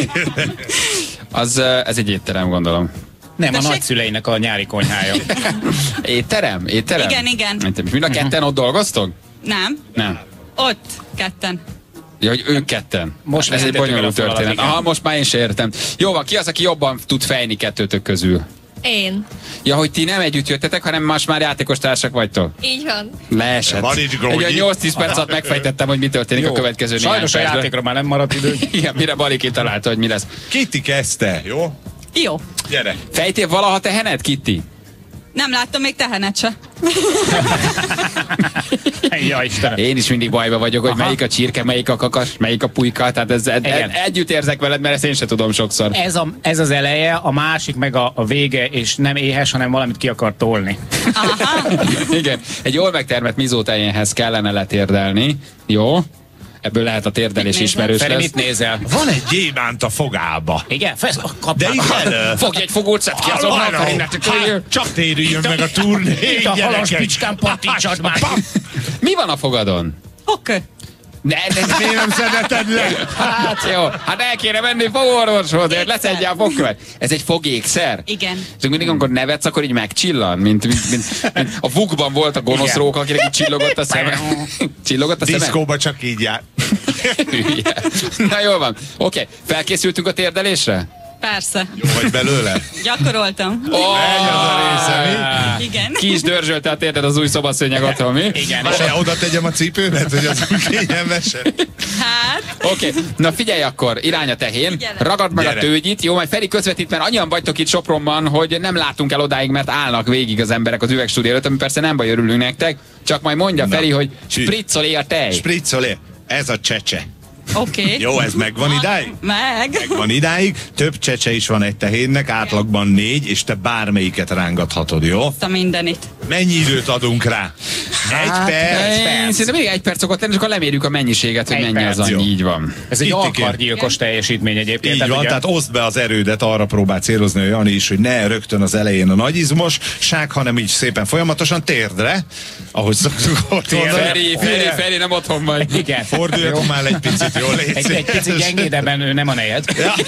Ez egy étterem, gondolom. Nem, a nagyszüleinek a nyári konyhája. Étterem? Igen. Mind a ketten ott dolgoztok? Nem. Ott ketten. Ja, hogy ők ketten. Most ez egy bonyolult történet. Aha, most már én sem értem. Jó van, ki az, aki jobban tud fejni kettőtök közül? Én. Ja, hogy ti nem együtt jöttetek, hanem most már játékos társak vagytok? Így van. Leesett. Egy 8-10 perc alatt megfejtettem, hogy mi történik a következő néhány percben. Sajnos a játékra már nem maradt idő. Igen, mire Bali kitalálta, hogy mi lesz. Kitty kezdte, jó? Jó. Gyere. Fejtél valaha tehenet, Kitty? Nem láttam még tehenet se. Ja, Istenem. Én is mindig bajba vagyok, hogy melyik a csirke, melyik a kakas, melyik a pulyka, tehát együtt érzek veled, mert ezt én sem tudom sokszor. Ez az eleje, a másik meg a vége, és nem éhes, hanem valamit ki akar tolni. Igen, egy jól megtermett mizótejénhez kellene letérdelni, jó? Ebből lehet a térdelés ismerős lesz. Mit nézel? Van egy gyémánt a fogába. Igen? De igen. Fogj egy fogót, szedd ki az onnan. Csak térüljön meg a turné. Itt a halas picskán pattítsad már. Mi van a fogadon? Oké. Miért nem szedheted le? Hát jó, hát el kéne menni fogorvoshoz, leszedje a fogkövet. Ez egy fogékszer? Igen. És mindig, amikor nevetsz, akkor így megcsillan, mint a Vukban volt a gonosz róka, akinek így csillogott a szeme. Csillogott a szeme? Diszkóba csak így jár. Na jól van. Oké, felkészültünk a térdelésre? Persze. Jó vagy belőle? Gyakoroltam. Megy az a része, mi? Igen. Ki is dörzsölte a térded az új szobaszőnyeg otthon, mi? Igen. Oda tegyem a cipőmet, hogy az kényelmesen. Hát. Oké, na figyelj akkor, irány a tehén, ragad meg a tőgyit, jó, majd Feri közvetít, mert annyian vagytok itt Sopronban, hogy nem látunk el odáig, mert állnak végig az emberek az üvegstúdió előtt, ami persze nem baj, örülünk nektek, csak majd mondja Feri, hogy spriccolé a tej. Spriccolé, ez a csecse. Oké. Jó, ez megvan idáig? Megvan idáig. Több csecse is van egy tehénnek, átlagban 4, és te bármelyiket rángathatod, jó? A mindenit. Mennyi időt adunk rá? Egy perc. Szerintem még 1 perc szokott lenni, és akkor lemérjük a mennyiséget, hogy mennyi az annyi, így van. Ez egy alkargyilkos teljesítmény egyébként. Így van, tehát oszd be az erődet, arra próbál célozni a Jani is, hogy ne rögtön az elején a nagyizmosság, hanem így szépen folyamatosan térdre, ahogy szoktuk ott mondani. Feri, nem otthon vagy. Igen. Forduljatok már egy picit, jól légy. Egy picit gyengédebben ő nem a nejed.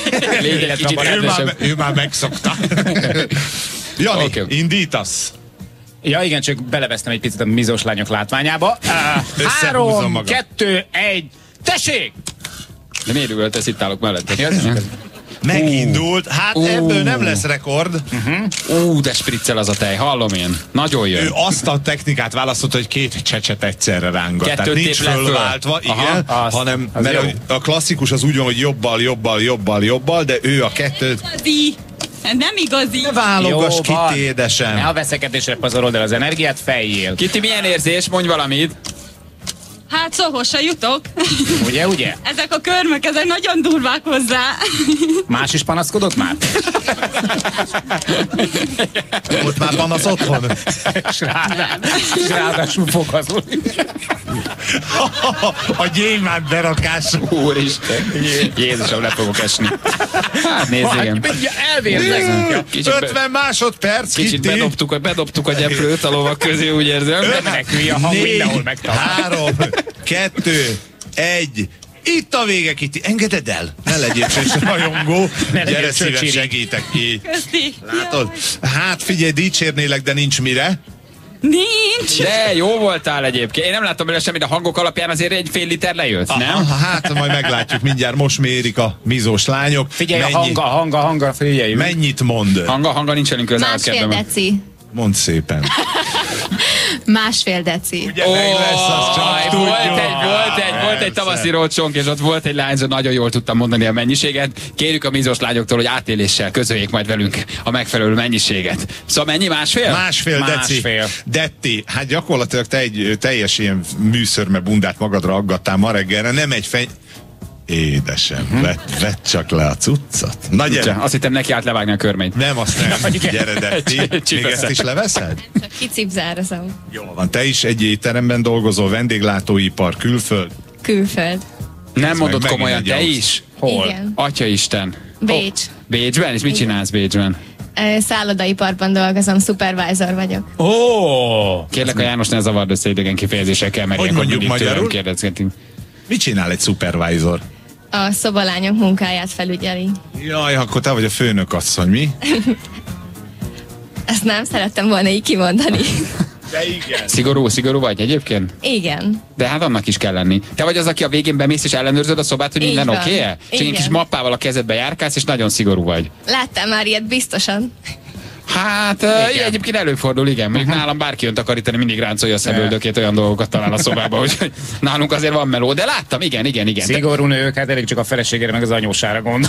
Ő már megszokta. Jani, indítasz. Ja igen, csak belevesztem egy picit a mizós lányok látványába. 3, 2, 1, tessék! De miért üvöltesz, itt állok mellette? Megindult, hát ebből nem lesz rekord. De spriccel az a tej, hallom én. Nagyon jön. Ő azt a technikát választotta, hogy 2 csecset egyszerre rángat. Tehát nincs fölváltva, igen, hanem mert a klasszikus az úgy van, hogy jobbal, de ő a 2... Nem igazi. Ne válogass, Kitty édesem. Ne a veszekedésre pazarolod el az energiát, fejjél. Kitty, milyen érzés? Mondj valamit. Hát szóhoz se jutok. Ugye? Ezek a körmök, ezek nagyon durvák hozzá. Más is panaszkodott már? Ott már panasz otthon. Ráadásul fogazol. A gyémánt berakás. Úristen. Jézusom, le fogok esni. Hát nézd, igen. Elvérzek. 50 másodperc, Kicsit bedobtuk a gyeplőt a lovak közé, úgy érzem. Menekülj a hang mindenhol megtalál. 3, 2, 1. Itt a vége, Kitty. Engeded el. Ne legyél rajongó. Gyere szíven, segítek ki. Köszi. Látod? Hát figyelj, dicsérnélek, de nincs mire. Nincs! De jó voltál egyébként. Én nem láttam belőle semmit, a hangok alapján azért egy fél liter lejött, nem? Hát majd meglátjuk mindjárt, most mérik a mizós lányok. Figyelj, a hanga, figyelj. Mennyit mond? Hanga nincs velünk közel. 1,5 deci. Mondd szépen. 1,5 deci. Ugye meg lesz, az csak volt egy tavaszi roadshownk, és ott volt egy lány, nagyon jól tudtam mondani a mennyiséget. Kérjük a mizós lányoktól, hogy átéléssel közöljék majd velünk a megfelelő mennyiséget. Szóval mennyi? 1,5? 1,5 deci. Detti, hát gyakorlatilag te egy teljes ilyen műszörme bundát magadra aggattál ma reggelre, nem egy Édesem, vedd csak le a cuccot. Na gyere. Azt hittem neki át levágni a körményt. Nem, azt nem. Gyere, Detti. Még ezt is leveszed? Csak kicipzározom. Jól van. Te is egy étteremben dolgozol, vendéglátóipar, külföld? Külföld. Nem mondod komolyan, te is? Hol? Igen. Atyaisten. Bécs. Bécsben? És mit csinálsz Bécsben? Szállodaiparban dolgozom, supervisor vagyok. Kérlek a János, ne zavard össze idegen kifejezésekkel, mert hogy mondjuk magyarul? Kérdezgetünk. Mit csinál egy supervisor? A szobalányok munkáját felügyeli. Jaj, akkor te vagy a főnök asszony, mi? Ezt nem szerettem volna így kimondani. De igen. Szigorú vagy egyébként? Igen. De hát annak is kell lenni. Te vagy az, aki a végén bemész és ellenőrzöd a szobát, hogy minden oké-e? És egy kis mappával a kezedbe járkálsz, és nagyon szigorú vagy. Láttam már ilyet biztosan. Hát egyébként előfordul, igen. Mondjuk nálam bárki jön takarítani, mindig ráncolja a szemöldökét, olyan dolgokat talál a szobába, úgyhogy nálunk azért van meló. De láttam, igen. Szigorú nők, hát elég csak a feleségére meg az anyósára gondol.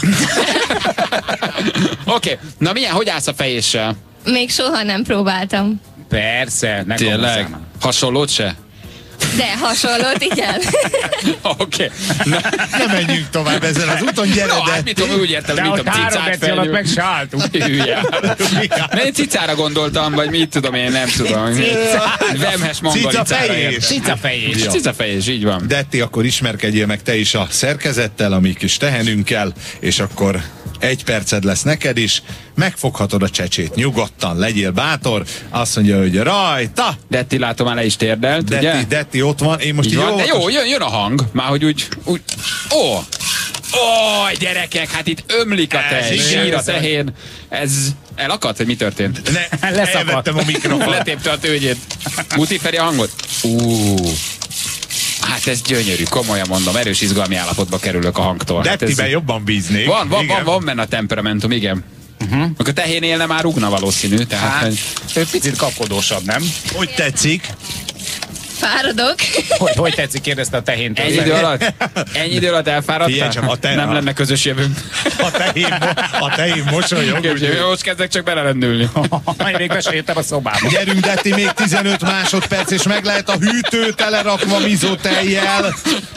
Oké, na milyen, hogy állsz a fejéssel? Még soha nem próbáltam. Persze, ne tényleg? Hasonlót se? De hasonlót, igen. Oké. Nem menjünk tovább ezen az úton, gyere, no, hát mit tudom, úgy értem, mint a cicát alatt meg se álltunk. Én cicára gondoltam, vagy mit tudom én, nem tudom. Vemhes mangalicára. Cicafejés, így van. Detti, akkor ismerkedjél meg te is a szerkezettel, a mi kis tehenünkkel, és akkor 1 perced lesz neked is, megfoghatod a csecsét, nyugodtan, legyél bátor, azt mondja, hogy rajta! Detti, látom, már le is térdelt, ugye? Detti ott van, én most így van, de jó, jön a hang, már hogy úgy ó, gyerekek, hát itt ömlik a tej, sír a tehén, ez elakadt, hogy mi történt? Elvettem a mikrofon. Letépte a tőgyét. Muti Feri a hangot? Hát ez gyönyörű, komolyan mondom, erős izgalmi állapotba kerülök a hangtól. Dettiben hát jobban bíznék. Van benne a temperamentum, igen. Akkor tehén élne, már rúgna valószínű. Tehát, hát, ő picit kapkodósabb, nem? Hogy tetszik? Fáradok. Hogy tetszik, kérdezte a tehént. Ennyi idő alatt elfáradtál? Nem lenne közös jövőnk. A tehén mosolyog. Most kezdek csak belelendülni. Még be se jöttem a szobába. Gyerünk, Detti, még 15 másodperc, és meg lehet a hűtő telerakva mizótejjel.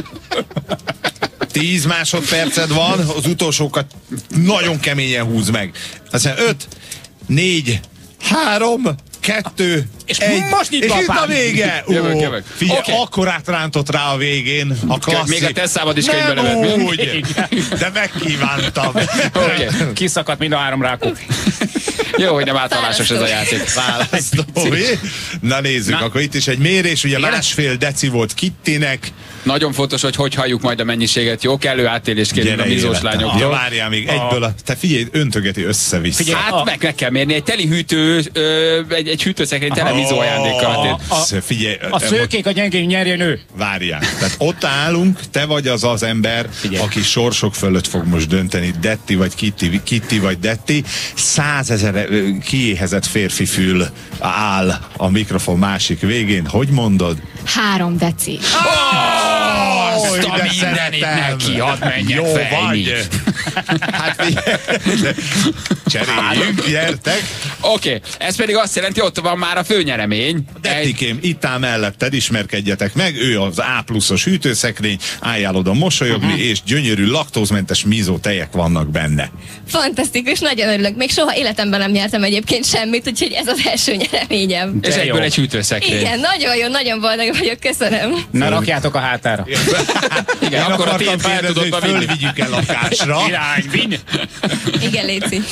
10 másodperced van, az utolsókat nagyon keményen húz meg. Aztán 5, 4, 3, 2, és 1, most nyitva és itt a vége! Jövök. Figyelj, akkor átrántott rá a végén a klasszik. Még a te számad is könyvbe levett. Úgy, de megkívántam. Kiszakadt mind a 3 rákok. Jó, hogy nem átvallásos ez a játék. Választó. Na nézzük, akkor itt is egy mérés, ugye 1,5 deci volt Kittinek. Nagyon fontos, hogy halljuk majd a mennyiséget. Jó, kellő átélést kérünk a bizós lányoktól. Ja, várjál még egyből. Te figyelj, öntögeti össze-vissza. Hát meg kell mérni. Egy teli hűtő, egy hűtőszekrény tele mizó ajándékkal. Figyelj. A szőkék a gyengén nyerjen ő. Várjál. Tehát ott állunk, te vagy az ember, aki sorsok fölött fog most dönteni. Detti vagy Kitti vagy Detti. 100 000 kiéhezett férfi fül áll a mikrofon másik végén. Hogy mondod? 3 deci. Azt a mindenit neki, hadd menjek fejni. Hát cseréljünk, gyertek. Oké, ez pedig azt jelenti, ott van már a főnyeremény. Dettikém, itt áll melletted, ismerkedjetek meg, ő az A+-os hűtőszekrény, álljál oda mosolyogni, és gyönyörű laktózmentes mizó tejek vannak benne. Fantasztikus, nagyon örülök. Még soha életemben nem nyertem egyébként semmit, úgyhogy ez az első nyereményem. És egyből egy hűtőszekrény. Igen, nagyon jó, nagyon boldog vagyok, köszönöm. Na, rakjátok a hátára. Igen, akkor a tét fel tudod fölvigyük el lakásra. Irány, viny! Igen, léci.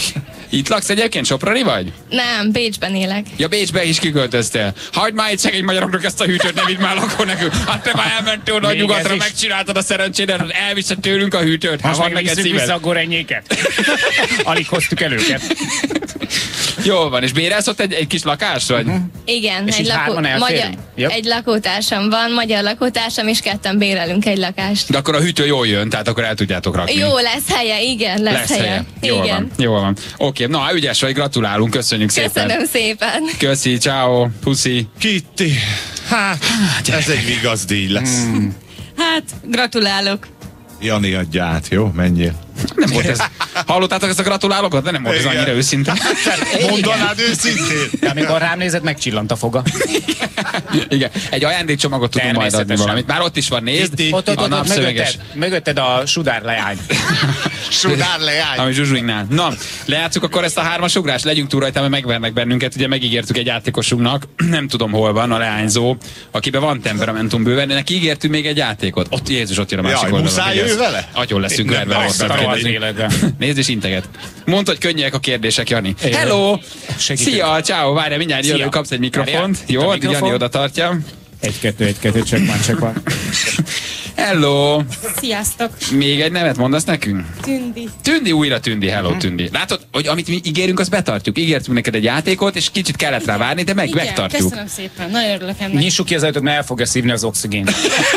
Itt laksz egyébként? Soproni vagy? Nem, Bécsben élek. Ja, Bécsbe is kiköltöztél. Hagyd már egy szegény magyaroknak ezt a hűtőt, ne vidd már lakó nekünk. Hát te már elmentél oda a nyugatra, megcsináltad a szerencsédet, elviszed tőlünk a hűtőt. Most meg visszük vissza a gorenyéket. Alig hoztuk el őket. Jól van, és bérelsz ott egy kis lakást, vagy? Igen, és egy lakótársam van, magyar lakótársam, és ketten bérelünk egy lakást. De akkor a hűtő jól jön, tehát akkor el tudjátok rakni. Jó lesz helye, igen, lesz helye. Jól igen. van, jól van. Oké, na ügyes vagy, gratulálunk, köszönjük szépen. Köszönöm szépen. Köszi, ciao, puszi. Kitty, hát ez egy vigazdíj lesz. Hát, gratulálok. Jani adja át, jó? Menjél. Nem volt ez. Hallottátok ezt a gratulálokat? De nem volt ez annyira őszinte. Mondanád őszintén? De amikor rám nézett, megcsillant a foga. Igen. Egy ajándékcsomagot tudunk majd adni valamit. Már ott is van, nézd. Ott mögötted a sudár leány. Sudár leány. Ami Zsuzsuinknál. Na, lejátszuk akkor ezt a 3-as ugrást, legyünk túl rajta, mert megvernek bennünket. Ugye megígértük egy játékosunknak, nem tudom hol van, a leányzó, akiben van temperamentum bőven, de neki ígértünk még egy játékot. Ott Jézus, ott jön a másik oldalon. Muszáj ő vele? Agyon leszünk verve. Nézd és integet. Mondd, hogy könnyűek a kérdések, Jani. Hello! Szia, ciao, várjál, mindjárt jön, kapsz egy mikrofont. Jó, Jani oda tartja. 1-2, csak van. Hello! Sziasztok! Még egy nevet mondasz nekünk? Tündi. Tündi, újra Tündi, hello Tündi. Látod, hogy amit mi ígérünk, azt betartjuk. Ígértünk neked egy játékot, és kicsit kellett rá várni, de megtartjuk. Köszönöm szépen, nagyon örülök ennek. Nyissuk ki az ajtót, mert el fogja szívni az oxigént.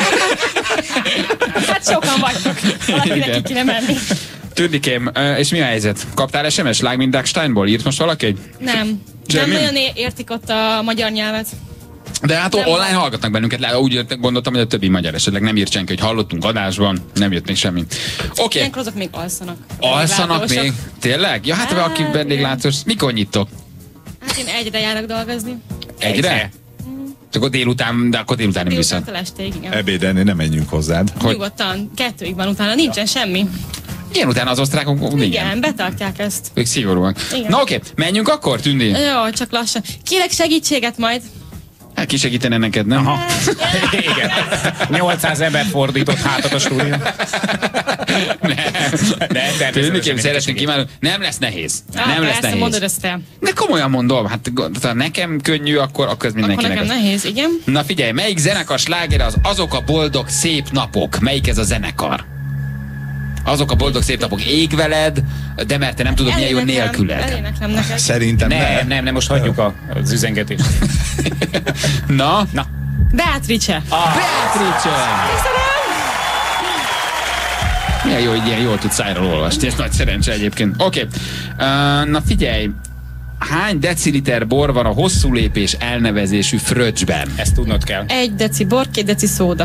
Hát sokan vagytok, valakinek ki kéne menni. Tündikém, és mi a helyzet? Kaptál SMS Lágmin Dachsteinból? Írt most valaki? Nem. Nem nagyon értik ott a magyar nyelvet. De hát nem online hallgatnak bennünket, úgy gondoltam, hogy a többi magyar esetleg nem írt senki, hogy hallottunk adásban, nem jött még semmi. Oké. Ilyenkor azok még alszanak. Alszanak még? Tényleg? Ja, hát aki vendéglátós. Mikor nyitok? Hát én egyre járok dolgozni. Egyre? Csak délután, de akkor délután nem viszont. Délután estéig, igen. Ebédelni nem menjünk hozzád. Nyugodtan, 2-ig van utána, nincsen semmi. Igen, utána az osztrákok, igen, betartják ezt. Ők szigorúan. Na oké, menjünk akkor, Tündi? Jó, csak lassan. Kérek segítséget majd. Hát ki segítene neked, nem? Aha. Igen. 800 ember fordított hátat a stúdió. Nem, Tündikém, szeretnénk kívánni. Nem lesz nehéz. Nem lesz nehéz. Mondod ezt el. De komolyan mondom, hát ha nekem könnyű, akkor ez mindenkinek. Akkor nekem nehéz, igen. Na figyelj, melyik zenekar sláger az Azok a boldog szép napok? Melyik ez a zenekar? Azok a boldog szép napok. Ég veled, de mert te nem tudod, milyen jó nélküled. Eléneklem neked. Szerintem nem, most hagyjuk az üzengetést. Na? Beatrice. Beatrice! Milyen jó, hogy ilyen jól tudsz szájról olvasni, ez nagy szerencse egyébként. Oké, na figyelj, hány deciliter bor van a hosszú lépés elnevezésű fröccsben? Ezt tudnod kell. 1 deci bor, 2 deci szóda.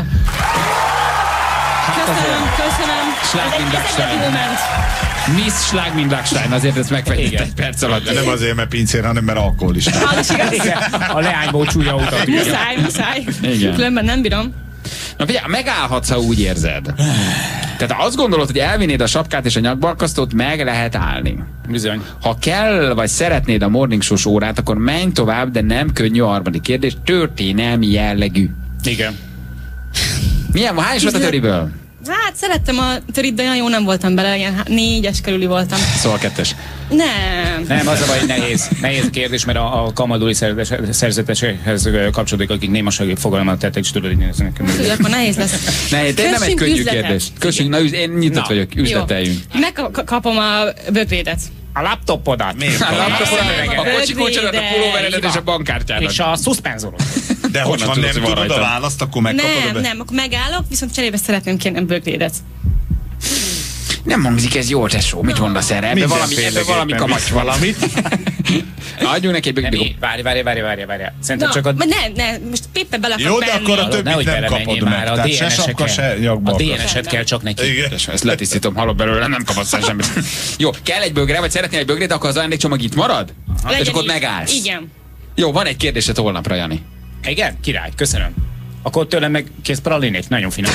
Köszönöm. Schlágmin Dachstein. Miss Schlágmin Dachstein, azért ezt megfejtett egy perc alatt. De nem azért, mert pincér, hanem mert alkoholista. A leányból csúnya utat. Muszáj. Igen. Különben nem bírom. Na figyelj, megállhatsz, ha úgy érzed. Tehát azt gondolod, hogy elvinnéd a sapkát és a nyakbarkasztót, meg lehet állni. Bizony. Ha kell, vagy szeretnéd a morning show órát, akkor menj tovább, de nem könnyű a harmadik kérdés, történelmi jellegű. Igen. Milyen, hány volt a töriből? Hát szerettem a törit, de olyan jó nem voltam bele, ilyen 4-es körüli voltam. Szóval 2-es. Nem, az a baj, nehéz kérdés, mert a kamalduli szerzetesekhez kapcsolódik, akik némasági fogalmat tettek, és tudod, hogy néznek. Akkor nehéz lesz. Nem egy könnyű kérdés. Köszönjük, én nyitott vagyok, üzleteljünk. Megkapom a bögrédet. A laptopodat. Miért? A laptopodat, a kocsikócsodat, a pulóveredet és a bankkártyádat. És a szuszpenzorot. De hogyha nem tudod a választ, akkor megkapod Nem, akkor megállok, viszont cserébe szeretném kérni a bögrédet. Nem hangzik ez jól, tesó. Mit mondasz erre? Ebbe valami kamacs valamit. Adjunk neki egy bögrédet. Várj. Szerintem csak a... Nem, most Péppe bele akar jó, de akkor a többit nem kapod meg. A DNS-et kell csak neki. Ezt letisztítom, hallok belőle, nem kapod semmit. Jó, kell egy bögre, vagy szeretnél egy bögrét, akkor az ajándékcsomag itt marad? És akkor ott megállsz. Igen. Jó, van egy kérdésed holnapra, Jani. Igen? Király, köszönöm. Akkor tőlem meg kész pralinét, nagyon finom.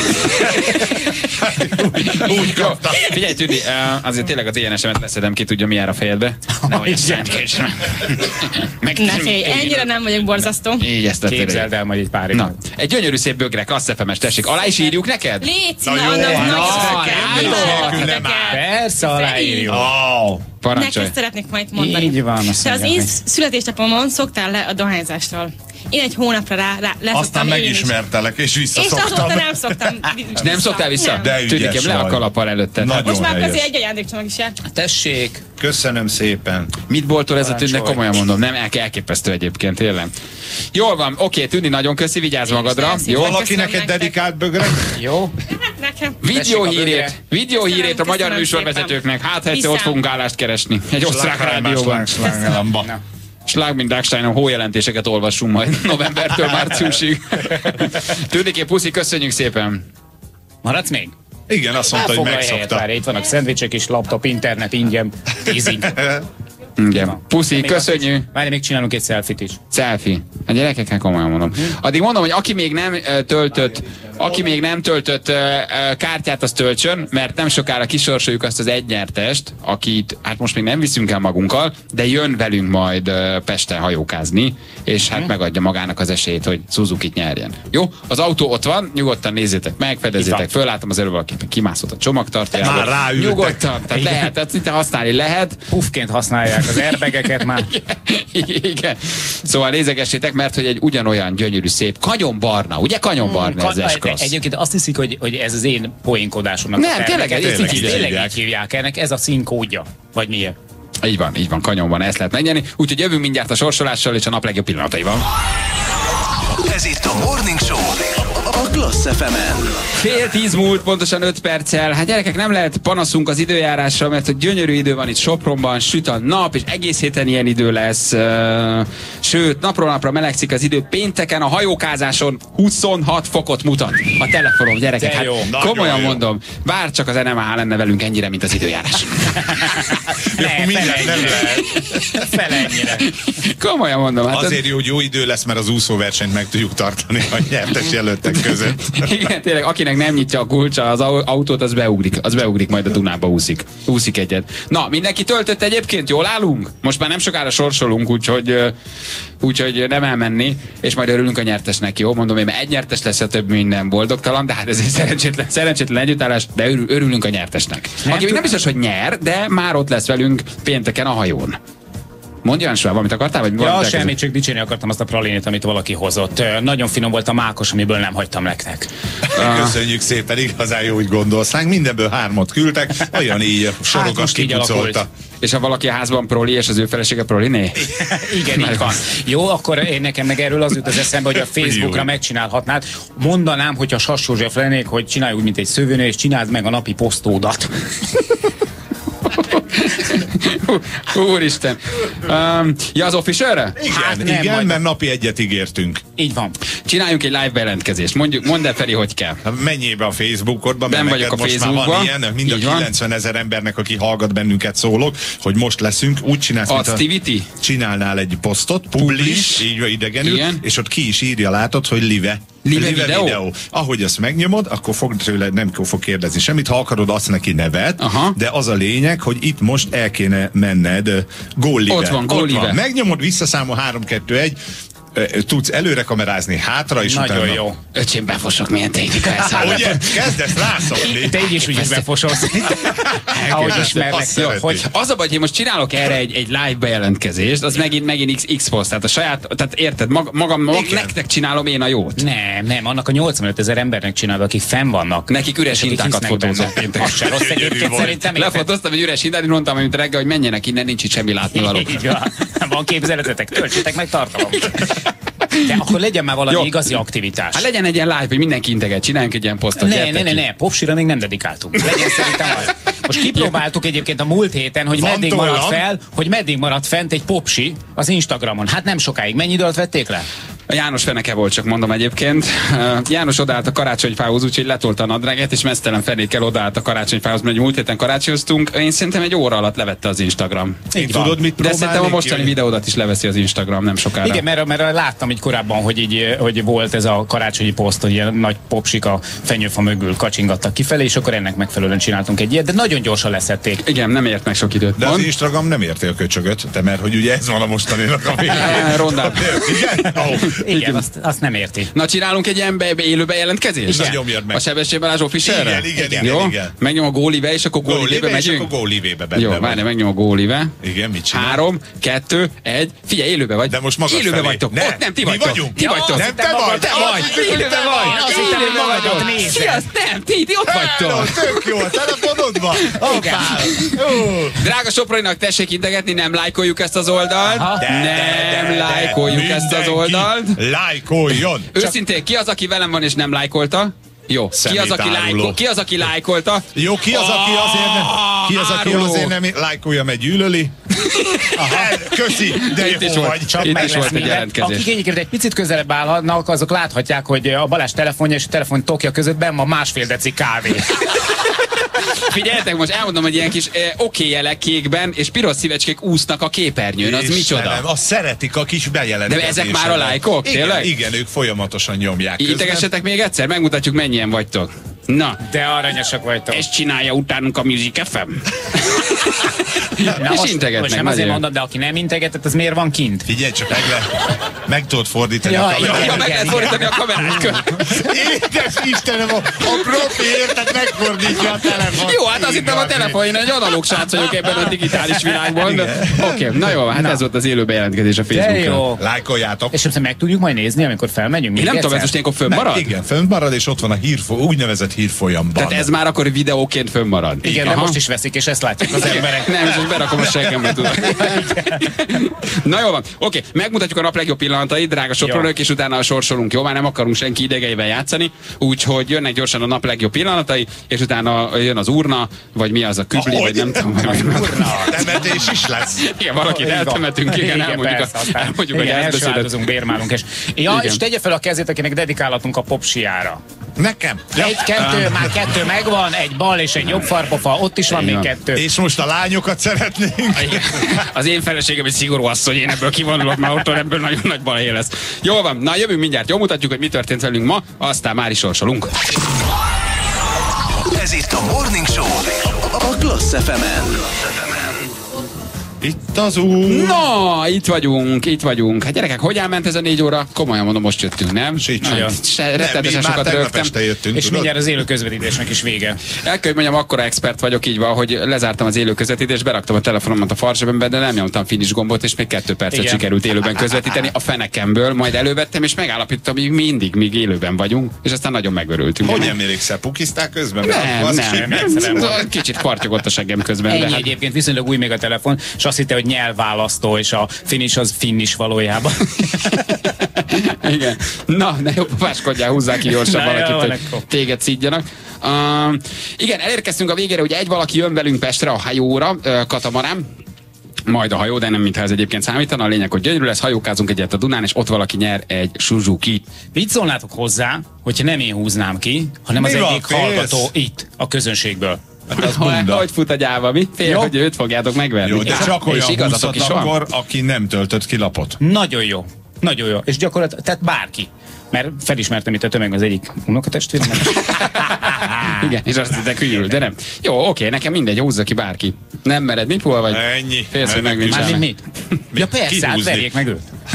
Úgy kaptam. Figyelj, Tündi, azért tényleg az ilyen esemet leszedem ki, tudja mi jár a fejedbe. Nehogy Ne félj, ennyire nem vagyok borzasztó. Így ezt képzeld el majd egy pár évet. Egy gyönyörű szép bögre, Class FM-es, tessék. Alá is írjuk neked? Légy, annak persze, aláírjuk. Parancsolj. Neked szeretnék majd mondani. Így van, te az én születésnapomon szoktál le a dohányzásról. Én egy hónapra rá aztán megismertelek, és visszaszoktam. És azóta nem szoktam. És nem szoktál vissza? De Tűnikem, le a kalappal előtted. Most már azért egy ajándékcsomag is jár. Tessék. Köszönöm szépen. Mit boltol ez a Tűnnek, komolyan mondom, nem elképesztő egyébként, tényleg. Jól van, oké, Tűni, nagyon köszi, vigyázz magadra. Jó? Valakinek egy dedikált bögre? Jó. Nekem. Videóhírét a magyar műsorvezetőknek. Hát, ha egyszer ott fogunk állást keresni. Egy osztrák rádióban. Schlag mint Dachstein, hójelentéseket olvassunk majd novembertől márciusig. Tűniké, puszi, köszönjük szépen. Maradsz még? Igen, azt mondta, hogy megszokta. Itt vannak szendvicsek és laptop, internet ingyen, 10-ig. Igen. Puszi, köszönjük. Várj, még csinálunk egy selfie-t is. Selfie. A gyerekekkel komolyan mondom. Addig mondom, hogy aki még nem töltött kártyát, az töltsön, mert nem sokára kisorsoljuk azt az egy nyertest, akit hát most még nem viszünk el magunkkal, de jön velünk majd Pesten hajókázni, és hát megadja magának az esélyt, hogy Suzuki-t nyerjen. Jó? Az autó ott van, nyugodtan nézzétek meg, fedezzétek föl, látom az előbb, aki kimászott a csomagtartójából. Már ráültek. Nyugodtan, tehát lehet, tehát szinte használni lehet. Puffként használják az airbageket már. Igen. Szóval nézegessétek, mert hogy egy ugyanolyan gyönyörű szép kanyonbarna, ugye kanyonbarna ez S-Cross. Egyébként azt hiszik, hogy ez az én poénkodásomnak. Nem, tényleg így hívják. Ennek ez a színkódja. Vagy miért? Így van, kanyonban ezt lehet megnyerni. Úgyhogy jövünk mindjárt a sorsolással és a nap legjobb pillanataival. Ez itt a Morning Show a Class FM-en. 9:30 múlt, pontosan 5 perccel. Hát gyerekek, nem lehet panaszunk az időjárásra, mert hogy gyönyörű idő van itt Sopronban, süt a nap, és egész héten ilyen idő lesz. Sőt, napról napra melegszik az idő. Pénteken a hajókázáson 26 fokot mutat a telefonom, gyerekek. Hát, komolyan mondom, bár csak az NMH lenne velünk ennyire, mint az időjárás. Fele ennyire. Komolyan mondom. Hát azért jó, hogy jó idő lesz, mert az úszóversenyt meg tudjuk tartani a nyertes jelöltek között. Igen, tényleg, akinek nem nyitja a kulcsa az autót, az beugrik majd a Dunába, úszik egyet. Na, mindenki töltött egyébként? Jól állunk? Most már nem sokára sorsolunk, úgyhogy nem elmenni, és majd örülünk a nyertesnek, jó? Mondom én, mert egy nyertes lesz, a több minden boldogtalan, de hát ez egy szerencsétlen együttállás, de örülünk a nyertesnek. Aki még nem biztos, hogy nyer, de már ott lesz velünk pénteken a hajón. Mondj, Jansvá, valamit akartál? Vagy ja, semmit, csak dicsérni akartam azt a pralinét, amit valaki hozott. Nagyon finom volt a mákos, amiből nem hagytam nektek. Köszönjük szépen, igazán jó, hogy gondolsz ránk. Mindenből 3 küldtek, olyan így sorokat kipucolta. És ha valaki a házban proli, és az ő felesége proliné? Igen, így van. Jó, akkor én nekem meg erről az jut az eszembe, hogy a Facebookra megcsinálhatnád. Mondanám, hogyha Sass József lennék, hogy csinálj úgy, mint egy szövőnő, és csináld meg a napi posztódat. Úristen. Ja, az officialre? Igen, mert napi egyet ígértünk. Így van. Csináljunk egy live bejelentkezést. Mondd el, Feri, hogy kell. Menjél be a Facebookodba, mert vagyok a most Facebookban. Már van ilyen, mind a 90 000 embernek, aki hallgat bennünket, szólok, hogy most leszünk. Úgy csinálsz, mint csinálnál egy posztot, publish, így idegenül, igen. És ott ki is írja, látod, hogy live videó. Ahogy ezt megnyomod, akkor fog tőle, nem fog kérdezni semmit. Ha akarod, adsz neki nevet, de az a lényeg, hogy itt most el kéne menned Gólive. Ott van, Gólive. Megnyomod, visszaszámol 3, 2, 1, tudsz előre kamerázni, hátra, és nagyon utána... jó. Öcsém, befosok, milyen technika elszállnak. Ugye? Kezdesz rászokni. Te így is úgy befosolsz. Ahogy ismernek. Az a baj, hogy én most csinálok erre egy live bejelentkezést, az megint X-post, tehát a saját, tehát érted, magam nektek csinálom én a jót. Nem, annak a 85 000 embernek csinálod, akik fenn vannak. Nekik üres hintákat fotózok. Az se rossz egyébként szerintem. Lefotóztam egy üres hintát, mondtam, hogy reggel, hogy menjenek innen, nincs itt semmi látnivaló. Van képzeletetek, töltsétek meg tartalom. De akkor legyen már valami igazi aktivitás. Hát legyen egy ilyen live, hogy mindenki integet, csináljunk egy ilyen posztot. Ne, popsira még nem dedikáltunk. Legyen szerintem az. Most kipróbáltuk egyébként a múlt héten, hogy meddig maradt fent egy popsi az Instagramon. Hát nem sokáig. Mennyi idő alatt vették le? A János feneke volt, csak mondom egyébként. János odaállt a karácsonyfához, úgyhogy letolta a nadráget, és meztelen fenékkel odaállt a karácsonyfához, mert múlt héten karácsonyoztunk. Én szerintem egy óra alatt levette az Instagram. Tudod, mit de szerintem a mostani videódat is leveszi az Instagram, nem sokára. Igen, mert láttam így korábban, hogy volt ez a karácsonyi poszt, hogy ilyen nagy popsik a fenyőfa mögül kacsingattak kifelé, és akkor ennek megfelelően csináltunk egy ilyet, de nagyon gyorsan leszették. Igen, nem ért meg sok időt. De az Instagram nem érti a köcsögöt, te, mert hogy ugye ez van a mostaninak a végén. Rondább. Igen? Igen, azt nem érti. Na, csinálunk egy ilyen élő bejelentkezést? Igen. Nyomjad meg. A Sebesség Balázs officialre? Igen. Jó? Megnyom a Gólive, és akkor Gólivébe megyünk? És akkor Gólivébe benne. Jó, várj, megnyom a Gólive. Igen, mit csinál? 3, 2, 1. Figyelj, élőbe vagy. De most magad élőbe felé. vagytok. Ne, ott nem, ti mi vagytok. vagyunk. Ti vagytok. Nem, te vagy. Te vagy. Élőbe vagy. Azt hittem, hogy magadat nézed. Sziaszt, nem, ti ott vagytok. Tök jó, a telefonodban. Drága Soproninak, tessék integetni, nem lájkoljuk ezt az oldalt. Nem lájkoljuk ezt az oldalt. Lájkoljon. Őszintén, ki az, aki velem van és nem lájkolta? Jó, ki az, aki lájkolta? Jó, ki az, aki azért nem lájkolja, meg gyűlöli? Köszi, de jó vagy. Csak itt is volt egy jelentkezés. Akik egyébként egy picit közelebb állhatnak, azok láthatják, hogy a Balázs telefonja és a telefon tokja között benn van 1,5 deci kávé. Figyeljetek, most elmondom, hogy ilyen kis jelek kékben és piros szívecskék úsznak a képernyőn. Az micsoda? Azt szeretik a kis bejelentkezések. De ezek már a lájkok, tényleg? Igen, ők folyamatosan nyomják. Integessetek még egyszer, megmutatjuk, mennyien vagytok. Na. De aranyosak vagytok. Ezt csinálja utánunk a Music FM. És integetnek. Most nem azért mondom, de aki nem integetett, az miért van kint? Figyelj csak, meg tudod fordítani a kamerát. Ja, meg lehet fordítani a kamerát. Édes Istenem, a profi érted megfordítja a telefon. Jó, hát azt hittem a telefon, én egy analóg srác vagyok ebben a digitális világban. Oké, na jó, hát ez volt az élő bejelentkezés a Facebookon. Lájkoljátok. És meg tudjuk majd nézni, amikor felmegyünk. Én nem tudom, ez most ilyenkor fönnmarad? Igen, fönnmarad, és ott van a úgynevezett hírfolyamban. Tehát ez már akkor videóként fönnmarad. Igen, de most is veszik, és ezt látják az emberek. Nem, és most berakom a seggembe, tudod. Na jó van, oké, megmutatjuk a nap legjobb pillanatait, drága Sopronők, és utána sorsolunk, jó? Már nem akarunk senki idegeivel játszani, úgyhogy jönnek gyorsan a nap legjobb pillanatai, és utána jön az urna, vagy mi az a kübli, vagy nem tudom. Urna, temetés is lesz. Igen, valakit eltemetünk, igen, elmondjuk, hogy első áldozunk, bérmálunk. És tegye fel a kezét, akinek dedikálatunk a popsiára. Nekem? Már kettő megvan, egy bal és egy jobb farpofa, ott is van még 2. És most a lányokat szeretnénk. Az én feleségem egy szigorú asszony, én ebből kivonulok, mert otthon ebből nagyon nagy balhé lesz. Jól van, na jövünk mindjárt, jól mutatjuk, hogy mi történt velünk ma, aztán már is sorsolunk. Ez itt a Morning Show a Klassz FM-en. Itt az úr. Na, itt vagyunk. Hát gyerekek, hogy elment ez a 4 óra? Komolyan mondom, most jöttünk, nem? Rettenetesen sokat rögtem. És mindjárt az élő közvetítésnek is vége. El kell, hogy mondjam, akkora expert vagyok így van, hogy lezártam az élő közvetítést, beraktam a telefonomat a farzsebembe, de nem nyomtam finish gombot, és még 2 percet sikerült élőben közvetíteni a fenekemből, majd elővettem, és megállapítottam, hogy még élőben vagyunk, és aztán nagyon megörültünk. Hogy emlékszel, pukiztál közben? Nem. Kicsit kartyogott a seggem közben. Ennyi egyébként viszonylag új még a telefon, és azt hitte, hogy nyelvválasztó, és a finish az finnish valójában. Igen. Na, ne jobb páskodjál, húzzák ki gyorsan valakit, hogy téged szídjanak. Igen, elérkeztünk a végére, hogy egy valaki jön velünk Pestre a hajóra, katamarán. Majd a hajó, de nem mintha ez egyébként számítana. A lényeg, hogy gyönyörű lesz, hajókázunk egyet a Dunán, és ott valaki nyer egy Suzuki. Mit szólnátok hozzá, hogyha nem én húznám ki, hanem az egyik hallgató itt, a közönségből? Hogy fut a gyáva, mi? Fél, hogy őt fogjátok megverni. Jó, de csak olyan húzhat akkor, aki nem töltött ki lapot. Nagyon jó. Nagyon jó. És gyakorlatilag, tehát bárki. Mert felismertem itt a tömegben az egyik unokatestvérem. Igen, és azt hittek hülyül, de nem. Jó, oké, nekem mindegy, húzza ki bárki. Nem mered, mit hol vagy? Ennyi. Félsz, hogy megvincselnek. Mit? Ja persze, hát verjék meg őt.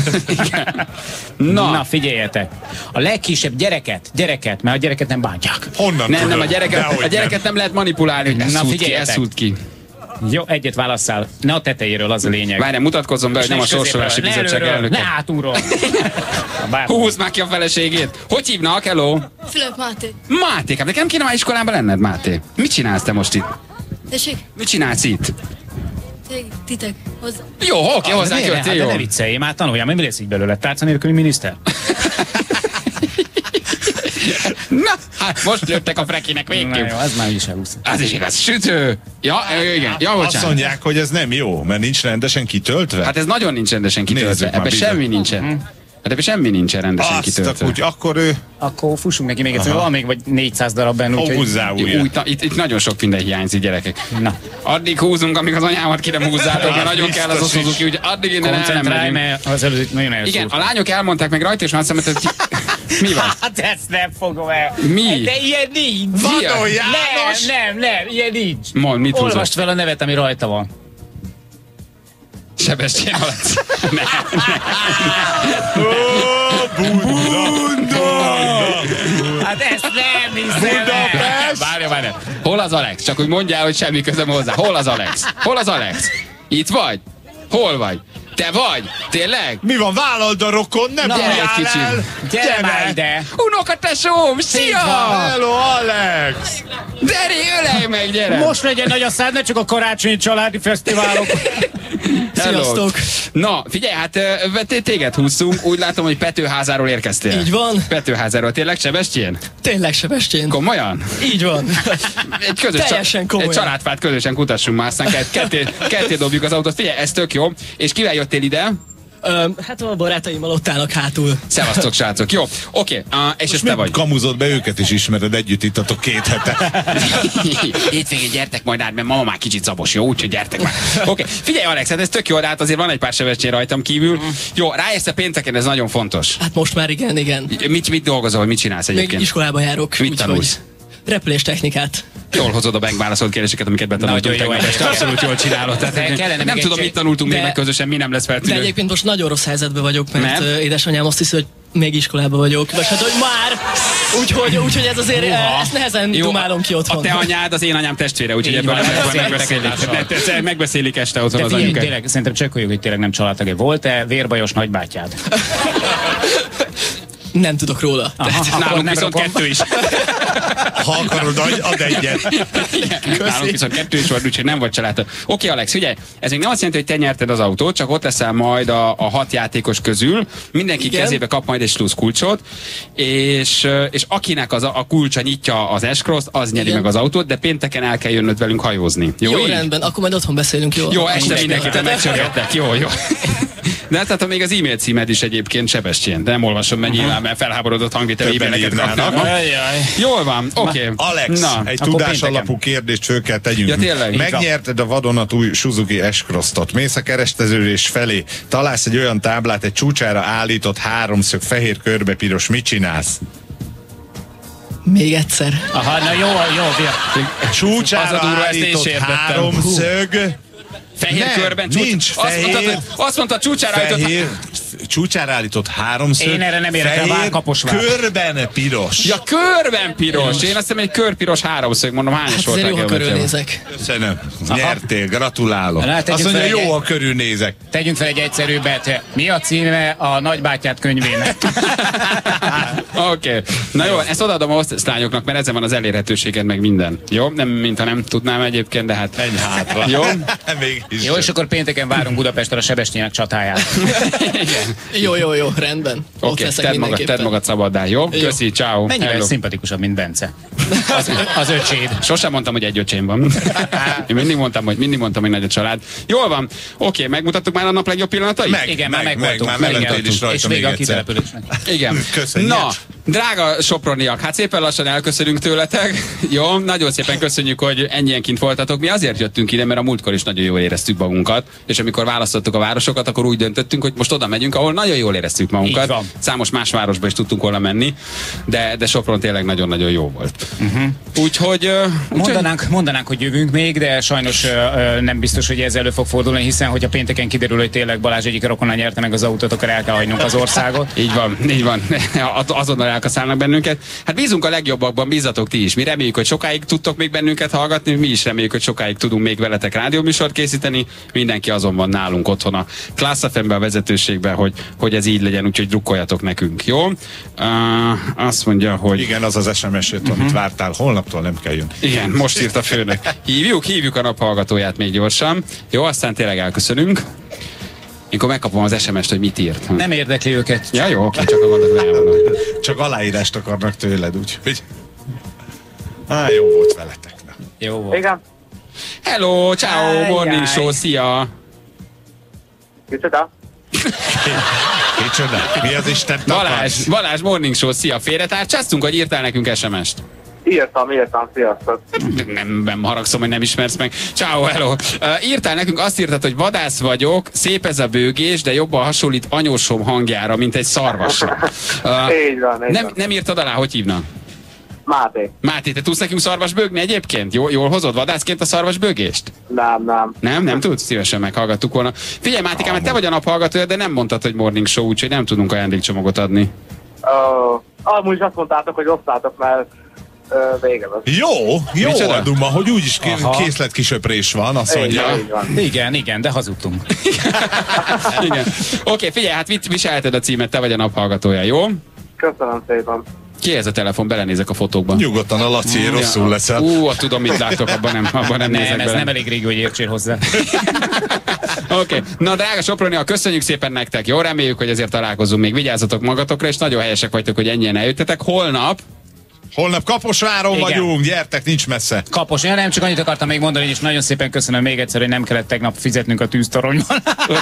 Na, figyeljetek. A legkisebb gyereket, mert a gyereket nem bántják. Honnan nem, a gyereket nem lehet manipulálni, hogy ez szúrt ki. Jó, egyet válasszál. Ne a tetejéről, az a lényeg. Várjál, mutatkozzon be, hogy nem a sorsolási bizottság elnöke. Ne hátulról. Húzd már ki a feleségét. Hogy hívnak? Hello? Fülöp Máté. Máté, hát nekem kéne már iskolában lenned, Máté. Mit csinálsz te most itt? Tessék? Mit csinálsz itt? Titek, hozzá. Jó, oké, hozzánk jöttél, jó. De ne vicceljél, már tanuljál, mi lesz így belőle? Tárca nélküli miniszter? Na, hát most jöttek a frekinek végképp. Na jó, az már is elúsz. Az is igaz. Sütő. Ja, igen. Ja, bocsánat. Azt mondják, hogy ez nem jó, mert nincs rendesen kitöltve. Hát ez nagyon nincs rendesen kitöltve. Ebben semmi nincsen. Hát ebben semmi nincsen rendesen kitöltve. Akkor fussunk neki még egyszer, van még vagy 400 darab benne, úgyhogy... Itt nagyon sok minden hiányzik, gyerekek. Na. Addig húzunk, amíg az anyámat ki nem húzzátok, mert nagyon kell az a Suzuki, úgy addig innen koncentrálj, mert az előzőt nagyon elszúrt. Igen, a lányok elmondták meg rajta, és már azt mondtam, hogy mi van? Hát ezt nem fogom el. Mi? De ilyen nincs. Vadon János! Nem, ilyen nincs. Mond, mit húzott? Olvast fel a nevet, ami rajta van. Sebestyén Alex. Bunda! Hát ezt nem hiszem el. Várj. Hol az Alex? Csak úgy mondjál, hogy semmi közöm hozzá. Hol az Alex? Itt vagy? Hol vagy? Te vagy? Tényleg? Mi van, vállald a rokon, nem bújjál el! Gyere már ide! Unokatesóm, szia! Hello, Alex! Deri, ölej meg, gyere! Most legyen nagy a szád, ne csak a karácsonyi családi fesztiválok. Sziasztok! Na, figyelj, hát téged húzzunk. Úgy látom, hogy Petőházáról érkeztél. Így van. Petőházáról. Tényleg Sebestyén? Tényleg Sebestyén. Komolyan? Így van. Teljesen komolyan. Egy családfát közösen kutassunk már, aztán ketté dobjuk az autót. Figyelj, ez tök jó. És kivel jöttél ide? Hát a barátaimmal ott állnak hátul. Szevasztok, srácok. Jó, oké. És ez te vagy. Kamuzod be, őket is ismered, együtt ittatok 2 hete. Hétvégén gyertek majd át, mert mama már kicsit zabos, jó? Úgyhogy gyertek már. Oké. Figyelj, Alex, hát ez tök jó, de hát azért van egy pár Sebestyén rajtam kívül. Jó, ráérsz a pénteken, ez nagyon fontos. Hát most már igen. Mit dolgozol, mit csinálsz egyébként? Még iskolába járok. Mit tanulsz? Repüléstechnikát. Jól hozod a megválaszolt kérdéseket, amiket betanultunk tegnap este. Abszolút jól csinálod. Nem tudom, mit tanultunk még meg közösen, mi nem lesz feltűnő. De egyébként most nagyon rossz helyzetben vagyok, mert édesanyám azt hiszi, hogy még iskolában vagyok. Vagy hát, hogy már! Úgyhogy ez azért, ezt nehezen dumálom ki otthon. A te anyád az én anyám testvére, úgyhogy ebből megbeszélik este otthon az anyukák. Tényleg, szerintem csekkoljuk, hogy tényleg nem családtagja. Volt-e vérbajos nagybátyád? Nem tudok róla. Nálunk viszont 2 is. Ha akarod, ad egyet. Nálunk viszont 2 is volt, úgyhogy nem vagy családtag. Oké, Alex, figyelj, ez még nem azt jelenti, hogy te nyerted az autót, csak ott leszel majd a 6 játékos közül. Mindenki kezébe kap majd egy slusz kulcsot, és akinek a kulcsa nyitja az S-Cross-t, az nyeri meg az autót, de pénteken el kell jönnöd velünk hajózni. Jó, rendben, akkor majd otthon beszélünk, jó? Jó, este mindenkit megcsörgettek, jó. De tehát még az e-mail címed is egyébként Sebestyén, de nem olvasom, mert nyilván, mert felháborodott hangvételű e-maileket kapnak. Jól van, oké. Alex, egy tudásalapú kérdést föl kell tegyünk. Ja, tényleg? Megnyerted a vadonatúj Suzuki S-Cross-ot, mész a kereszteződés felé, találsz egy olyan táblát, egy csúcsára állított 3-szög fehér körbe piros, mit csinálsz? Még egyszer. Aha, na jó. Csúcsára állított 3-szög. Fehér körben nincs fehér. Azt mondta csúcsára állított. Csúcsára állított 3-szög. Én erre nem érek el, válkapos vár. Körben piros. Ja, körben piros. Én azt hiszem, egy körpiros 3-szög, mondom, hányos volt a geometriában. Körülnézek. Köszönöm. Nyertél, gratulálok. Azt mondja, jó, ha körülnézek. Tegyünk fel egy egyszerűbbet. Mi a címe a nagybátyád könyvének? Oké. Na jó, ezt odaadom a osztálykányoknak, mert ezen van az elérhetőséged, meg minden. Jó? Nem, mintha nem tudnám egyébként, de hát... Egy hátra. Jó? Jó, és akkor pénteken várunk Budapesten a Sebestyének csatáját. Jó, rendben. Oké, tedd magad szabaddá, jó? Köszi, ciao. Mennyivel szimpatikusabb, mint Bence? Az öcséd. Sosem mondtam, hogy egy öcsém van. Én mindig mondtam, hogy nagy a család. Jól van. Oké, megmutattuk már a nap legjobb pillanatait? Igen, már megvoltunk. És vége a kitelepülésnek. Igen. Köszönjük. Na, drága soproniak, hát szépen lassan elköszönünk tőletek. Jó, nagyon szépen köszönjük, hogy ennyien kint voltatok. Mi azért jöttünk ide, mert a múltkor is nagyon jól éreztük magunkat, és amikor választottuk a városokat, akkor úgy döntöttünk, hogy most oda megyünk, ahol nagyon jól éreztük magunkat. Számos más városba is tudtunk volna menni, de Sopron tényleg nagyon-nagyon jó volt. Úgyhogy mondanánk, hogy jövünk még, de sajnos nem biztos, hogy ez elő fog fordulni, hiszen hogyha pénteken kiderül, hogy tényleg Balázs egyik rokona nyerte meg az autót, akkor el kell hagynunk az országot. Így van. Azonnal elkaszálnak bennünket. Hát bízunk a legjobbakban, bízatok ti is. Mi reméljük, hogy sokáig tudtok még bennünket hallgatni, mi is reméljük, hogy sokáig tudunk még veletek rádióműsort készíteni. Mindenki azon van nálunk otthon a Class FM-be, a vezetőségben, hogy ez így legyen, úgyhogy drukkoljatok nekünk, jó? Azt mondja, hogy... Igen, az az SMS jött, amit vártál, holnaptól nem kell jönni. Igen, most írt a főnök. Hívjuk a naphallgatóját még gyorsan. Jó, aztán tényleg elköszönünk. Mikor megkapom az SMS-t, hogy mit írt. Nem érdekli őket. Ja, jó, oké, csak a gondot elmondom. Csak aláírást akarnak tőled, úgyhogy... jó volt veletek. Jó volt. Igen. Hello, ciao, morning show, szia! Kicsoda? Micsoda? Mi az Isten takarsz? Balázs Morning Show, szia, félretárcsáztunk, hogy írtál nekünk SMS-t? Írtam, sziasztok. Nem haragszom, hogy nem ismersz meg. Ciao, hello. Írtál nekünk, azt írtad, hogy vadász vagyok, szép ez a bőgés, de jobban hasonlít anyósom hangjára, mint egy szarvasra. Így van. Nem írtad alá, hogy hívnak? Máté, te tudsz nekünk szarvas bőgni egyébként? Jól hozod vadászként a szarvas bőgést? Nem tudsz? Szívesen meghallgattuk volna. Figyelj, Mátikám, mert te vagy a naphallgatója, de nem mondtad, hogy morning show, úgyhogy nem tudunk ajándékcsomagot adni. Amúgy is azt mondtátok, hogy osztátok, mert vége van. Jó adunk ma, hogy úgyis készletkisöprés van, azt mondja. Igen, de hazudtunk. Igen. Oké, figyelj, hát viselheted a címet, te vagy a naphallgatója, jó? Köszönöm szépen. Ki ez a telefon? Belenézek a fotókban. Nyugodtan, a Laci, rosszul leszel. Tudom, mit látok, abban nem nézek ez bele. nem elég régi, hogy értsél hozzá. Oké. Na, drága Soproni, köszönjük szépen nektek, jó? Reméljük, hogy ezért találkozunk még. Vigyázzatok magatokra, és nagyon helyesek vagytok, hogy ennyien eljöttetek. Holnap Kaposváron vagyunk, gyertek, nincs messze. Nem csak annyit akartam még mondani, és nagyon szépen köszönöm még egyszer, hogy nem kellett tegnap fizetnünk a tűztoronyban.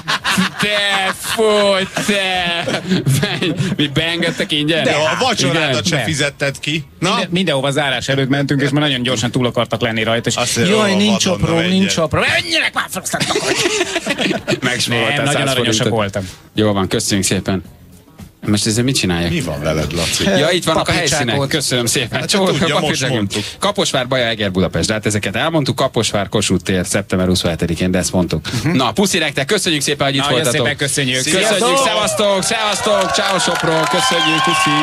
Mi beengedtek ingyen? De a vacsorádat sem fizetted ki. Mindenhova zárás előtt mentünk, és már nagyon gyorsan túl akartak lenni rajta. Jaj, nincs apró. Menjenek már fel, aztán nagyon aranyosak voltam. Jó van, köszönjük szépen. Most ezzel mit csinálják? Mi van veled, Laci? Ja, itt vannak a helyszínek. Köszönöm szépen. Hát tudja, most mondtuk. Kaposvár, Baja, Eger, Budapest. De hát ezeket elmondtuk. Kaposvár, Kossuth tér, szeptember 27-én, de ezt mondtuk. Na, puszi nektek, köszönjük szépen, hogy itt voltatok. Nagyon szépen köszönjük. Köszönjük, szevasztok, ciao Sopron, köszönjük, puszi.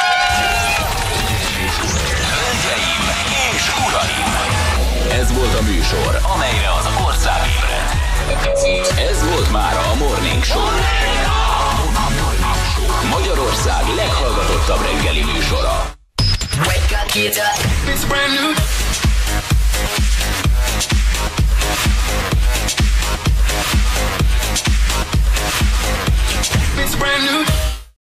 És uraim, ez volt a műsor, amelyre az ország ébredt. Ez volt már a Morning Show.